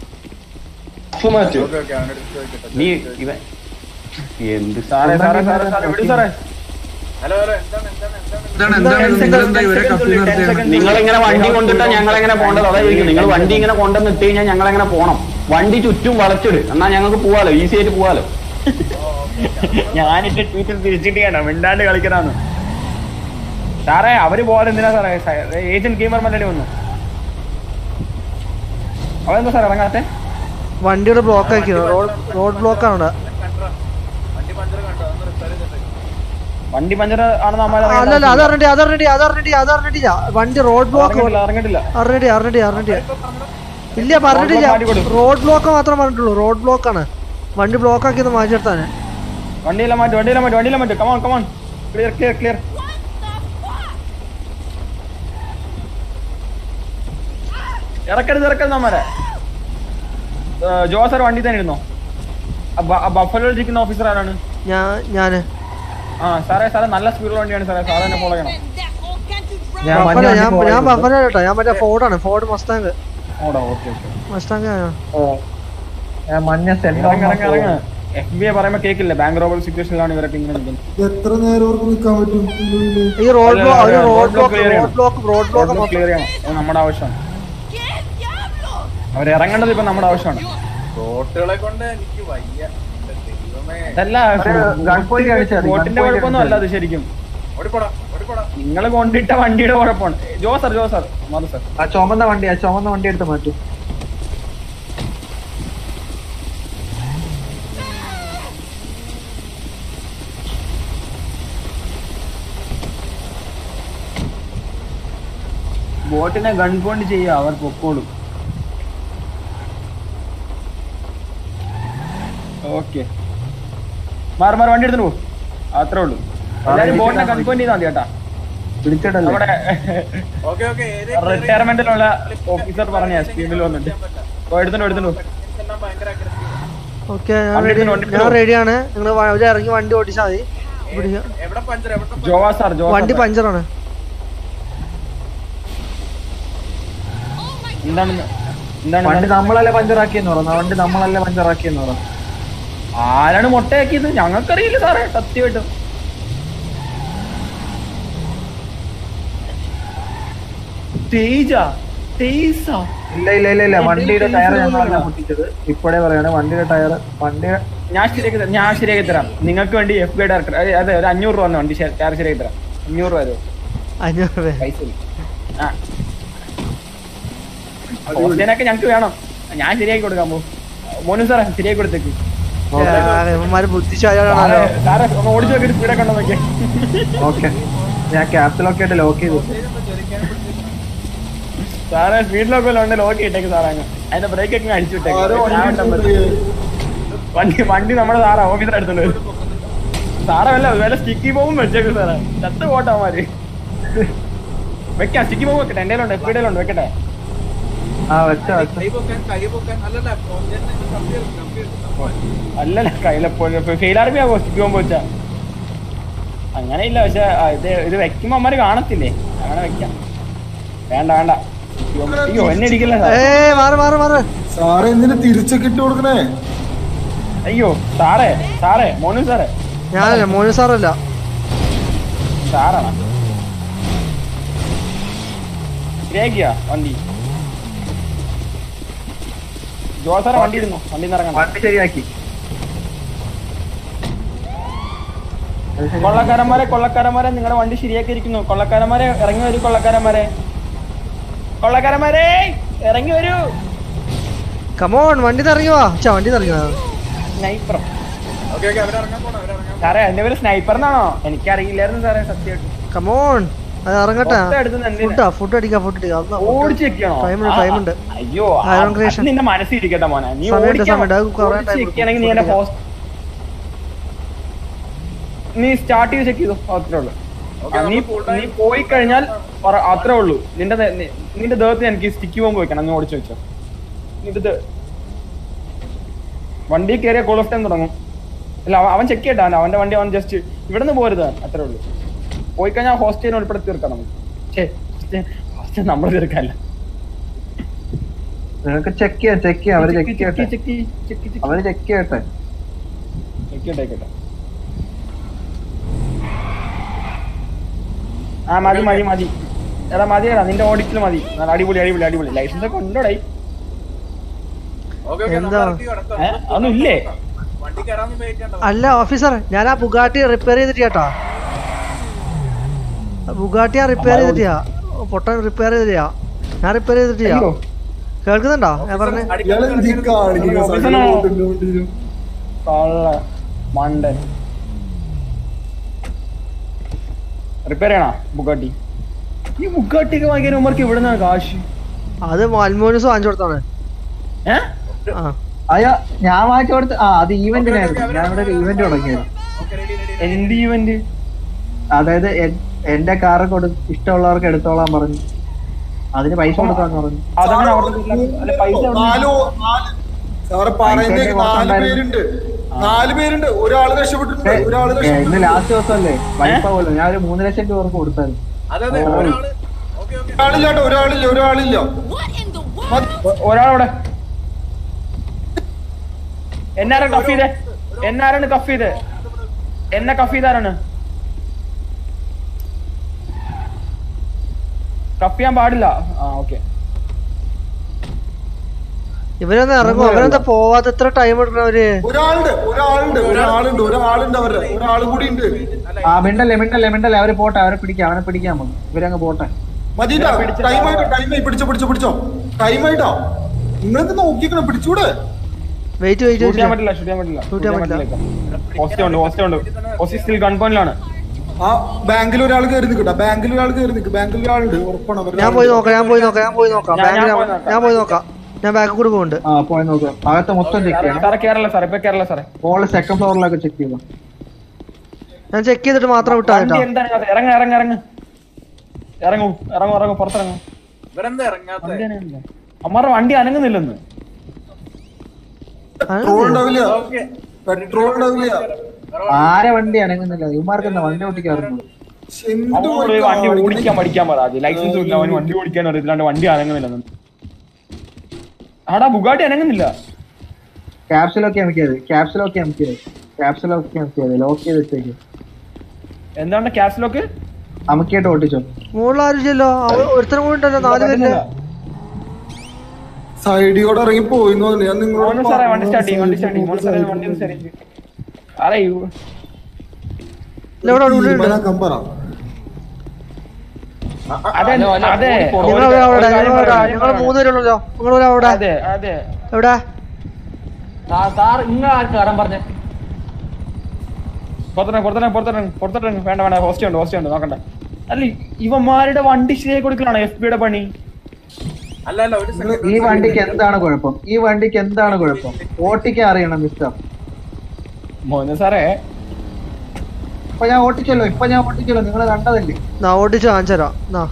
Speaker 9: എന്ത് സാറേ. നിങ്ങളിങ്ങനെ വണ്ടി കൊണ്ടിട്ടാ ഞങ്ങളെങ്ങനെ പോകേണ്ടത്? അതായിരിക്കും നിങ്ങൾ വണ്ടി ഇങ്ങനെ കൊണ്ടുവന്ന് ഇട്ട് കഴിഞ്ഞാൽ ഞങ്ങളെങ്ങനെ പോകണം? വണ്ടി ചുറ്റും വളച്ചിട്, എന്നാ ഞങ്ങൾക്ക് പോവാലോ, ഈസി ആയിട്ട് പോവാലോ. ഞാനിട്ട് ട്വീറ്റിൽ തിരിച്ചിട്ട് ചെയ്യണം, മിണ്ടാണ്ട് കളിക്കണമെന്ന്. സാറേ അവര് പോകാതെ എന്തിനാ സാറേ? ഏജന്റ് ഗെയിമർ മല്ലടി വന്നു. അവരെന്താ സാർ ഇറങ്ങാത്തെ?
Speaker 2: വണ്ടിയുടെ ബ്ലോക്ക് ആക്കി, റോഡ് ബ്ലോക്ക് ആണ്.
Speaker 9: വണ്ടി പഞ്ചർ ആണെന്ന്
Speaker 2: അല്ലല്ല, അതറിഞ്ഞിട്ടില്ല. വണ്ടി റോഡ് ബ്ലോക്ക്
Speaker 9: അറിഞ്ഞിട്ടില്ല.
Speaker 2: ഇല്ല പറഞ്ഞിട്ടില്ല, റോഡ് ബ്ലോക്ക് മാത്രം പറഞ്ഞിട്ടുള്ളൂ. റോഡ് ബ്ലോക്ക് ആണ്, വണ്ടി ബ്ലോക്ക് ആക്കിയത് മാറ്റിയെടുത്താന്.
Speaker 9: വണ്ടിയെല്ലാം മാറ്റി. Come on clear. ഇറക്കരുത് നമ്മരെ. ജോസർ വണ്ടി തന്നെ ഇരുന്നോ? ബഫലോയിൽ ഇരിക്കുന്ന ഓഫീസർ ആരാണ്?
Speaker 2: ഞാന്.
Speaker 9: സാറേ നല്ല സ്പീഡുള്ള വണ്ടിയാണ് സാറേ, സാറേ എന്നെ ഫോളോ ചെയ്യണം.
Speaker 2: ഞാൻ ബഫലോ കേട്ടോ, ഞാൻ മറ്റേ ഫോർഡാണ്, ഫോർഡ് മസ്താങ്.
Speaker 4: മഞ്ഞ
Speaker 9: FBI പറയുമ്പോ കേക്കില്ല, ബാങ്ക് റോബറി സിറ്റുവേഷനിലാണ് ഇവരൊക്കെ ഇങ്ങനെ നിൽക്കുന്നത്.
Speaker 1: എത്ര നേരം നിൽക്കാൻ പറ്റും?
Speaker 2: ഈ റോഡ് ബ്ലോക്ക്
Speaker 9: ക്ലിയർ ചെയ്യണം, അത് നമ്മുടെ ആവശ്യമാണ്. അവരിറങ്ങേണ്ടത് ഇപ്പൊ നമ്മുടെ ആവശ്യമാണ്.
Speaker 5: റോട്ടുകളെ കൊണ്ട് എനിക്ക് വയ്യ.
Speaker 9: അതല്ല ബോട്ടിന്റെ കുഴപ്പമൊന്നും അല്ല അത്. ശരിക്കും നിങ്ങൾ കൊണ്ടിട്ട വണ്ടിയുടെ കുഴപ്പമാണ്. ജോസർ മതി സാർ.
Speaker 4: ആ ചുമന്ന വണ്ടി എടുത്ത് മാറ്റും.
Speaker 9: ബോട്ടിനെ ഗൺ പോയിന്റ് ചെയ്യുക, അവർ പൊക്കോളും. ഓക്കെ, മാറി വണ്ടി എടുത്തിട്ട് പോകും, അത്രേ ഉള്ളൂ. എല്ലാരും ബോട്ടിനെ ഗൺ പോയിന്റ് ചെയ്താൽ മതി കേട്ടാ. നമ്മുടെ റിട്ടയർമെന്റിലുള്ള ഓഫീസർ പറഞ്ഞ സ്കീമിൽ വന്നിട്ട് എടുത്തിട്ട്
Speaker 2: ഓക്കെ, ഞാൻ റെഡിയാണ്. നിങ്ങൾ ഇറങ്ങി വണ്ടി ഓടിച്ചാൽ മതി. വണ്ടി പഞ്ചറാണ്.
Speaker 4: വണ്ടി നമ്മളല്ലേ പഞ്ചറാക്കിയെന്ന് പറഞ്ഞു.
Speaker 9: ആരാണ് മൊട്ടയാക്കിയത്? ഞങ്ങൾക്കറിയില്ല സാറേ, സത്യമായിട്ടും.
Speaker 4: ഇല്ല, വണ്ടിയുടെ ടയർ ഞങ്ങളല്ല പൊട്ടിച്ചത്. ഇപ്പോഴേ പറയാണ്, വണ്ടിയുടെ ടയർ
Speaker 9: ഞാൻ ശരിയാക്കി തരാം. നിങ്ങൾക്ക് വേണ്ടി FBI ഡയറക്ടർ അതെ ഒരു 500 രൂപ വന്ന വണ്ടി ടയർ ശരിയാക്കി തരാം. 500 രൂപ തരുമോ?
Speaker 2: 500 രൂപ
Speaker 9: പൈസ ഒക്കെ ഞങ്ങക്ക് വേണം. ഞാൻ ശരിയാക്കി കൊടുക്കാം. മോനു സാറേ ശരിയാക്കി കൊടുത്തേക്ക്.
Speaker 2: ബുദ്ധിശാലിയാണല്ലോ.
Speaker 9: ഓടിച്ചു നോക്കിയിട്ട് സ്പീഡൊക്കെ ഉണ്ടോ നോക്കിയേ.
Speaker 4: ഓക്കെ, ഞാൻ ക്യാപ്സിലൊക്കെ ആയിട്ട് ലോക്ക് ചെയ്തു.
Speaker 9: സാറേ സ്പീഡിലൊക്കെ ലോക്ക് ഇട്ടേക്ക് സാറേ. അതിന്റെ ബ്രേക്ക് ഒക്കെ അടിച്ചു വിട്ടേക്ക്. വണ്ടി നമ്മുടെ സാറാ ഓഫീസർ എടുത്തോണ്ട് വരും. സാറേ വല്ല സ്റ്റിക്കി ബോംബും വെച്ചേക്ക് സാറേ. ചത്ത് പോട്ടമാര് വെക്കാം. സ്റ്റിക്കി ബോംബ് വെക്കട്ടെ, എന്റെ ഉണ്ട്, FBD ഉണ്ട്, വെക്കട്ടെ. അല്ലല്ല കയ്യിലെ ഫെയിലാർമി ആവോ സ്റ്റിക്കി ബോംബ് വെച്ചാ? അങ്ങനെ ഇല്ല, പക്ഷെ ഇത് വെക്കുമ്പോ അമ്മമാര് കാണത്തില്ലേ, അങ്ങനെ വെക്കാം. വേണ്ട അയ്യോ എന്നെ ഇടിക്കില്ല
Speaker 1: സാറേ. എന്തിനു തിരിച്ചൊക്കെ ഇട്ട് കൊടുക്കണേ?
Speaker 9: അയ്യോ സാറേ മോനു സാറേ.
Speaker 2: ഞാനല്ല, മോനു സാറല്ല,
Speaker 9: സാറാണ്. ശരിയാക്കിയാ വണ്ടി? ജോസാറ വണ്ടി ഇരുന്നു, വണ്ടി ഇറങ്ങണം.
Speaker 4: വണ്ടി ശരിയാക്കി.
Speaker 9: കൊള്ളക്കാരന്മാരെ നിങ്ങളുടെ വണ്ടി ശരിയാക്കിയിരിക്കുന്നു. കൊള്ളക്കാരന്മാരെ ഇറങ്ങി വരൂ. കൊള്ളക്കാരന്മാരെ ഇറങ്ങി വരൂ.
Speaker 2: കമോൺ, വണ്ടി ഇറങ്ങിയോ?
Speaker 9: സ്നൈപ്പർ സാറേ, എന്റെ പേര് സ്നൈപ്പർ എന്നാണോ? എനിക്കറിയില്ലായിരുന്നു സാറേ സത്യമായിട്ട്.
Speaker 2: കമോൺ, അത് ഇറങ്ങട്ടെ. ഫുഡ് അടിക്കാം. ടൈമുണ്ട്.
Speaker 9: അയ്യോ നിന്റെ മനസ്സിരിക്കട്ടെ മോനെ. നീ നീ സ്റ്റാർട്ട് ചെയ്ത് ചെക്ക് ചെയ്തോ, അത്രേ ഉള്ളൂ. നീ പോയി കഴിഞ്ഞാൽ അത്രേ ഉള്ളൂ. നിന്റെ ദേഹത്ത് എനിക്ക് സ്റ്റിക്കി ബോംബ് വെക്കണം. നീ ഓടിച്ചു വെച്ചോ. വണ്ടി കയറിയ കോൾ ഓഫ് ടൈം തുടങ്ങും. അല്ല അവൻ ചെക്ക് ചെയ്യട്ടെ, അവന്റെ വണ്ടി അവൻ ജസ്റ്റ് ഇവിടെ നിന്ന് പോരുത്, അത്രേ ഉള്ളൂ. പോയി കഴിഞ്ഞാൽ ഹോസ്റ്റലിനെ ഉൾപ്പെടുത്തി തീർക്കാം നമുക്ക്. ഹോസ്റ്റൽ നമ്മൾ തീർക്കാല്ല.
Speaker 4: നിനക്ക് ചെക്ക് ചെയ്യാം. അവര് ചെക്ക് ചെയ്യട്ടെ.
Speaker 9: ആ മതി മതി മതി എടാ മതിയടാ നിന്റെ ഓഡിറ്റിൽ മതി നല്ല അടിപൊളി അടിപൊളി അടിപൊളി ലൈസൻസ് ഒക്കെ ഉണ്ടോടേ
Speaker 2: എന്താ
Speaker 9: അതൊന്നും ഇല്ലേ
Speaker 2: അല്ല ഓഫീസർ ഞാൻ ആ ബുഗാട്ടി റിപ്പയർ ചെയ്തിട്ട് കേട്ടോ ബുഗാട്ടി ഞാൻ റിപ്പയർ ചെയ്തിട്ടാ പൊട്ടൻ റിപ്പയർ ചെയ്തിട്ടാ ഞാൻ റിപ്പയർ ചെയ്തിട്ടാ കേൾക്കുന്നുണ്ടോ ഞാൻ പറഞ്ഞേ
Speaker 9: മണ്ടൻ റിപ്പയർ ചെയ്യണോ ബുഗാട്ടി ഈ ബുഗാട്ടിക്ക് വാങ്ങിക്കാൻ ഉമ്മർക്ക് എവിടെ നിന്നാണ് കാശ്
Speaker 2: അത് മാൽമോനിസ് വാങ്ങിച്ചു കൊടുത്താണ്
Speaker 4: അയ്യോ ഞാൻ വാങ്ങിച്ചു കൊടുത്ത് അത് ഈവന്റിനായിരുന്നു ഞാൻ ഇവിടെ ഒരു ഈവന്റ് തുടങ്ങിയത്
Speaker 9: എന്ത് ഈവന്റ്
Speaker 4: അതായത് എന്റെ കാറ് ഇഷ്ടമുള്ളവർക്ക് എടുത്തോളാൻ പറഞ്ഞു അതിന് പൈസ കൊടുക്കാന്ന് പറഞ്ഞു
Speaker 9: അതങ്ങനെ പൈസ
Speaker 4: ഇന്ന് ലാസ്റ്റ് ദിവസമല്ലേ പൈസ പോലെ ഞാൻ ഒരു 3 ലക്ഷം രൂപ കൊടുത്തായിരുന്നു
Speaker 9: ഒരാളോടെ എന്നാരാണ് കഫ് ചെയ്തേ എന്നാരാണ് കഫ് ചെയ്തേ എന്നെ കഫ് ചെയ്താരാണ് കഫ് ചെയ്യാൻ പാടില്ല ആ ഓക്കെ
Speaker 2: ഇവരൊന്ന് ഇറങ്ങും അവരെന്താ പോവാതെ എത്ര ടൈം എടുക്കണവര്
Speaker 4: മിണ്ടല്ലേ അവര് പോട്ടെ അവരെ പിടിക്കാം അവനെ പിടിക്കാൻ പോകും ഇവരങ്ങ് പോട്ടെ
Speaker 2: വെയിറ്റ്
Speaker 1: ബാങ്കിൽ ഒരാൾ കയറി നിൽക്കട്ടെ ബാങ്കിൽ ഒരാൾ കയറി നിൽക്കും ബാങ്കിൽ ഒരാളുണ്ട് ഉറപ്പാണ്
Speaker 2: ഞാൻ പോയി നോക്കാം ഞാൻ ബാക്കിൽ കൂടെ പോകുന്നുണ്ട്
Speaker 4: അകത്ത് മൊത്തം ചെക്ക് ചെയ്യണം സെക്കൻഡ് ഫ്ലോറിലൊക്കെ ചെക്ക് ചെയ്തു
Speaker 2: ഞാൻ ചെക്ക് ചെയ്തിട്ട് മാത്രം വിട്ടാ
Speaker 9: ഇറങ്ങൂ പുറത്തിറങ്ങൂ അമ്മാരുടെ വണ്ടി അനങ്ങുന്നില്ലെന്ന്
Speaker 4: ആരെ വണ്ടി അനങ്ങുന്നില്ല ഇവന്മാർക്ക് എന്താ വണ്ടി ഓടിക്കാറുണ്ട്
Speaker 9: വണ്ടി ഓടിക്കാൻ പഠിക്കാൻ പറയാം ലൈസൻസ് ഇല്ല അവന് വണ്ടി ഓടിക്കാൻ അറിയത്തില്ലാണ്ട് വണ്ടി അനങ്ങുന്നില്ലെന്ന് ആടാ ബുഗാട്ടി അനങ്ങുന്നില്ല
Speaker 4: ക്യാപ്സിലൊക്കെ ലോക്ക് ചെയ്ത് വെച്ചേക്ക്
Speaker 9: എന്താണ് ക്യാപ്സിലൊക്കെ
Speaker 4: അമുക്കിയിട്ട് ഓട്ടിച്ചോ
Speaker 2: മുകളിലാരുമില്ലല്ലോ ഒരുത്തരം കൂടെ ഉണ്ടല്ലോ 4 പേരില്
Speaker 1: സൈഡിയോടെ ഇറങ്ങി പോയിന്ന്
Speaker 9: വണ്ടി സ്റ്റാർട്ട് ചെയ്യും പുറത്തിറങ്ങി വേണ്ട ഹോസ്റ്റ് ഉണ്ട് നോക്കണ്ട അല്ല ഇവന്മാരുടെ വണ്ടി ശരിയായി കൊടുക്കലാണോ എഫ് ബിയുടെ പണി
Speaker 4: ഈ വണ്ടിക്ക് എന്താണ് കുഴപ്പം ഓട്ടിക്കാൻ അറിയണം മിസ്റ്റർ
Speaker 9: മോനെ സാറേ
Speaker 4: ഇപ്പൊ ഞാൻ ഓട്ടിച്ചല്ലോ നിങ്ങൾ കണ്ടതല്ലേ
Speaker 2: ഓട്ടിച്ച് കാണിച്ചരാ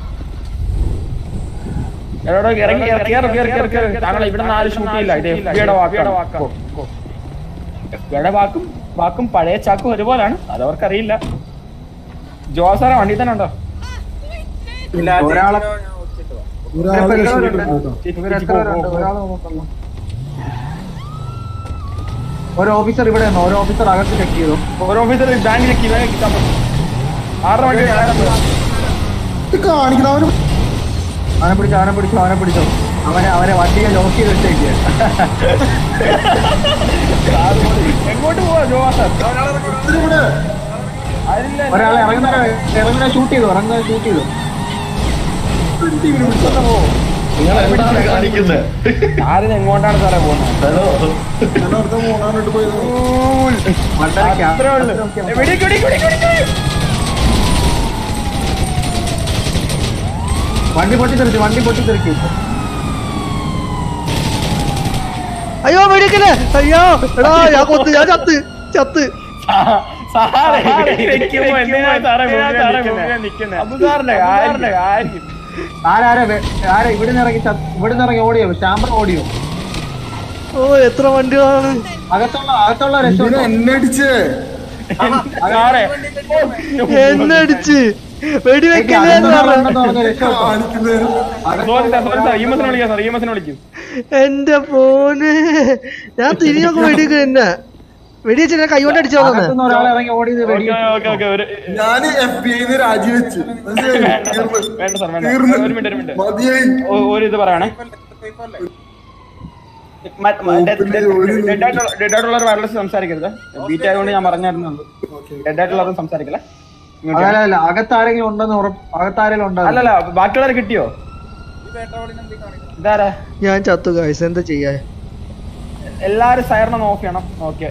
Speaker 9: വാക്കും പഴയ ചാക്കും ഒരുപോലാണ് അതവർക്കറിയില്ല ജോസാറെ വണ്ടി തന്നെ ഉണ്ടോ
Speaker 4: ഒരു ഓഫീസർ ഇവിടെ ഒരു ഓഫീസർ അകത്ത് ചെക്ക് ചെയ്തു
Speaker 9: ഒരു ഓഫീസർ ബാങ്ക് ചെക്ക് ചെയ്താൽ
Speaker 4: അവനെ പിടിച്ചോ അവരെ വണ്ടിയെ ലോക്ക് ചെയ്ത് വെച്ചേക്ക്
Speaker 9: എങ്ങോട്ട് പോവാ ജോസാർ
Speaker 4: ഒരാളെ ഇറങ്ങുന്ന ഷൂട്ട് ചെയ്തു
Speaker 9: ആരും എങ്ങോട്ടാണ് സാറേ പോകുന്നത്
Speaker 4: വണ്ടി പൊട്ടിത്തെറിച്ചു
Speaker 2: അയ്യോ മേടിക്കല്ലേ അയ്യോ എടാ ഞാൻ ചത്ത്
Speaker 4: ഇവിടുന്ന് ഇറങ്ങി ഓടിയോ ചാമ്പർ ഓടിയോ
Speaker 2: എത്ര വണ്ടികളാണ്
Speaker 4: അകത്തുള്ള
Speaker 1: എന്നടിച്ച്
Speaker 2: എന്നടിച്ച് വെടിവെക്കല്ലേ എന്റെ ഫോന് ഞാൻ തിരിഞ്ഞൊക്കെ വെടിവെക്കും എന്നെ വെടിവെച്ചിട്ട് കൈ കൊണ്ട് അടിച്ചു തന്നെ.
Speaker 9: ഒരാൾ ഇറങ്ങി ഓടിയത്
Speaker 1: ഞാന് FBI രാജിവെച്ചു.
Speaker 9: വേണ്ട സാർ വേണ്ട. ഒരു മിനിറ്റ് ഒരു ഇത് പറയണേ. ഡെഡ് ആയിട്ടുള്ള വയർലെസ് സംസാരിക്കരുത്. ബീറ്റ് ആയതുകൊണ്ട് ഞാൻ പറഞ്ഞായിരുന്നു. ഡെഡ് ആയിട്ടുള്ളവരും സംസാരിക്കില്ല.
Speaker 4: അല്ല അകത്താരെങ്കിലും ഉണ്ടെന്ന് അകത്താരെങ്കിലും ഉണ്ടോ?
Speaker 9: അല്ലല്ല ബാക്കിയുള്ളവരെ കിട്ടിയോ? ഇതാരാ?
Speaker 2: ഞാൻ ചത്തു ഗൈസ്, എന്താ ചെയ്യാ?
Speaker 9: എല്ലാരും സൈറൺ ഓഫ് ചെയ്യണം. ഓക്കെ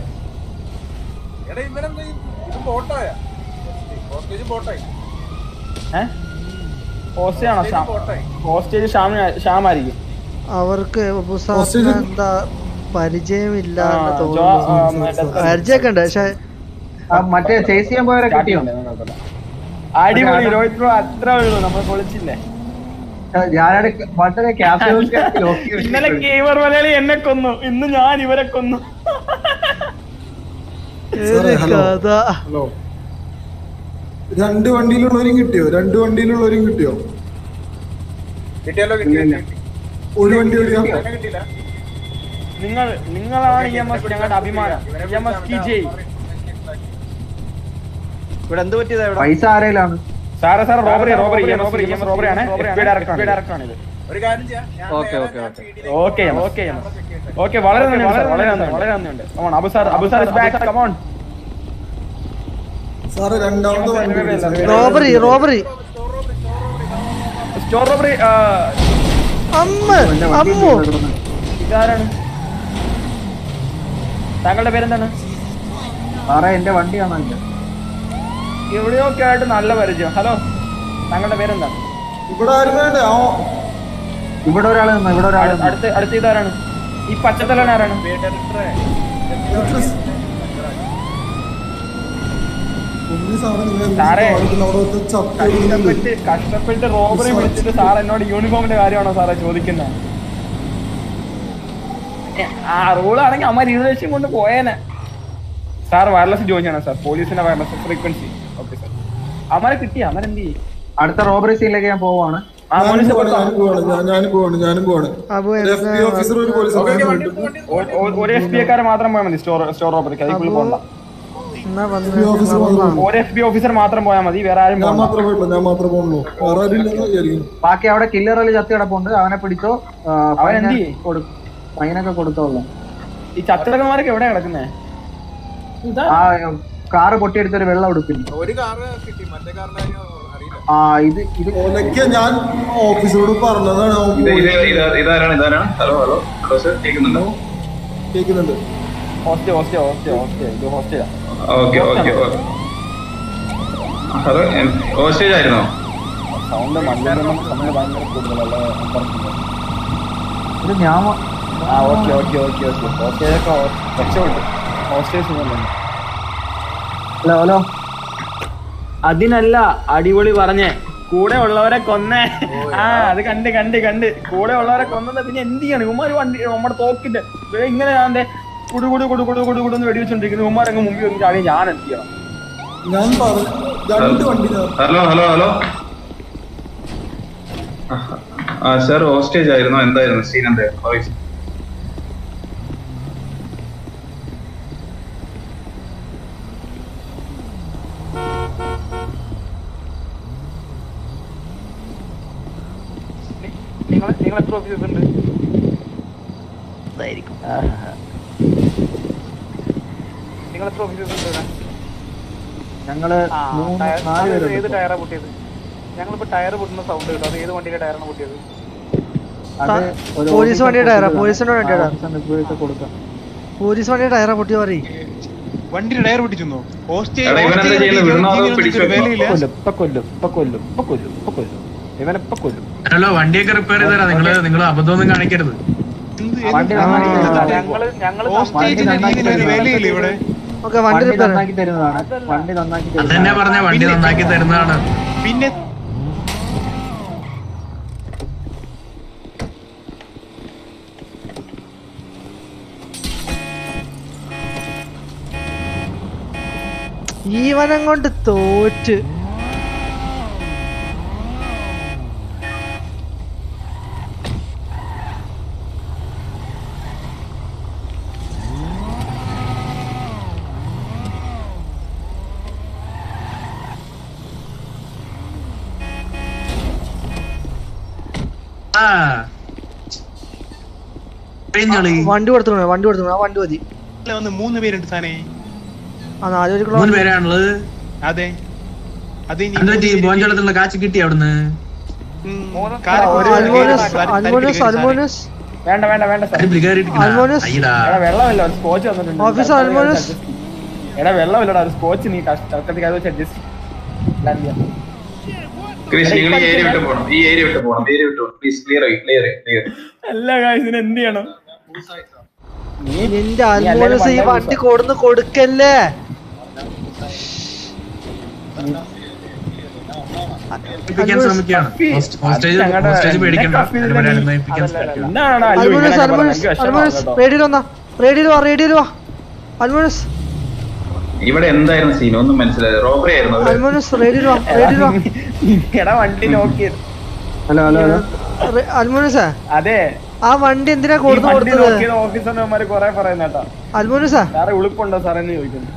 Speaker 9: ഹോസ്റ്റേജ് ഷാമായിരിക്കും.
Speaker 2: അവർക്ക് എന്താ പരിചയമില്ല പരിചയമൊക്കെ ഉണ്ട്. പക്ഷെ
Speaker 4: മറ്റേ ചേസ് ചെയ്യാൻ പോയവരെ കിട്ടിയോ?
Speaker 9: അടിപൊളി രോഹിത് ബ്രോ, അത്ര ഉള്ളൂ. നമ്മൾ പൊളിച്ചില്ലേ? ഇന്നലെ ഗെയിമർ മലയാളി എന്നെ കൊന്നു, ഇന്ന് ഞാൻ ഇവരെ കൊന്നു.
Speaker 1: ഹലോ, 2 വണ്ടിയിലുള്ളവരും കിട്ടിയോ? 2 വണ്ടിയിലുള്ളവരും കിട്ടിയോ? ഒരു വണ്ടി
Speaker 9: നിങ്ങളാണ് EMS ഞങ്ങളുടെ അഭിമാനം. EMS കി ജയ്.
Speaker 14: ഇവിടെ എന്ത് പറ്റിയതാ?
Speaker 4: പൈസ ആരേലാണ്?
Speaker 9: സാറേ റോബറി ആണ്. ഡയറക്ടർ ആണ് ഇത്. ഓക്കെ വളരെ നന്ദിയുണ്ട്. Abu sir is back. Come on
Speaker 1: സാറേ, രണ്ടാമത്തെ
Speaker 2: റോബറി
Speaker 9: സ്റ്റോർ റോബറി. ഇതാരാണ്? താങ്കളുടെ പേരെന്താണ്?
Speaker 4: സാറേ എന്റെ വണ്ടിയാണോ?
Speaker 9: എവിടെയൊക്കെ ആയിട്ട് നല്ല പരിചയം. ഹലോ, താങ്കളുടെ പേരെന്താണ്?
Speaker 4: ഇവിടെ ഒരാൾ
Speaker 9: അടുത്ത ഇതാരാണ്? ഈ പച്ചത്തലൻ ആരാണ്? സാറേ കഷ്ടപ്പെട്ട് റോബറി വിളിച്ചിട്ട് സാർ എന്നോട് യൂണിഫോമിന്റെ കാര്യമാണോ സാറേ ചോദിക്കുന്നത്? ആ റൂളാണെങ്കിൽ അമ്മ റിസർവേഷൻ കൊണ്ട് പോയേനെ. സാർ വയർലെസ് ജോയിൻ ചെയ്യണം സാർ, പോലീസിന്റെ വയർലെസ് ഫ്രീക്വൻസി. Okay sir. അമ്മരെ കിട്ടിയ അമ്മരെന്ത് ചെയ്യും?
Speaker 4: അടുത്ത റോബറി സീനിലേക്ക് ഞാൻ പോവാണ്.
Speaker 9: ഒരു FBI മാത്രം പോയാൽ മതി സ്റ്റോർ റോബറിക്ക്. അതിൽ പോകണ്ട. ഒരു FBI ഓഫീസർ മാത്രം പോയാൽ മതി, വേറെ ആരും
Speaker 4: ബാക്കി അവിടെ കില്ലറിൽ ചത്തി കിടപ്പുണ്ട്. അവനെ പിടിച്ചോ. ഫൈനൊക്കെ കൊടുത്തോളൂ.
Speaker 9: ഈ ചത്തിടക്കന്മാരൊക്കെ എവിടെയാ കിടക്കുന്നേ?
Speaker 4: ആ കാറ് പൊട്ടിയെടുത്തൊരു വെള്ളം ഉടുപ്പില്ല.
Speaker 1: ഞാൻ ഓഫീസറോട് പറഞ്ഞതാണ്. കേൾക്കുന്നുണ്ട്.
Speaker 15: ഹോസ്റ്റേജ് ആയിരുന്നോ?
Speaker 9: സൗണ്ട് ഭയങ്കര കൂടുതലല്ലേ?
Speaker 4: ഹലോ,
Speaker 9: അതിനല്ല അടിപൊളി പറഞ്ഞേ, കൂടെ ഉള്ളവരെ കൊന്നേ. അത് കണ്ട് കൂടെ ഉള്ളവരെ കൊന്നത്. പിന്നെ എന്ത് ചെയ്യണം? ഉമ്മാര് വണ്ടി നമ്മുടെ തോക്കിന്റെ ഇങ്ങനെ ഞാൻ കുടുകുടുന്ന് വെടിവെച്ചോണ്ടിരിക്കുന്നു. ഉമ്മാരങ്ങ് മുമ്പിൽ വന്നിട്ട് ആണെങ്കിൽ ഞാൻ എന്ത് ചെയ്യണം?
Speaker 15: ഹലോ സാർ, ഹോസ്റ്റേജ് ആയിരുന്നോ? എന്തായിരുന്നു സീൻ? എന്തായിരുന്നു?
Speaker 10: നിങ്ങൾ എത്ര ഓഫീസേഴ്സ് ഉണ്ട്? നിങ്ങൾ എത്ര ഓഫീസേഴ്സ് ഉണ്ട്?
Speaker 4: ഞങ്ങള്
Speaker 10: ഏത് ടയറാ പൊട്ടിയത്? ഞങ്ങളിപ്പോ ടയർ പൊട്ടുന്ന സൗണ്ട് കിട്ടും. അത് ഏത് വണ്ടിയുടെ ടയറാണ് പൊട്ടിയത്?
Speaker 2: പോലീസ് വണ്ടിയുടെ ടയറാ. പോലീസ് വണ്ടിയുടെ ടയറാ പൊട്ടിയ പറയും.
Speaker 7: വണ്ടിയുടെ ടയർ പൊട്ടിച്ചോ?
Speaker 12: ഹലോ, വണ്ടിയൊക്കെ റിപ്പയർ ചെയ്ത് തരാം. നിങ്ങൾ അബദ്ധമൊന്നും കാണിക്കരുത്. അതന്നെ പറഞ്ഞ വണ്ടി നന്നാക്കി തരുന്നതാണ്.
Speaker 7: പിന്നെ
Speaker 2: ഈവനം കൊണ്ട് തോറ്റ്. വണ്ടി കൊടുത്തു ആ വണ്ടി മതി.
Speaker 7: 3 പേരുണ്ട് സാറേ.
Speaker 2: ആ 4 പേരുള്ള
Speaker 12: 3 പേരാണുള്ളത്.
Speaker 7: അതെ
Speaker 12: ബോഞ്ചളത്തുള്ള കാച്ച് കിട്ടി അവിടുന്ന്.
Speaker 9: വേണ്ട വെള്ളമില്ല, ഒരു സ്കോച്ച് വന്നിട്ടുണ്ട്. എടാ വെള്ളമില്ലടാ, ഒരു സ്കോച്ച് നീ തൽക്കാലത്തേക്ക് അത് വെച്ച് അഡ്ജസ്റ്റ്. എല്ലാ കാര്യത്തിനും എന്ത് ചെയ്യണം?
Speaker 2: നിന്റെ അൽമോനസ് ഈ വണ്ടി കൊടുന്ന് കൊടുക്കല്ലേ.
Speaker 15: ഇവിടെ എന്തായിരുന്നു സീൻ ഒന്നും മനസ്സിലായത്? റോബറി ആയിരുന്നു.
Speaker 9: വണ്ടി നോക്കിയത്.
Speaker 2: അൽമോനസാ
Speaker 9: അതെ,
Speaker 2: ആ വണ്ടി എന്തിനാ കൊടുത്തു കൊടുത്തത്?
Speaker 9: ഓഫീസർമാര് കൊറേ പറയുന്നേട്ടാ.
Speaker 2: അൽമോനസാ
Speaker 9: സാറേ ഉളുപ്പുണ്ടോ സാറെന്ന് ചോദിക്കുന്നു.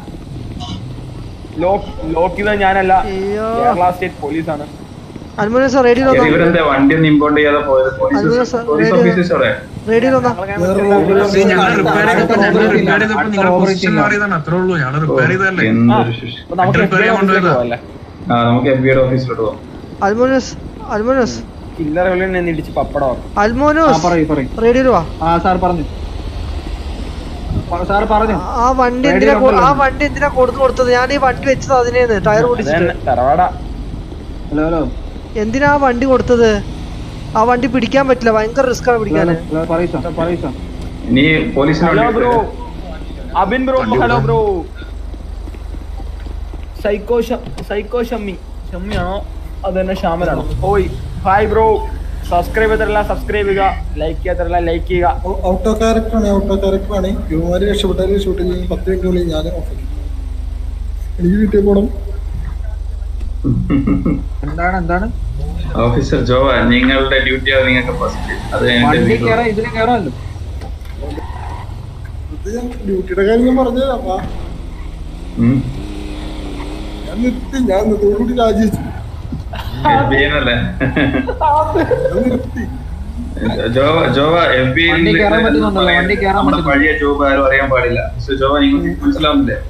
Speaker 9: ലോക്ക് ചെയ്ത ഞാനല്ല, കേരള സ്റ്റേറ്റ് പോലീസാണ്.
Speaker 2: അൽമോനസാ റേഡിയോ
Speaker 15: ഇവരെന്താ വണ്ടി ഒന്നും ഇമ്പോർട്ട് ചെയ്യാതെ പോയത്? പോലീസ് ഓഫീസേഴ്സോടെ
Speaker 2: റേഡിയോ
Speaker 15: നമുക്ക് എഫ്ബിഐയുടെ ഓഫീസിലോട്ട് പോകാം.
Speaker 2: അൽമോനസ്
Speaker 9: ഇടിച്ച് പപ്പടോ.
Speaker 2: റേഡിയോ ആ വണ്ടി എന്തിനാ കൊടുത്തത്? ഞാൻ ഈ വണ്ടി വെച്ചത് അതിനേന്ന് ടയർ പൊട്ടിച്ചിട്ട്. എന്തിനാ ആ വണ്ടി കൊടുത്തത്? ആ വണ്ടി പിടിക്കാൻ പറ്റില്ല, ഭയങ്കര റിസ്ക് ആണ് പിടിക്കാൻ.
Speaker 9: Abin bro, hello bro. Psycho ഷമ്മിയാണോ അതന്നെ ശ്യാമലാണോ? ഓയ് ഹായ് ബ്രോ. സബ്സ്ക്രൈബ് ചെയ്തിട്ടില്ല സബ്സ്ക്രൈബ് ചെയ്യുക, ലൈക്ക് ചെയ്യാത്തില്ല ലൈക്ക് ചെയ്യുക.
Speaker 1: ഔട്ടോ ക്യാരക്ടറാണ് യുവമാര് രക്ഷപ്പെട്ടാലും ഷൂട്ട് ചെയ്യും. 10 മിനിറ്റിനുള്ളിൽ ഞാൻ എനിക്ക് വീട്ടിൽ പോകണം.
Speaker 9: എന്താണ്
Speaker 15: ഓഫീസർ ജോവ, നിങ്ങളുടെ ഡ്യൂട്ടിയാണ് നിങ്ങൾക്ക് ഫസ്റ്റ്. അത്
Speaker 1: ഡ്യൂട്ടിയുടെ കാര്യം ഞാൻ പറഞ്ഞതാ. ഞാൻ നിർത്തി രാജിവെച്ചു.
Speaker 15: ജോവ നമ്മുടെ പഴയ ജോബ് ആരും അറിയാൻ പാടില്ല. ജോവ നിങ്ങൾക്ക് മനസ്സിലാവുന്നില്ലേ?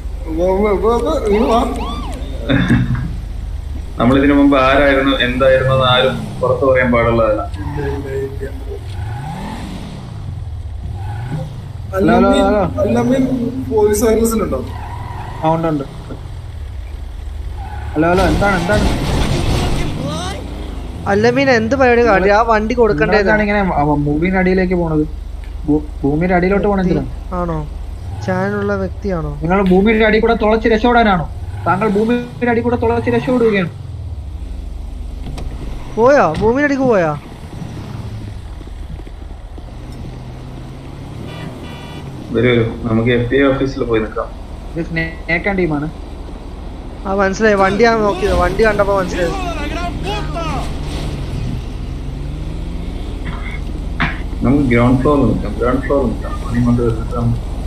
Speaker 15: നമ്മളിതിനു മുമ്പ് ആരായിരുന്നു എന്തായിരുന്നു എന്ന് ആരും പുറത്തു പറയാൻ പാടുള്ളതല്ല.
Speaker 1: പോലീസ് വയർലെസ്സിലുണ്ടോ?
Speaker 4: ഉണ്ട്. ഹലോ എന്താണ്
Speaker 2: അല്ലമീൻ എന്ത് പരിപാടി കാട്ടി? ആ വണ്ടി കൊടുക്കണ്ടേതാണ്
Speaker 4: ഇങ്ങനെ ഭൂമിയുടെ അടിയിലേക്ക് പോണത്. ഭൂമിയുടെ അടിയിലോട്ട് പോണെന്തിനാ?
Speaker 2: ആണോ? ചാനലുള്ള വ്യക്തിയാണോ
Speaker 4: നിങ്ങൾ? ഭൂമിയുടെ അടി കൂടെ തുളച്ച് രക്ഷപ്പെടാനാണോ താങ്കൾ? ഭൂമിയുടെ അടി കൂടെ തുളച്ച് രക്ഷപ്പെടുകയാണ്.
Speaker 2: പോയാ ഭൂമിയുടെ അടിക്ക് പോയാ?
Speaker 15: വരൂ, നമുക്ക് FBI ഓഫീസിൽ പോയി നിൽക്കാം.
Speaker 4: ഇത് സ്നേക്ക് ടീമാണ്.
Speaker 2: ആ മനസ്സിലായി, വണ്ടിയാണ് നോക്കിയത്. വണ്ടി കണ്ടപ്പോ മനസ്സിലായി.
Speaker 15: നമുക്ക് ഗ്രൗണ്ട് ഫ്ലോറിൽ നിൽക്കാം. ഇങ്ങോട്ട് നിൽക്കാം.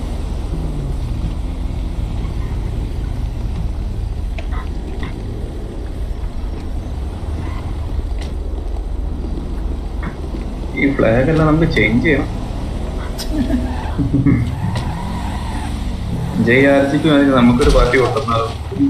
Speaker 15: ഈ ഫ്ലാഗ് എല്ലാം നമുക്ക് ചേഞ്ച് ചെയ്യണം. JRGക്ക് വേണ്ടി നമുക്കൊരു പാർട്ടി കൊണ്ടുവന്നാലും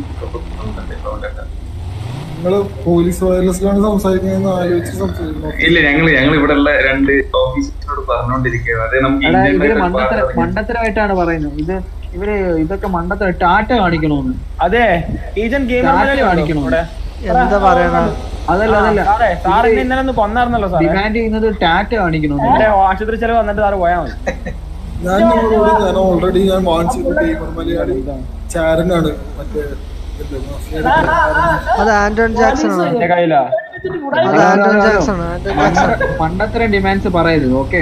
Speaker 15: ഇല്ല. ഞങ്ങൾ ഇവിടെ ഉള്ള 2 ഓഫീസേഴ്സിനോട് പറഞ്ഞുകൊണ്ടിരിക്കുകയാണ്. അതെ, നമുക്ക്
Speaker 4: മണ്ടത്തരമായിട്ടാണ് പറയുന്നത്. ഇവര് ഇതൊക്കെ മണ്ടത്തര ടാറ്റ കാണിക്കണോന്ന്.
Speaker 9: അതെ, കാണിക്കണോ?
Speaker 2: എന്താ പറയണ?
Speaker 4: അതല്ല
Speaker 9: സാറിന് ഇന്നലെ ഒന്ന് കൊന്നായിരുന്നല്ലോ സാർ.
Speaker 4: ഡിമാൻഡ് ചെയ്യുന്നത് ടാറ്റ കാണിക്കണോ?
Speaker 9: എന്റെ ആശുപത്രി ചെലവ് വന്നിട്ട് സാറ് പോയാൽ മതി.
Speaker 1: ഞാൻ ഓൾറെഡി ചാരനാണ്. മറ്റേ
Speaker 2: അത് ആന്റൺ ജാക്സൺ ആണ്.
Speaker 9: എന്റെ കയ്യിലാ.
Speaker 2: അത് ആന്റൺ ജാക്സൺ.
Speaker 4: പണ്ടത്തരം ഡിമാൻഡ്സ് പറയരുത്. ഓക്കെ,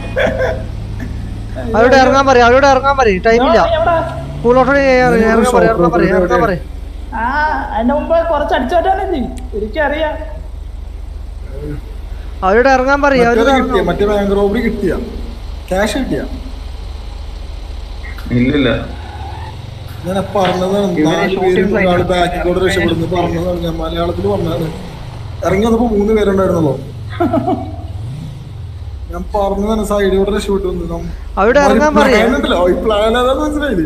Speaker 2: അവരോട് ഇറങ്ങാൻ പറയും. ടൈമില്ല. ഇറങ്ങാൻ പറയും.
Speaker 10: അതിന്റെ മുമ്പ് കുറച്ച് അടിച്ചോട്ടാണ് എനിക്കറിയാം.
Speaker 2: അവരോട് ഇറങ്ങാൻ പറയും.
Speaker 1: മറ്റേ ബാങ്ക് റോബറി കിട്ടിയ ക്യാഷ് കിട്ടിയ?
Speaker 15: ഇല്ലില്ല.
Speaker 1: ഞാൻ പറഞ്ഞതാണ് 4 പേര് ബാക്കിൽ കൂടെ രക്ഷപ്പെടുന്നു പറഞ്ഞതാണ്. ഞാൻ മലയാളത്തിൽ പറഞ്ഞതാണ്. ഇറങ്ങി വന്നപ്പോ 3 പേരുണ്ടായിരുന്നല്ലോ. ഞാൻ പറഞ്ഞതാണ് സൈഡിലൂടെ രക്ഷപ്പെട്ടു വന്നു.
Speaker 2: അവിടെ ഇറങ്ങാൻ പറയാ.
Speaker 1: ഈ പ്ലാൻ ഏതാന്ന് മനസ്സിലായില്ലേ?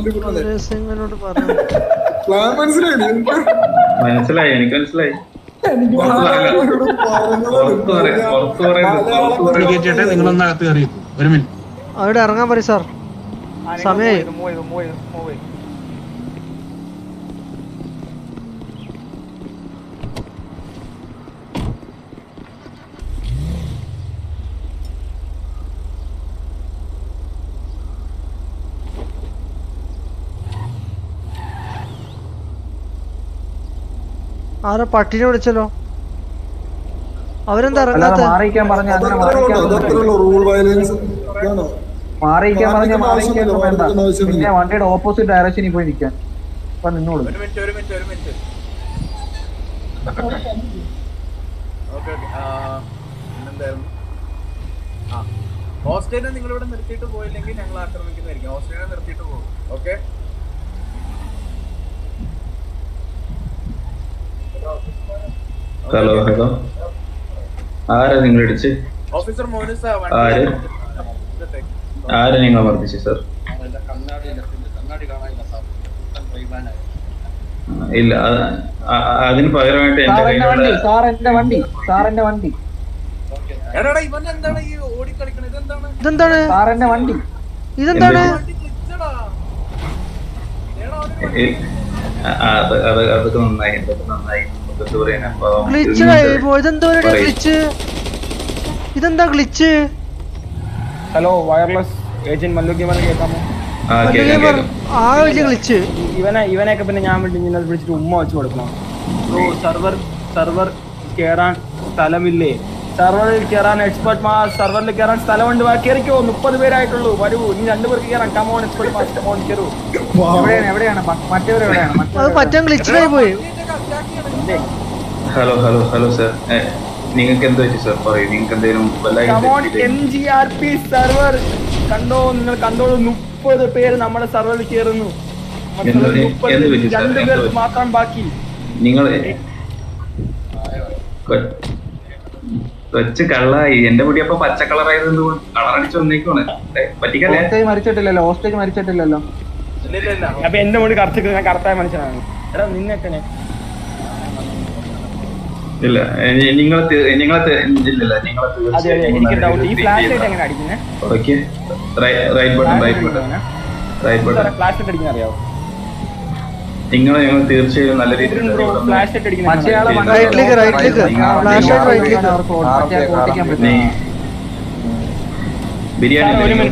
Speaker 1: പ്ലാൻ മനസ്സിലായില്ലേ?
Speaker 15: മനസ്സിലായി, എനിക്ക് മനസ്സിലായി.
Speaker 12: നിങ്ങളൊന്ന് അകത്ത് കയറി ഒരു മിനിറ്റ്.
Speaker 2: അവിടെ ഇറങ്ങാൻ പറയും സാർ, സമയായി. ആരാ പട്ടിനെ വിളിച്ചല്ലോ? അവരെന്താ ഇറങ്ങാത്ത?
Speaker 4: മാറിയിക്കാൻ പറഞ്ഞ പിന്നെ വണ്ടിയുടെ ഓപ്പോസിറ്റ് ഡയറക്ഷനിൽ പോയി നിൽക്കാൻ. അപ്പൊ നിന്നോളൂ.
Speaker 10: ഹോസ്റ്റലിനെ നിങ്ങൾ ഇവിടെ നിർത്തിയിട്ട് പോയില്ലെങ്കിൽ ഞങ്ങൾ ആക്രമിക്കുന്നതായിരിക്കും. ഹോസ്റ്റലിനെ നിർത്തിയിട്ട് പോകും. ഓക്കെ.
Speaker 15: ഹലോ ഹലോ, ആരാ നിങ്ങൾ ഇടിച്ച്?
Speaker 10: Officer Monis.
Speaker 15: ആരെ നിങ്ങൾ മർദ്ദിച്ചു സാർ? ഇല്ല, അതിന് പകരമായിട്ട് എന്റെ കയ്യിലുള്ള
Speaker 4: സാറിന്റെ വണ്ടി
Speaker 2: ഇതെന്താണ്?
Speaker 4: സാറിന്റെ വണ്ടി
Speaker 2: ഇതെന്താണ്?
Speaker 15: അതൊക്കെ നന്നായി.
Speaker 2: ഇതെന്താ ഗ്ലിച്ച്?
Speaker 9: ഹലോ, വയർലെസ് ഏജന്റ് മല്ലുക്കിമാരെ കേൾക്കാമോ? ഇവനെയൊക്കെ പിന്നെ ഞാൻ വിളിച്ചിട്ട് ഉമ്മ വെച്ച് കൊടുക്കണം. സർവർ കേറാൻ സ്ഥലമില്ലേ? സർവറിൽ കയറാൻ എക്സ്പെർട്ട് സർവറിൽ കയറാൻ സ്ഥലമുണ്ട്. കയറിക്കോ, 30 പേരായിട്ടുള്ളൂ. വരൂ, ഇനി 2 പേർക്ക് കയറാൻ. കമോൺ എക്സ്പെർട്ട് കമോൺ കയറൂ.
Speaker 4: എവിടെയാണ് മറ്റവരെവിടെയാണ്?
Speaker 15: ഹലോ ഹലോ ഹലോ സാർ, നിങ്ങൾക്ക് എന്താ വെച്ചു സാർ? പറയൂ, നിങ്ങൾക്ക് എന്തെങ്കിലും
Speaker 9: MGRP സർവർ കണ്ടോ? നിങ്ങൾ കണ്ടോളൂ, 30 പേര് നമ്മുടെ സർവറിൽ കയറുന്നു. 2 പേർ മാത്രം ബാക്കി.
Speaker 15: നിങ്ങൾ കൊച്ചു കള്ളായി. എന്റെ മുടി അപ്പൊ പച്ച കളറായത് കളർ അടിച്ചു വന്നേക്കാണ്. പറ്റിക്കല്ലേ?
Speaker 4: മരിച്ചിട്ടില്ലല്ലോ.
Speaker 9: അപ്പൊ എന്റെ മുടി കറുത്തിട്ട് ഞാൻ കറുത്തായ മനുഷ്യനാണ്. എടാ നിന്നൊക്കെ
Speaker 15: ഇല്ല, നിങ്ങളെ ഞങ്ങൾ തീർച്ചയായും നല്ല രീതിയിൽ ബിരിയാണി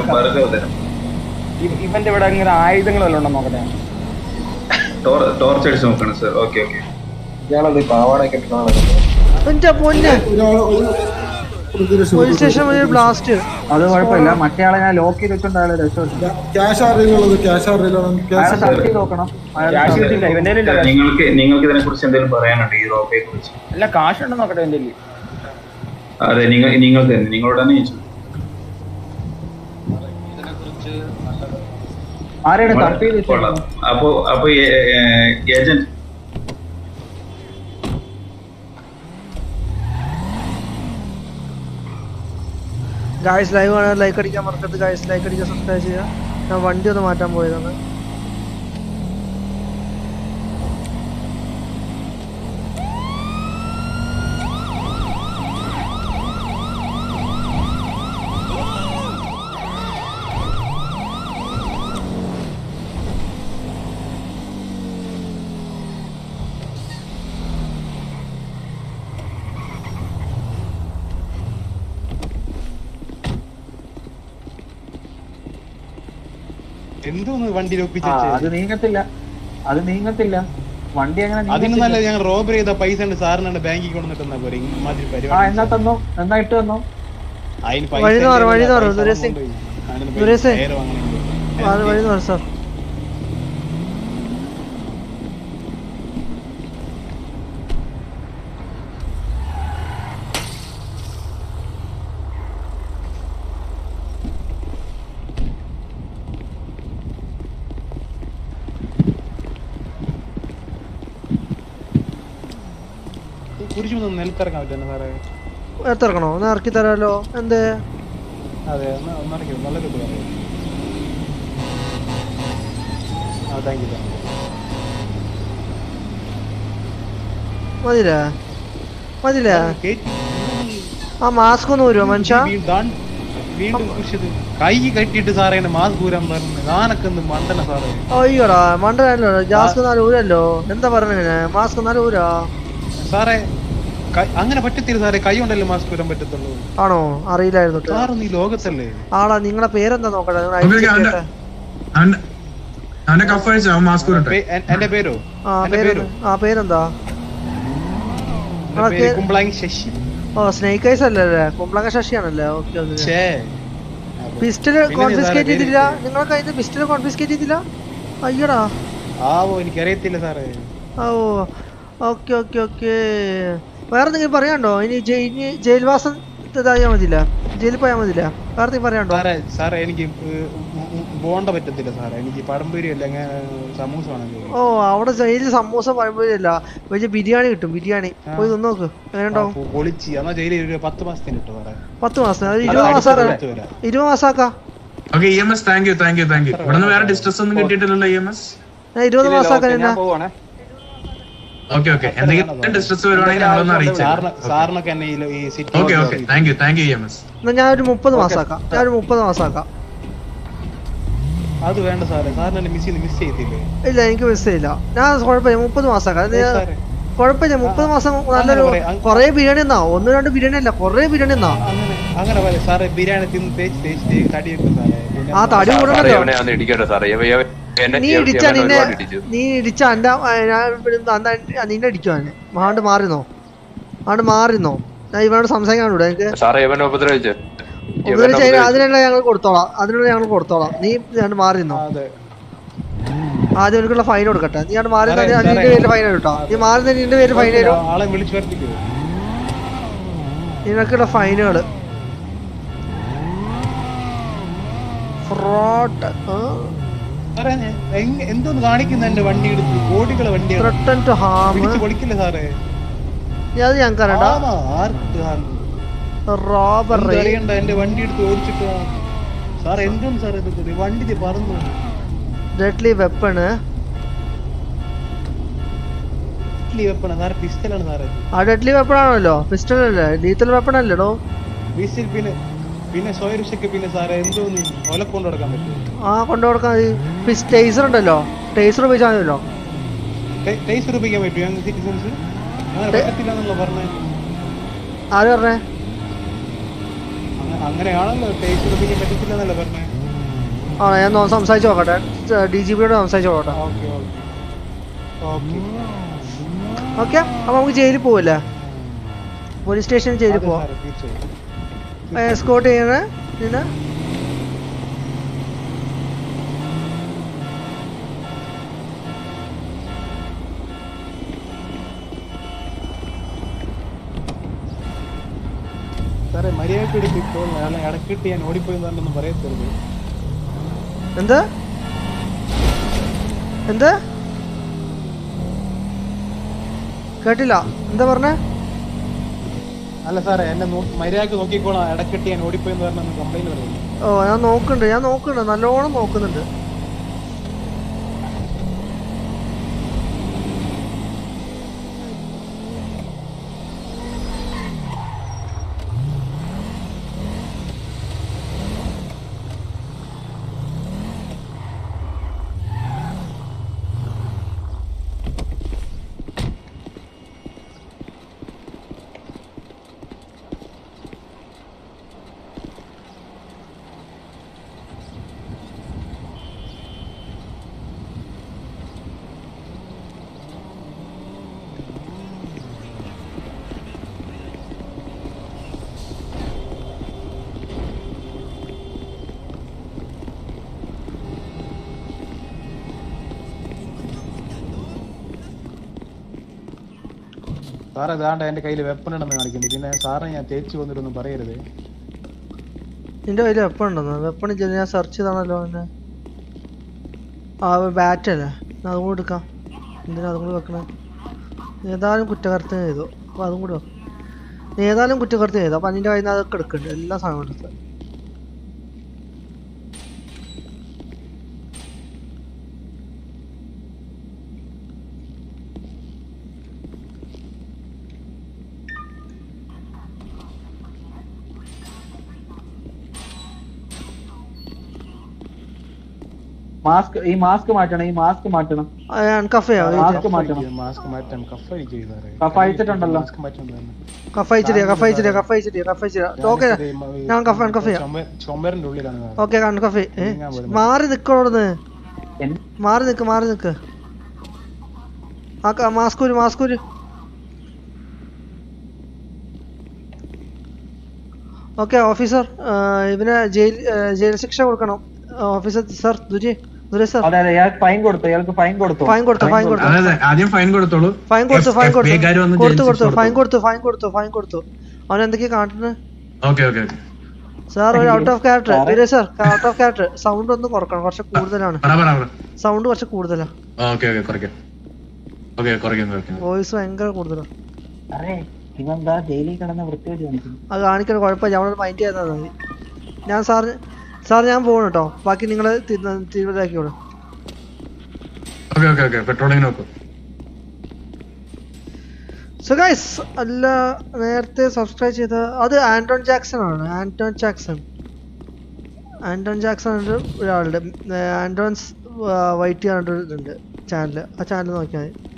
Speaker 9: ഇവന്റെ ഇവിടെ ഇങ്ങനെ ആയുധങ്ങളെല്ലാം ഉണ്ടോ നോക്കട്ടെ.
Speaker 15: ടോർച്ച് അടിച്ച് നോക്കണം സാർ. Okay okay.
Speaker 4: അത് കുഴപ്പമില്ല. മറ്റേ ആളെ ഞാൻ ലോക്ക് ചെയ്ത് വെച്ചോണ്ട് അയാളെ രക്ഷപ്പെട്ടു.
Speaker 15: നിങ്ങൾക്ക് ഇതിനെ കുറിച്ച് എന്തെങ്കിലും പറയാനുണ്ട്? ഈ റോബയെ കുറിച്ച്?
Speaker 9: അല്ല, കാശുണ്ടെന്ന് നോക്കട്ടെ എന്റെ.
Speaker 15: അതെ, നിങ്ങൾക്ക് നിങ്ങളോട് തന്നെ ചോദിച്ചു. അപ്പൊ ഏജന്റ്
Speaker 2: ഗായ്സ് ലൈവ് ആണ്, ലൈക്ക് അടിക്കാൻ മറക്കരുത് ഗായ്സ്. ലൈക്ക് അടിക്കുക, സബ്സ്ക്രൈബ് ചെയ്യുക. ഞാൻ വണ്ടി ഒന്ന് മാറ്റാൻ പോയതാണ്.
Speaker 7: എന്തോന്ന് വണ്ടി
Speaker 4: അത് നീങ്ങത്തില്ല. വണ്ടി അങ്ങനെ
Speaker 7: അതിനൊന്നല്ല, ഞങ്ങൾ റോബറി ചെയ്ത പൈസ ഉണ്ട് സാറിനാണ് ബാങ്കിൽ കൊണ്ടുവന്നിട്ടെന്നാ പോരെ. ഇമാതിരി പരിപാടി
Speaker 4: എന്നാ ഇട്ട് തന്നോ.
Speaker 7: അതിന് പൈസ
Speaker 2: സാർ.
Speaker 7: കുരിശ് നിലത്തിറങ്ങാൻ പറ്റുന്ന സാറേ.
Speaker 2: ഇറക്കണോ? ഒന്ന് ഇറക്കി തരാമല്ലോ. എന്തേ?
Speaker 7: അതെ ഒന്നിറക്കി നല്ല കിട്ടും. ആ താങ്ക് യു.
Speaker 2: മതില്ലേ? മതില്ലേ? ആ മാസ്ക് ഒന്ന് വരുമോ മനുഷ്യ?
Speaker 7: വീണ്ടും കൈ കെട്ടിയിട്ട് സാറേ മാസ്ക് ഊരാൻ പറഞ്ഞു. ഞാനൊക്കെ മണ്ടന സാറേ.
Speaker 2: അയ്യോടാ മണ്ടനല്ലോ. മാസ്ക് 4 ഊരല്ലോ. എന്താ പറഞ്ഞ മാസ്ക് 4 ഊരാ
Speaker 7: സാറേ? അങ്ങനെ പറ്റത്തില്ല സാറേ, കൈ കൊണ്ടല്ലേ മാസ്ക് ഊരാൻ പറ്റത്തുള്ളൂ.
Speaker 2: ആണോ? അറിയില്ലായിരുന്നു
Speaker 7: സാറ് നീ ലോകത്തല്ലേ.
Speaker 2: ആടാ നിങ്ങളെ പേരെന്താ നോക്കട്ടെ.
Speaker 7: എന്റെ പേരോ?
Speaker 2: പേരെന്താ?
Speaker 7: കുമ്പളങ്ങി ശശി.
Speaker 2: ഓ സ്നേക്ക് ഐസ് അല്ലേ? കുമ്പളങ്ങ ശശിയാണല്ലേ? Okay okay. പിസ്റ്റല് കോൺഫിസ്കേറ്റ് ചെയ്തില്ല നിങ്ങളെ കയ്യിൽ? പിസ്റ്റല് കോൺഫിസ്കേറ്റ് ചെയ്തില്ല? അയ്യടാ.
Speaker 7: എനിക്കറിയത്തില്ല സാറേ.
Speaker 2: ഓ ഓക്കെ ഓക്കെ ഓക്കെ. വേറെ എന്തെങ്കിലും പറയാണ്ടോ? ഇനി ജയിൽവാസം ഇതായാൽ മതില്ല, ജയിലിൽ പോയാൽ മതില്ല. വേറെ എന്തെങ്കിലും പറയാണ്ടോ?
Speaker 7: സാറേ എനിക്ക് പോണ്ട പറ്റത്തില്ല സാറേ. എനിക്ക് പഴംപൊരി അല്ല സമൂസ ആണെങ്കിൽ.
Speaker 2: ഓ അവിടെ ജയിലിൽ സമൂസ പഴംപൊരി അല്ല, വലിയ ബിരിയാണി കിട്ടും. ബിരിയാണി പോയി തിന്ന് നോക്ക്. എങ്ങനെയുണ്ടാവും?
Speaker 7: പൊളിച്ച്. എന്നാ ജയിലിൽ 10 മാസത്തിന് കിട്ടും സാറേ.
Speaker 2: 10 മാസം? അത് 20 മാസം. 20 മാസാക്കാം.
Speaker 12: Okay EMS thank you. ഇവിടുന്ന് വേറെ ഡിസ്ട്രസ് ഒന്നും കിട്ടിയിട്ടില്ലല്ലോ EMS?
Speaker 2: 20 മാസാക്കാൻ എന്നാ?
Speaker 12: ഓക്കെ എന്തെങ്കിലും ഡിസ്ട്രസ് വരുവാണെങ്കിൽ ഞങ്ങളൊന്ന് അറിയിച്ചേക്കാം.
Speaker 7: സാറിനൊക്കെ എന്നെ ഈ city.
Speaker 12: Okay thank you EMS.
Speaker 2: എന്നാ ഞാനൊരു 30 മാസാക്കാം.
Speaker 7: അത് വേണ്ട സാറേ, സാറിനെ മിസ് ചെയ്തില്ലേ?
Speaker 2: ഇല്ല എനിക്ക് മിസ് ചെയ്യില്ല. ഞാൻ കുഴപ്പമില്ല 30 മാസാക്കാം. കുഴപ്പമില്ല 30 മാസം. നല്ലൊരു കൊറേ ബിരിയാണി എന്നാ. 1-2 ബിരിയാണി അല്ല, കൊറേ ബിരിയാണി എന്നാ.
Speaker 7: അങ്ങനെ പറയാം സാറേ. ബിരിയാണി തിന്ന് തേച്ച് തടി വെക്കും സാറേ.
Speaker 2: ആ തടി കൂടണല്ലോ. നീ ഇടിച്ച എന്റെ നിന്നെ അടിക്കുവാൻ. മാറിന്നോ. ഞാൻ ഇവനോട് സംസാരിക്കാനൂടെ എനിക്ക്? ഉപദ്രവിച്ച അതിനുള്ള ഞങ്ങൾ കൊടുത്തോളാം. നീ മാറിന്നോ. ആദ്യം എനിക്കുള്ള ഫൈൻ കൊടുക്കട്ടെ. നീ ആണ് മാറി നിന്റെ പേരിൽ ഫൈൻ കേട്ടോ. നീ മാറി നിന്റെ പേര് ഫൈൻ തരും. നിനക്കുള്ള ഫൈനുകള് ഫ്രോഡ്
Speaker 7: എന്തോന്ന് കാണിക്കുന്ന എന്റെ വണ്ടി എടുത്ത് കോടികളെ വണ്ടി പൊളിക്കില്ല സാറേ.
Speaker 2: അത് ഞങ്ങൾക്ക് അറിയണ്ട. റോബറി
Speaker 7: അറിയണ്ട. എന്റെ വണ്ടി എടുത്ത് ഓടിച്ചിട്ട് സാറേ എന്തോന്ന് സാറേ ഇത് വണ്ടി പറന്നു.
Speaker 2: ഡെഡ്ലി വെപ്പണ്
Speaker 7: സാറേ. പിസ്റ്റലാണ് സാറേ.
Speaker 2: ആ ഡെഡ്ലി വെപ്പൺ ആണല്ലോ. പിസ്റ്റൽ അല്ലേ? ലീത്തൽ വെപ്പൺ അല്ലേടോ?
Speaker 7: പിന്നെ സ്വയരക്ഷയ്ക്ക് പിന്നെ സാറേ എന്തോന്ന് ഒല കൊണ്ടു കൊടുക്കാൻ പറ്റും?
Speaker 2: ആ കൊണ്ടു കൊടുക്കാൻ. ടേസർ ഉണ്ടല്ലോ, ടേസർ ഉപയോഗിച്ചാൽ മതിയല്ലോ.
Speaker 7: ടേസർ ഉപയോഗിക്കാൻ പറ്റും ഞങ്ങൾ സിറ്റിസൺസ്? അങ്ങനെ പറ്റത്തില്ലെന്നല്ലോ പറഞ്ഞേ.
Speaker 2: ആര് പറഞ്ഞേ?
Speaker 7: അങ്ങനെയാണല്ലോ, ടേസർ ഉപയോഗിക്കാൻ പറ്റത്തില്ലെന്നല്ലോ പറഞ്ഞേ.
Speaker 2: ആ ഞാൻ സംസാരിച്ചു നോക്കട്ടെ. DGPയോട് സംസാരിച്ചു നോക്കട്ടെ. ഓക്കെ അപ്പൊ നമുക്ക് ജയിലിൽ പോവല്ലേ? പോലീസ് സ്റ്റേഷനിൽ ജയിലിൽ പോവാം. എസ്കോർട്ട് ചെയ്യണേ നിന്നെ.
Speaker 7: സാറേ മര്യാദക്ക് എടുത്തിട്ടോ. ഇടക്കിട്ട് ഞാൻ ഓടിപ്പോയി എന്നൊന്നും പറയത്തരുത്.
Speaker 2: എന്ത് കേട്ടില്ല? എന്താ പറഞ്ഞേ?
Speaker 7: അല്ല സാറേ എന്നെ മര്യാദക്ക് നോക്കിക്കോളാം. ഇടക്കിട്ട് ഞാൻ ഓടിപ്പോയി എന്ന് പറഞ്ഞ കംപ്ലൈന്റ് പറയുന്നു.
Speaker 2: ഓ ഞാൻ നോക്കുന്നുണ്ട് നല്ലോണം നോക്കുന്നുണ്ട്.
Speaker 7: സാറേ ഇതാണ്ട് എന്റെ കയ്യിൽ വെപ്പൺ ഉണ്ടെന്ന് കാണിക്കുന്നത്. പിന്നെ സാറിനെ ഞാൻ തേച്ച് വന്നിട്ടൊന്നും പറയരുത്.
Speaker 2: നിന്റെ കയ്യിൽ വെപ്പൺ ഉണ്ടെന്ന്? വെപ്പൺ ഞാൻ സെർച്ച് ചെയ്താണല്ലോ. ആ ബാറ്റ് അല്ലേ? അതും കൂടി എടുക്കാം. എന്തിനാ അതും കൂടി വെക്കണേ? ഏതായാലും കുറ്റകൃത്യം ചെയ്തു, അപ്പോൾ അതും കൂടി വെക്കും. ഏതായാലും കുറ്റകൃത്യം ചെയ്തു. അപ്പം അതിൻ്റെ കയ്യിൽ നിന്ന് അതൊക്കെ എടുക്കുന്നുണ്ട്, എല്ലാ സാധനവും എടുത്ത്.
Speaker 4: ഈ മാസ്ക് മാറ്റണം.
Speaker 2: കഫ്
Speaker 4: അയച്ചിട്ടുണ്ടല്ലോ.
Speaker 2: കഫ് അയച്ചിട്ട് ഓക്കെ, ഞാൻ കഫ് ചെയ്യാം. ഓക്കെ കഫ് മാറി നിക്കോടുന്ന്, മാറി നിക്ക്. ആ മാസ്കൂര്. ഓക്കെ ഓഫീസർ, ഇവന് ജയിൽ ശിക്ഷ കൊടുക്കണം. ഓഫീസർ സർ, ദുരേ സർ.
Speaker 4: ഫൈൻ കൊടുത്തു.
Speaker 2: അവൻ എന്തൊക്കെയാ കാട്ടുന്നത് സാർ? ഒരു ഔട്ട് ഓഫ് ക്യാരക്ടർ. സൗണ്ട് ഒന്ന് കുറക്കണം, കുറച്ച് കൂടുതലാണ്. സൗണ്ട് കുറച്ച് കൂടുതലാ. വോയിസ് ഭയങ്കര കൂടുതലാണ്. അത് കാണിക്കണം, കുഴപ്പമില്ല. അവനോട് മൈൻഡ് ചെയ്താൽ മതി. ഞാൻ ഞാൻ പോകണം കേട്ടോ. ബാക്കി നിങ്ങൾ തീരുമാനമാക്കിക്കോളൂ. സോ ഗൈസ്, അല്ല നേരത്തെ സബ്സ്ക്രൈബ് ചെയ്ത അത് ആന്റോൺ ജാക്സൺ ആണ്. ആന്റോൺ ജാക്സൺ ഒരാളുടെ ആന്റോൺസ് വൈറ്റ് പറഞ്ഞിട്ടുണ്ട് ചാനൽ. ആ ചാനൽ നോക്കിയാൽ മതി.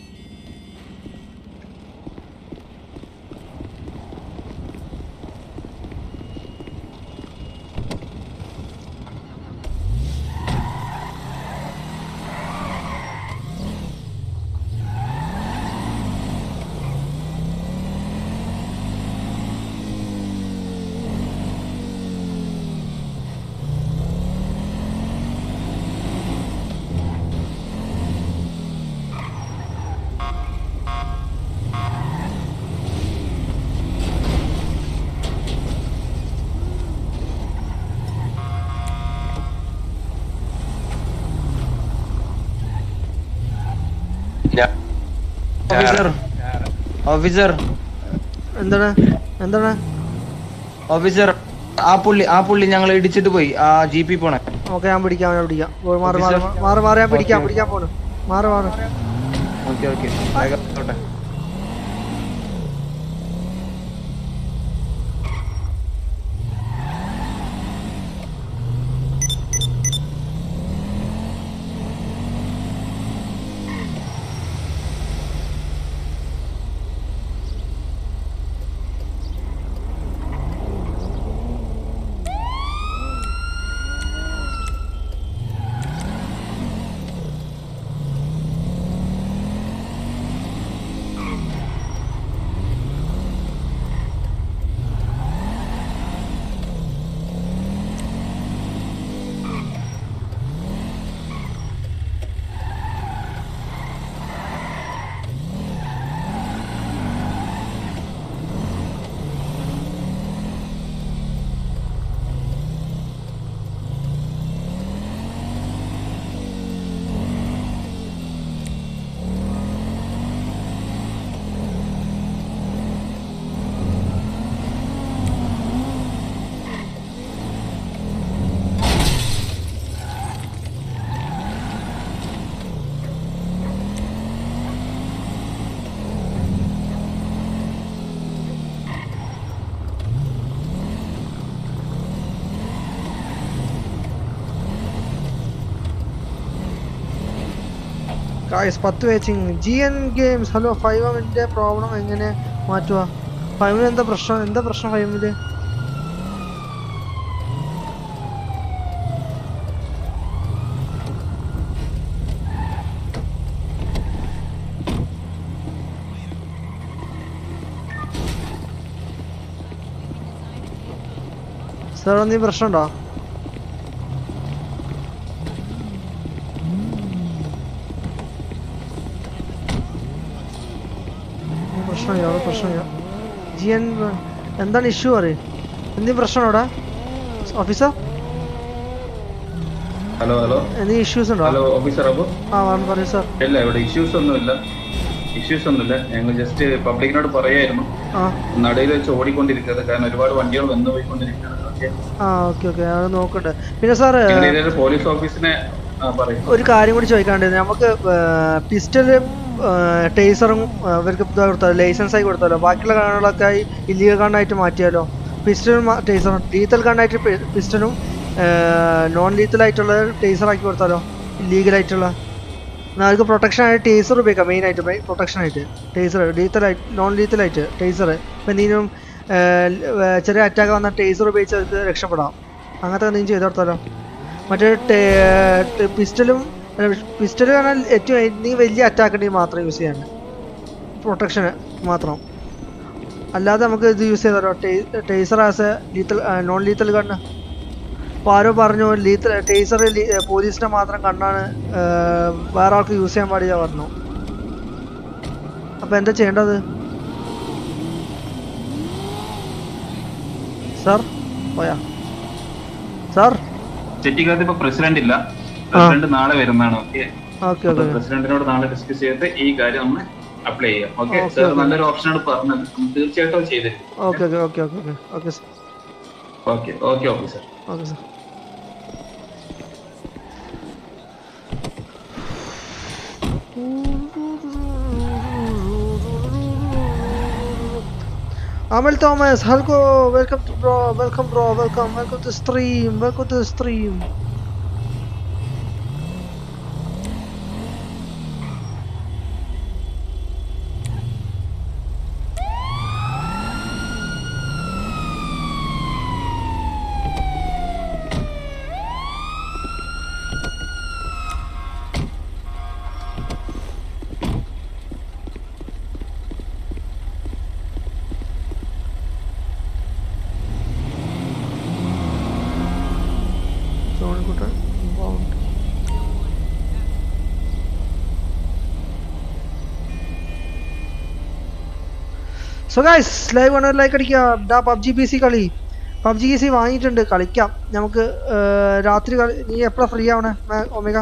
Speaker 14: ഓഫീസർ
Speaker 2: എന്താണ്
Speaker 14: ഓഫീസർ, ആ പുള്ളി ഞങ്ങൾ ഇടിച്ചിട്ട് പോയി. ആ ജീപ്പിൽ പോണേ.
Speaker 2: ഓക്കെ, ഞാൻ പിടിക്കാം. മാറി ഞാൻ പിടിക്കാൻ പോണു. മാറി.
Speaker 14: Okay
Speaker 2: guys 10 watching GN games. Hello, 5ന്റെ പ്രോബ്ലം എങ്ങനെ മാറ്റുക? 5ന് എന്താ പ്രശ്നം 5ല്? സാർ എന്തെങ്കിലും പ്രശ്നമുണ്ടോ? പ്രശ്നമില്ല. GN എന്താണ് ഇഷ്യൂ അറിയ? എന്തെങ്കിലും പ്രശ്നമാണോടാ ഓഫീസർ?
Speaker 15: ഹലോ
Speaker 2: എന്തെങ്കിലും ഇഷ്യൂസ് ഉണ്ടോ?
Speaker 15: Hello officer.
Speaker 2: പറയൂ സാർ.
Speaker 15: ഇല്ല, ഇവിടെ ഇഷ്യൂസ് ഒന്നുമില്ല. ഇഷ്യൂസ് ഒന്നുമില്ല. ഞങ്ങൾ ജസ്റ്റ് പബ്ലിക്കിനോട് പറയായിരുന്നു നടുവിൽ വെച്ച് ഓടിക്കൊണ്ടിരിക്കുന്നത്, കാരണം ഒരുപാട് വണ്ടികൾ വന്നു പോയിക്കൊണ്ടിരിക്കുകയാണ്.
Speaker 2: അത് നോക്കട്ടെ. പിന്നെ സാർ
Speaker 15: പോലീസ് ഓഫീസിനെ
Speaker 2: ഒരു കാര്യം കൂടി ചോദിക്കാണ്ടായിരുന്നു. നമുക്ക് പിസ്റ്റലും ടേസറും ഇവർക്ക് കൊടുത്താലോ, ലൈസൻസ് ആയി കൊടുത്താലോ, ബാക്കിയുള്ള ഗണ്ണുകളൊക്കെ ഇല്ലീഗൽ ഗണ്ണായിട്ട് മാറ്റിയാലോ? പിസ്റ്റലും ടേസറും, ലീത്തൽ ഗണ്ണായിട്ട് പിസ്റ്റലും നോൺ ലീത്തലായിട്ടുള്ള ടേസറാക്കി കൊടുത്താലോ? ലീഗലായിട്ടുള്ള അവർക്ക് പ്രൊട്ടക്ഷനായിട്ട് ടേസർ ഉപയോഗിക്കാം. മെയിനായിട്ട് പ്രൊട്ടക്ഷനായിട്ട് ടേസർ, ലീത്തലായിട്ട് നോൺ ലീത്തലായിട്ട് ടേസർ. ഇപ്പം എന്തെങ്കിലും ചെറിയ അറ്റാക്ക് വന്നാൽ ടേസർ ഉപയോഗിച്ച് അവർക്ക് രക്ഷപ്പെടാം. അങ്ങനത്തെ എന്തെങ്കിലും ചെയ്ത് കൊടുത്താലോ? മറ്റേ പിസ്റ്റൽ പറഞ്ഞാൽ ഏറ്റവും എന്തെങ്കിലും വലിയ അറ്റാക്ക് ഉണ്ടെങ്കിൽ മാത്രം യൂസ് ചെയ്യാൻ, പ്രൊട്ടക്ഷന് മാത്രം. അല്ലാതെ നമുക്ക് ഇത് യൂസ് ചെയ്താലോ? Taser as a lethal non lethal gun. അപ്പോൾ ആരോ പറഞ്ഞു ടേസർ പോലീസിനെ മാത്രം കണ്ണാണ്, വേറെ ആൾക്ക് യൂസ് ചെയ്യാൻ പാടില്ല പറഞ്ഞു. അപ്പോൾ എന്താ ചെയ്യേണ്ടത് സാർ? പോയാ സാർ?
Speaker 15: ചെട്ടിക്കകത്ത് ഇപ്പൊ പ്രസിഡന്റ് ഇല്ല, പ്രസിഡന്റ് നാളെ വരുന്നതാണ്. ഓക്കെ, പ്രസിഡന്റിനോട് നാളെ ഡിസ്കസ് ചെയ്തിട്ട് ഈ കാര്യം നമ്മൾ അപ്ലൈ ചെയ്യാം. ഓക്കെ സാർ, നല്ലൊരു ഓപ്ഷനാണ് പറഞ്ഞത്, തീർച്ചയായിട്ടും അത് ചെയ്തിരിക്കും.
Speaker 2: Okay sir.
Speaker 15: Okay sir.
Speaker 2: Amel Thomas, hello, welcome to bro, welcome to the stream, so guys, live ആണ്, ലൈക്ക് അടിക്കുക. പബ്ജി പി സി കളി, പബ്ജി പി സി വാങ്ങിയിട്ടുണ്ട്, കളിക്കാം നമുക്ക്. രാത്രി നീ എപ്പോഴാണ് ഫ്രീ ആവണേ ഒമേഗ?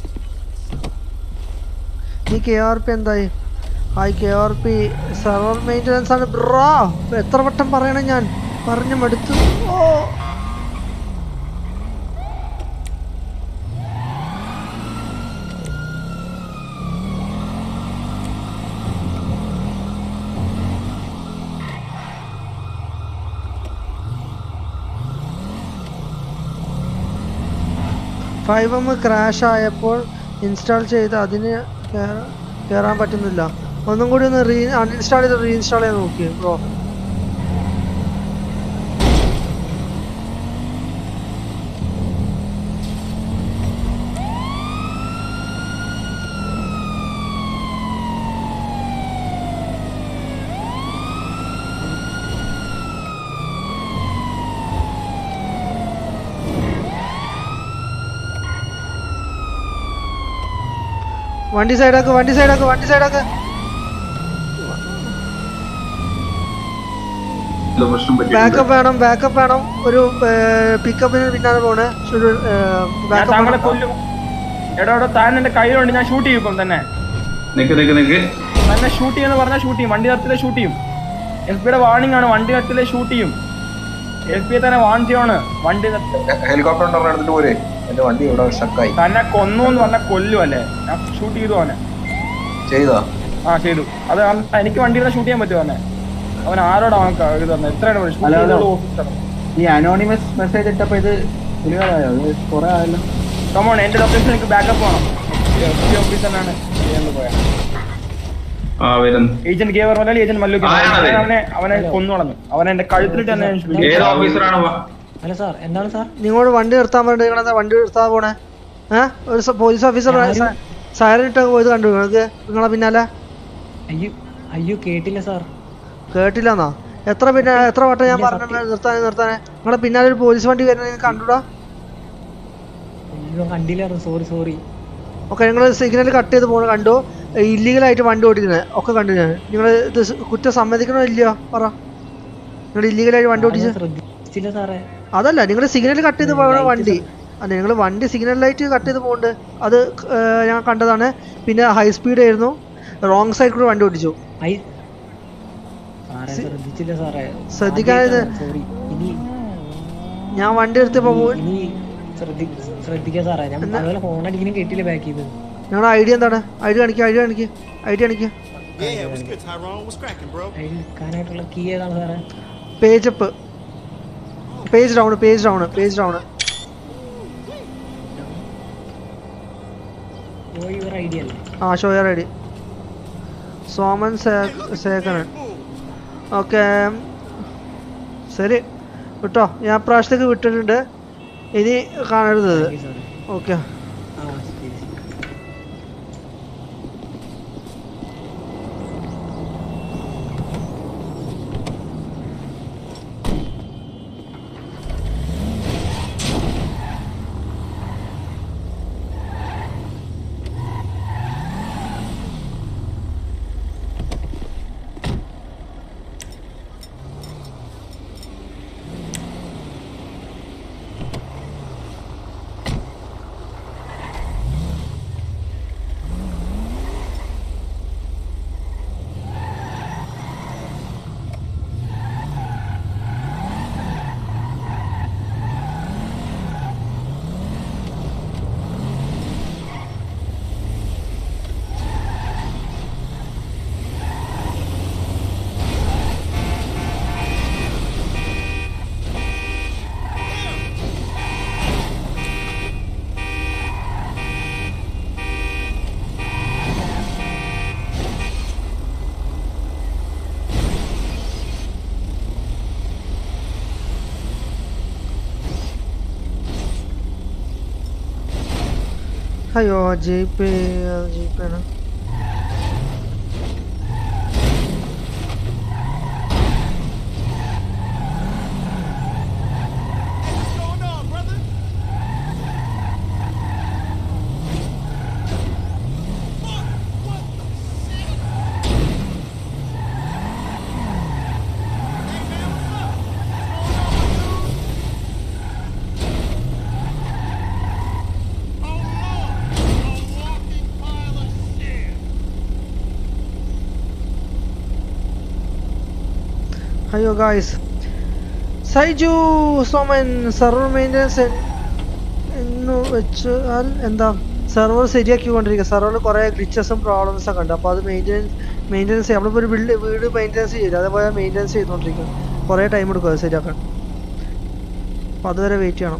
Speaker 2: നീ KRP എന്തായി? ഹായ് KRP, സെർവർ മെയിൻ്റനൻസ് ആണ് ബ്രോ. എത്ര വട്ടം പറയണം ഞാൻ, പറഞ്ഞു മടുത്തു. ഓ 5M ക്രാഷ് ആയപ്പോൾ ഇൻസ്റ്റാൾ ചെയ്ത് അതിന് കയറാൻ പറ്റുന്നില്ല. ഒന്നും കൂടി ഒന്ന് അൺഇൻസ്റ്റാൾ ചെയ്ത് റീഇൻസ്റ്റാൾ ചെയ്ത് നോക്കിയേ ബ്രോ. വണ്ടി സൈഡാക്ക്. ബാക്കപ്പ് വേണം. ഒരു പിക്കപ്പിന് പിന്നാലെ പോണേ.
Speaker 9: എന്റെ കയ്യിലുണ്ട്, ഞാൻ ഷൂട്ട് ചെയ്യും ഇപ്പം തന്നെ. തന്നെ ഷൂട്ട് ചെയ്യുന്ന പറഞ്ഞാൽ ഷൂട്ട് ചെയ്യും. വണ്ടി നിർത്തിലെ ഷൂട്ട് ചെയ്യും. SPയുടെ വാർണിംഗ് ആണ്, വണ്ടി നിർത്തിലെ ഷൂട്ട് ചെയ്യും. SPയെ തന്നെ വാൺ ചെയ്യാണ്. വണ്ടി
Speaker 16: ഹെലികോപ്റ്റർ
Speaker 9: തന്നെ കൊന്നു എന്ന് പറഞ്ഞാൽ കൊല്ലും അല്ലേ? ഞാൻ ഷൂട്ട് ചെയ്തു അവനെ.
Speaker 16: ചെയ്തു.
Speaker 9: അത് എനിക്ക് വണ്ടിയിൽ ഷൂട്ട് ചെയ്യാൻ പറ്റുമോ അവനെ? അവൻ ആരോടാ ഇത് തന്നെ? എത്രയാണ്
Speaker 4: ഈ അനോണിമസ് മെസ്സേജ് ഇട്ടപ്പോ ഇത് കുറെ ആയല്ലോ.
Speaker 9: കമോൺ, എന്റെ ലൊക്കേഷൻ എനിക്ക് ബാക്കപ്പ് വേണം. ഓഫീസ് തന്നെയാണ് ഏജന്റ് ഗേവർ മലയാളി, ഏജന്റ് മല്ലു. അവനെ കൊന്നു കളഞ്ഞു. അവൻ എന്റെ കഴുത്തിലിട്ട് തന്നെ.
Speaker 2: നിങ്ങളോട് വണ്ടി നിർത്താൻ പറഞ്ഞിട്ട് വണ്ടി നിർത്താൻ പോണേ? ഒരു പോലീസ് ഓഫീസർ സൈറൻ ഇട്ട് പോയത് കണ്ടു നിങ്ങൾക്ക്? നിങ്ങളെ പിന്നാലെ?
Speaker 17: അയ്യോ കേട്ടില്ല സാർ.
Speaker 2: കേട്ടില്ലെന്നാ? എത്ര വട്ടം ഞാൻ പറഞ്ഞു നിർത്താനേ. നിങ്ങളെ പിന്നാലെ ഒരു പോലീസ് വണ്ടി വരുന്നത് നിങ്ങൾ കണ്ടുടാ?
Speaker 17: സോറി.
Speaker 2: ഓക്കെ, നിങ്ങൾ സിഗ്നൽ കട്ട് ചെയ്ത് പോണ കണ്ടു. ഇല്ലീഗലായിട്ട് വണ്ടി ഓടിക്കുന്നത് ഒക്കെ കണ്ടു ഞാൻ. നിങ്ങൾ ഇത് കുറ്റം സമ്മതിക്കണോ ഇല്ലയോ പറ? നിങ്ങൾ ഇല്ലീഗലായിട്ട് വണ്ടി ഓടിച്ച് അതല്ല, നിങ്ങൾ സിഗ്നൽ കട്ട് ചെയ്ത് പോകണ വണ്ടി അല്ല, നിങ്ങൾ വണ്ടി സിഗ്നൽ ലൈറ്റ് കട്ട് ചെയ്ത് പോകുന്നുണ്ട്. അത് ഞാൻ കണ്ടതാണ്. പിന്നെ ഹൈ സ്പീഡ് ആയിരുന്നു. റോങ് സൈഡ് കൂടെ വണ്ടി ഓടിച്ചു.
Speaker 17: ശ്രദ്ധിച്ചില്ല സാറേ.
Speaker 2: ശ്രദ്ധിക്കാതെ ഞാൻ വണ്ടി എടുത്തപ്പോ
Speaker 17: ശ്രദ്ധിക്കാം സാറേ. ഞാൻ അതുപോലെ ഹോൺ അടിക്കണം കേട്ടില്ല ബാക്ക് ചെയ്ത്.
Speaker 2: ഞങ്ങളുടെ ഐഡിയ എന്താണ്? ഐഡിയ കാണിക്കുക.
Speaker 17: എടുക്കാനായിട്ടുള്ള കീ ഏതാണ് സാറേ?
Speaker 2: Page up, page down.
Speaker 17: Idea അല്ലേ?
Speaker 2: Show your ID. Soman Sekharan. Okay ശരി വിട്ടോ. ഞാൻ പ്രാവശ്യത്തേക്ക് വിട്ടിട്ടുണ്ട്, ഇനി കാണരുത്. ഓക്കെ അയ്യോ ജീപ്പ് ജീപ്പാണ്. അയ്യോ guys, Saiju Soman server maintenance എന്ന് വെച്ചാൽ എന്താ? സെർവർ ശരിയാക്കിക്കൊണ്ടിരിക്കുക. സെർവറിൽ കുറേ ഗ്ലിച്ചസും പ്രോബ്ലംസ് ഒക്കെ ഉണ്ട്. അപ്പോൾ അത് മെയിൻ്റെനൻസ് നമ്മളിപ്പോൾ ഒരു വീട് മെയിൻ്റെനൻസ് ചെയ്യില്ല, അതേപോലെ മെയിൻ്റെനൻസ് ചെയ്തുകൊണ്ടിരിക്കും. കുറേ ടൈം എടുക്കും അത് ശരിയാക്കാൻ. അപ്പോൾ അതുവരെ വെയിറ്റ് ചെയ്യണം.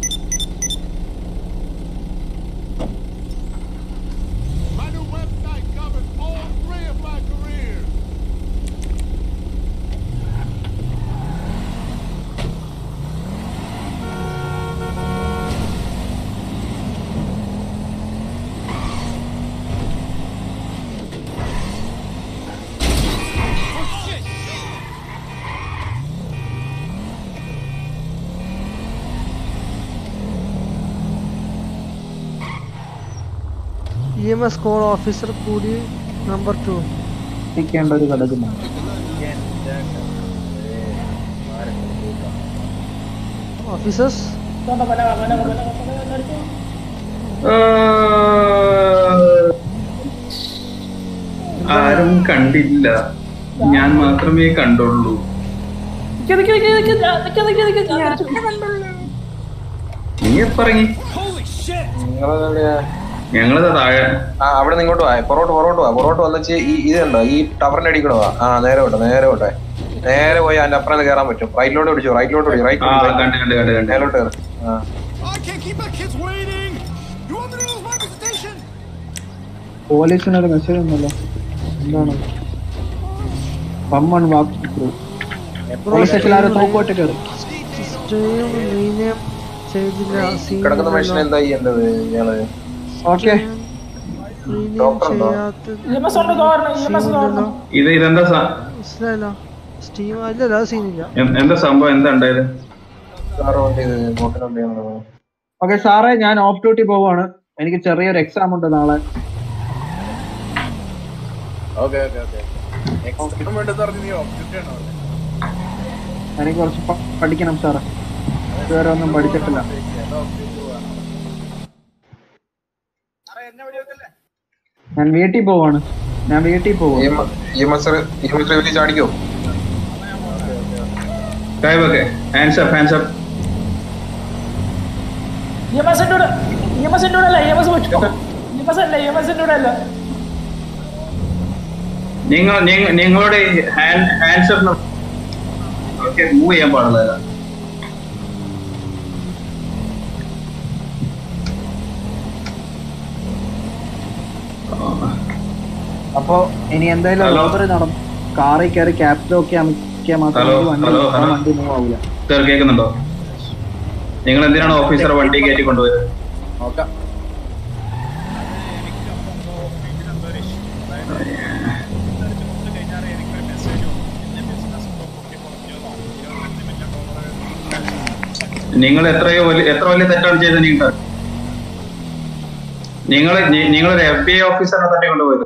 Speaker 2: EMS കോൾ ഓഫീസർ കൂടി നമ്പർ 2
Speaker 4: എത്തിക്കേണ്ട ഒരു ഘടകമാണ്.
Speaker 2: ഓഫീസേഴ്സ്
Speaker 15: ആരും കണ്ടില്ല, ഞാൻ മാത്രമേ കണ്ടുള്ളൂ. നീ എപ്പറങ്ങി? ഞങ്ങളത് താഴെ.
Speaker 16: അവിടെ നിന്ന് ഇങ്ങോട്ട് പുറകോട്ട് വന്നിച്ച് ഇത് കണ്ടോ, ഈ ടവറിന്റെ അടിക്കണോ? നേരെ പോട്ടെ നേരെ പോയി അതിന്റെ അപ്പുറം കയറാൻ പറ്റും. റൈറ്റിലോട്ട് പിടിച്ചു, മേലോട്ട് കയറി.
Speaker 4: പോലീസിനൊരു മെസ്സേജ് ഒന്നല്ലോ, എന്താണ്? പോലീസ് സ്റ്റേഷനിൽ ആരും തോക്കോട്ട് കയറി
Speaker 16: കിടക്കുന്ന മനുഷ്യൻ എന്താ ചെയ്യേണ്ടത്? ഇയാള്
Speaker 4: ഓക്കെ
Speaker 15: എന്താ സംഭവം? എന്താ ഉണ്ടായത്?
Speaker 4: ഓക്കെ സാറേ, ഞാൻ ഓഫ് ഡ്യൂട്ടി പോവാണ്. എനിക്ക് ചെറിയൊരു എക്സാം ഉണ്ട് നാളെ. എനിക്ക് കുറച്ച് പഠിക്കണം സാറേ, ഇതുവരെ ഒന്നും പഠിച്ചിട്ടില്ല. ഞാൻ വീട്ടിൽ പോവാണ്.
Speaker 9: ഞാൻ വീട്ടിൽ പോകും.
Speaker 16: ചാടിക്കോ. Hands up, hands up. നിങ്ങളുടെ ഹാൻഡ്സ് അപ്പ് ഓക്കെ, മൂവ് ചെയ്യാൻ പാടില്ല.
Speaker 9: അപ്പൊ ഇനി എന്തായാലും റോബറി നടന്നു. കാറിൽ കയറി ക്യാപ്റ്റനൊക്കെ അമിക്കാൻ മാത്രമേ വണ്ടി മൂവ് ആവില്ല.
Speaker 16: സാർ കേൾക്കുന്നുണ്ടോ? നിങ്ങൾ എന്തിനാണ് ഓഫീസറെ വണ്ടി കയറ്റി കൊണ്ടുപോയത്?
Speaker 9: നോക്കാം.
Speaker 16: നിങ്ങൾ എത്ര വലിയ തെറ്റാണ് ചെയ്തത്? നിങ്ങളൊരു FBI ഓഫീസറിനെ തട്ടിക്കൊണ്ടുപോയത്.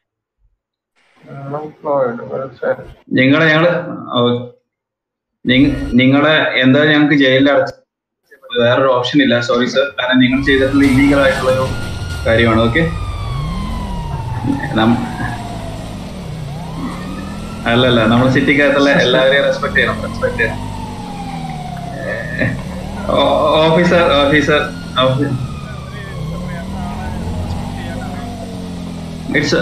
Speaker 16: നിങ്ങളെ എന്താ ഞങ്ങൾക്ക് ജയിലിൽ അടച്ചു? വേറൊരു ഓപ്ഷൻ ഇല്ല. സോറി സർ, കാരണം നിങ്ങൾ ചെയ്തിട്ടുള്ള ഇല്ലീഗൽ ആയിട്ടുള്ള ഒരു കാര്യമാണ്. ഓക്കെ, അല്ലല്ല, നമ്മൾ സിറ്റിക്കകത്തുള്ള എല്ലാവരെയും റെസ്പെക്ട് ചെയ്യണം. Officer it's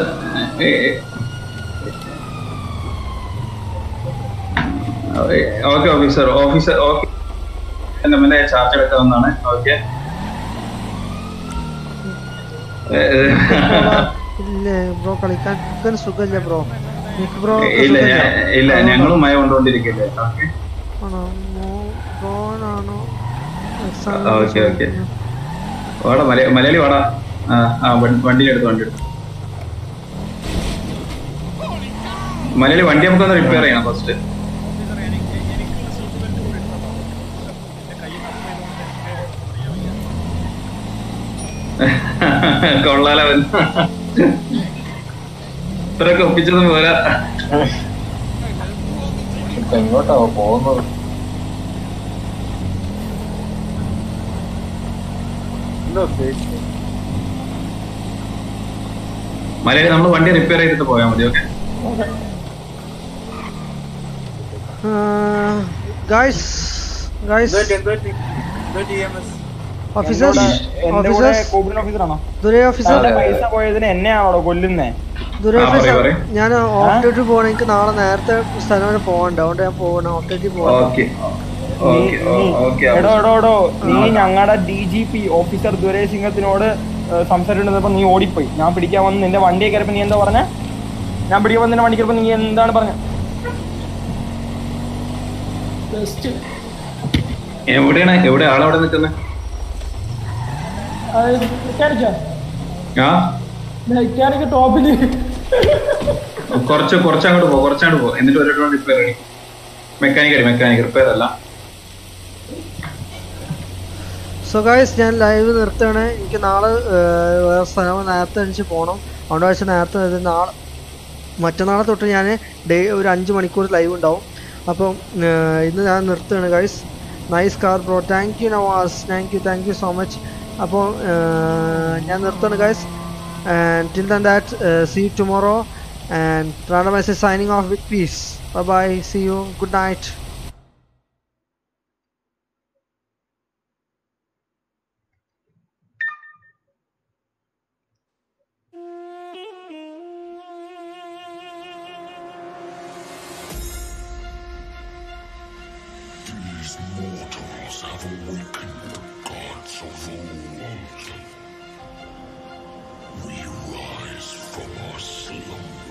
Speaker 16: okay officer okay, charge എടുക്കാവുന്നതാണ്. ഓക്കെ, ഇല്ല ഞങ്ങളും മഴ കൊണ്ടുകൊണ്ടിരിക്കില്ലേ. ഓക്കെ ഓക്കെ, വാടാ മലയാളി വാടാ. വണ്ടിയിലെടുത്ത് മലയാളി വണ്ടി നമുക്കൊന്ന് റിപ്പയർ ചെയ്യണം ഫസ്റ്റ്. കൊള്ളാലവൻ ഇത്രയൊക്കെ ഒപ്പിച്ചൊന്നും പോരാ.
Speaker 13: എങ്ങോട്ടാ പോകുന്നത്?
Speaker 16: മലയാളി നമ്മൾ വണ്ടി റിപ്പയർ ചെയ്തിട്ട് പോയാൽ മതി. ഓക്കെ
Speaker 9: പൈസ പോയതിന് എന്നെയാണോ കൊല്ലുന്നേ?
Speaker 2: ഞാൻ ഓഫ്ഡ്യൂട്ടി പോകണം. എനിക്ക് നാളെ നേരത്തെ സ്ഥലം വരെ പോകണ്ട, അതുകൊണ്ട് ഞാൻ പോകണം. ഓഫ്ഡ്യൂട്ടി പോകണം.
Speaker 9: എടോ നീ ഞങ്ങളുടെ DGP ഓഫീസർ ദുരൈ സിംഗത്തിനോട് സംസാരിച്ചിരുന്നപ്പോ നീ ഓടിപ്പോയി. ഞാൻ പിടിക്കാൻ വന്ന് നിന്റെ വണ്ടിയെ കയറിയപ്പോ നീ എന്താ പറഞ്ഞ? ഞാൻ പിടിക്കാൻ വന്ന് നിന്റെ വണ്ടി കയറിയപ്പോ നീ എന്താണ് പറഞ്ഞ?
Speaker 16: എവിടെ ആളവിടെ നിൽക്കുന്നത്?
Speaker 9: ടോപ്പില്
Speaker 16: കുറച്ചങ്ങോട്ട് പോ. എന്നിട്ട് ഒരു റിപ്പയർ ചെയ്യും. മെക്കാനിക് റിപ്പയർ അല്ല.
Speaker 2: സോ ഗൈസ്, ഞാൻ ലൈവ് നിർത്തുകയാണ്. എനിക്ക് നാളെ വേറെ സ്ഥലം നേരത്തെ എണിച്ച് പോകണം. അതുകൊണ്ട് വെച്ചാൽ നേരത്തെ മറ്റന്നാളെ തൊട്ട് ഞാൻ ഒരു 5 മണിക്കൂർ ലൈവ് ഉണ്ടാവും. അപ്പം ഇന്ന് ഞാൻ നിർത്തുകയാണ് guys. Nice car bro, thank you Navas, thank you so much. അപ്പോൾ ഞാൻ നിർത്തുകയാണ് guys. And till then that, see you tomorrow. And Randomized is signing off with peace. Bye bye. See you. Good night.
Speaker 18: These mortals have awakened the gods of old. We rise from our slumber.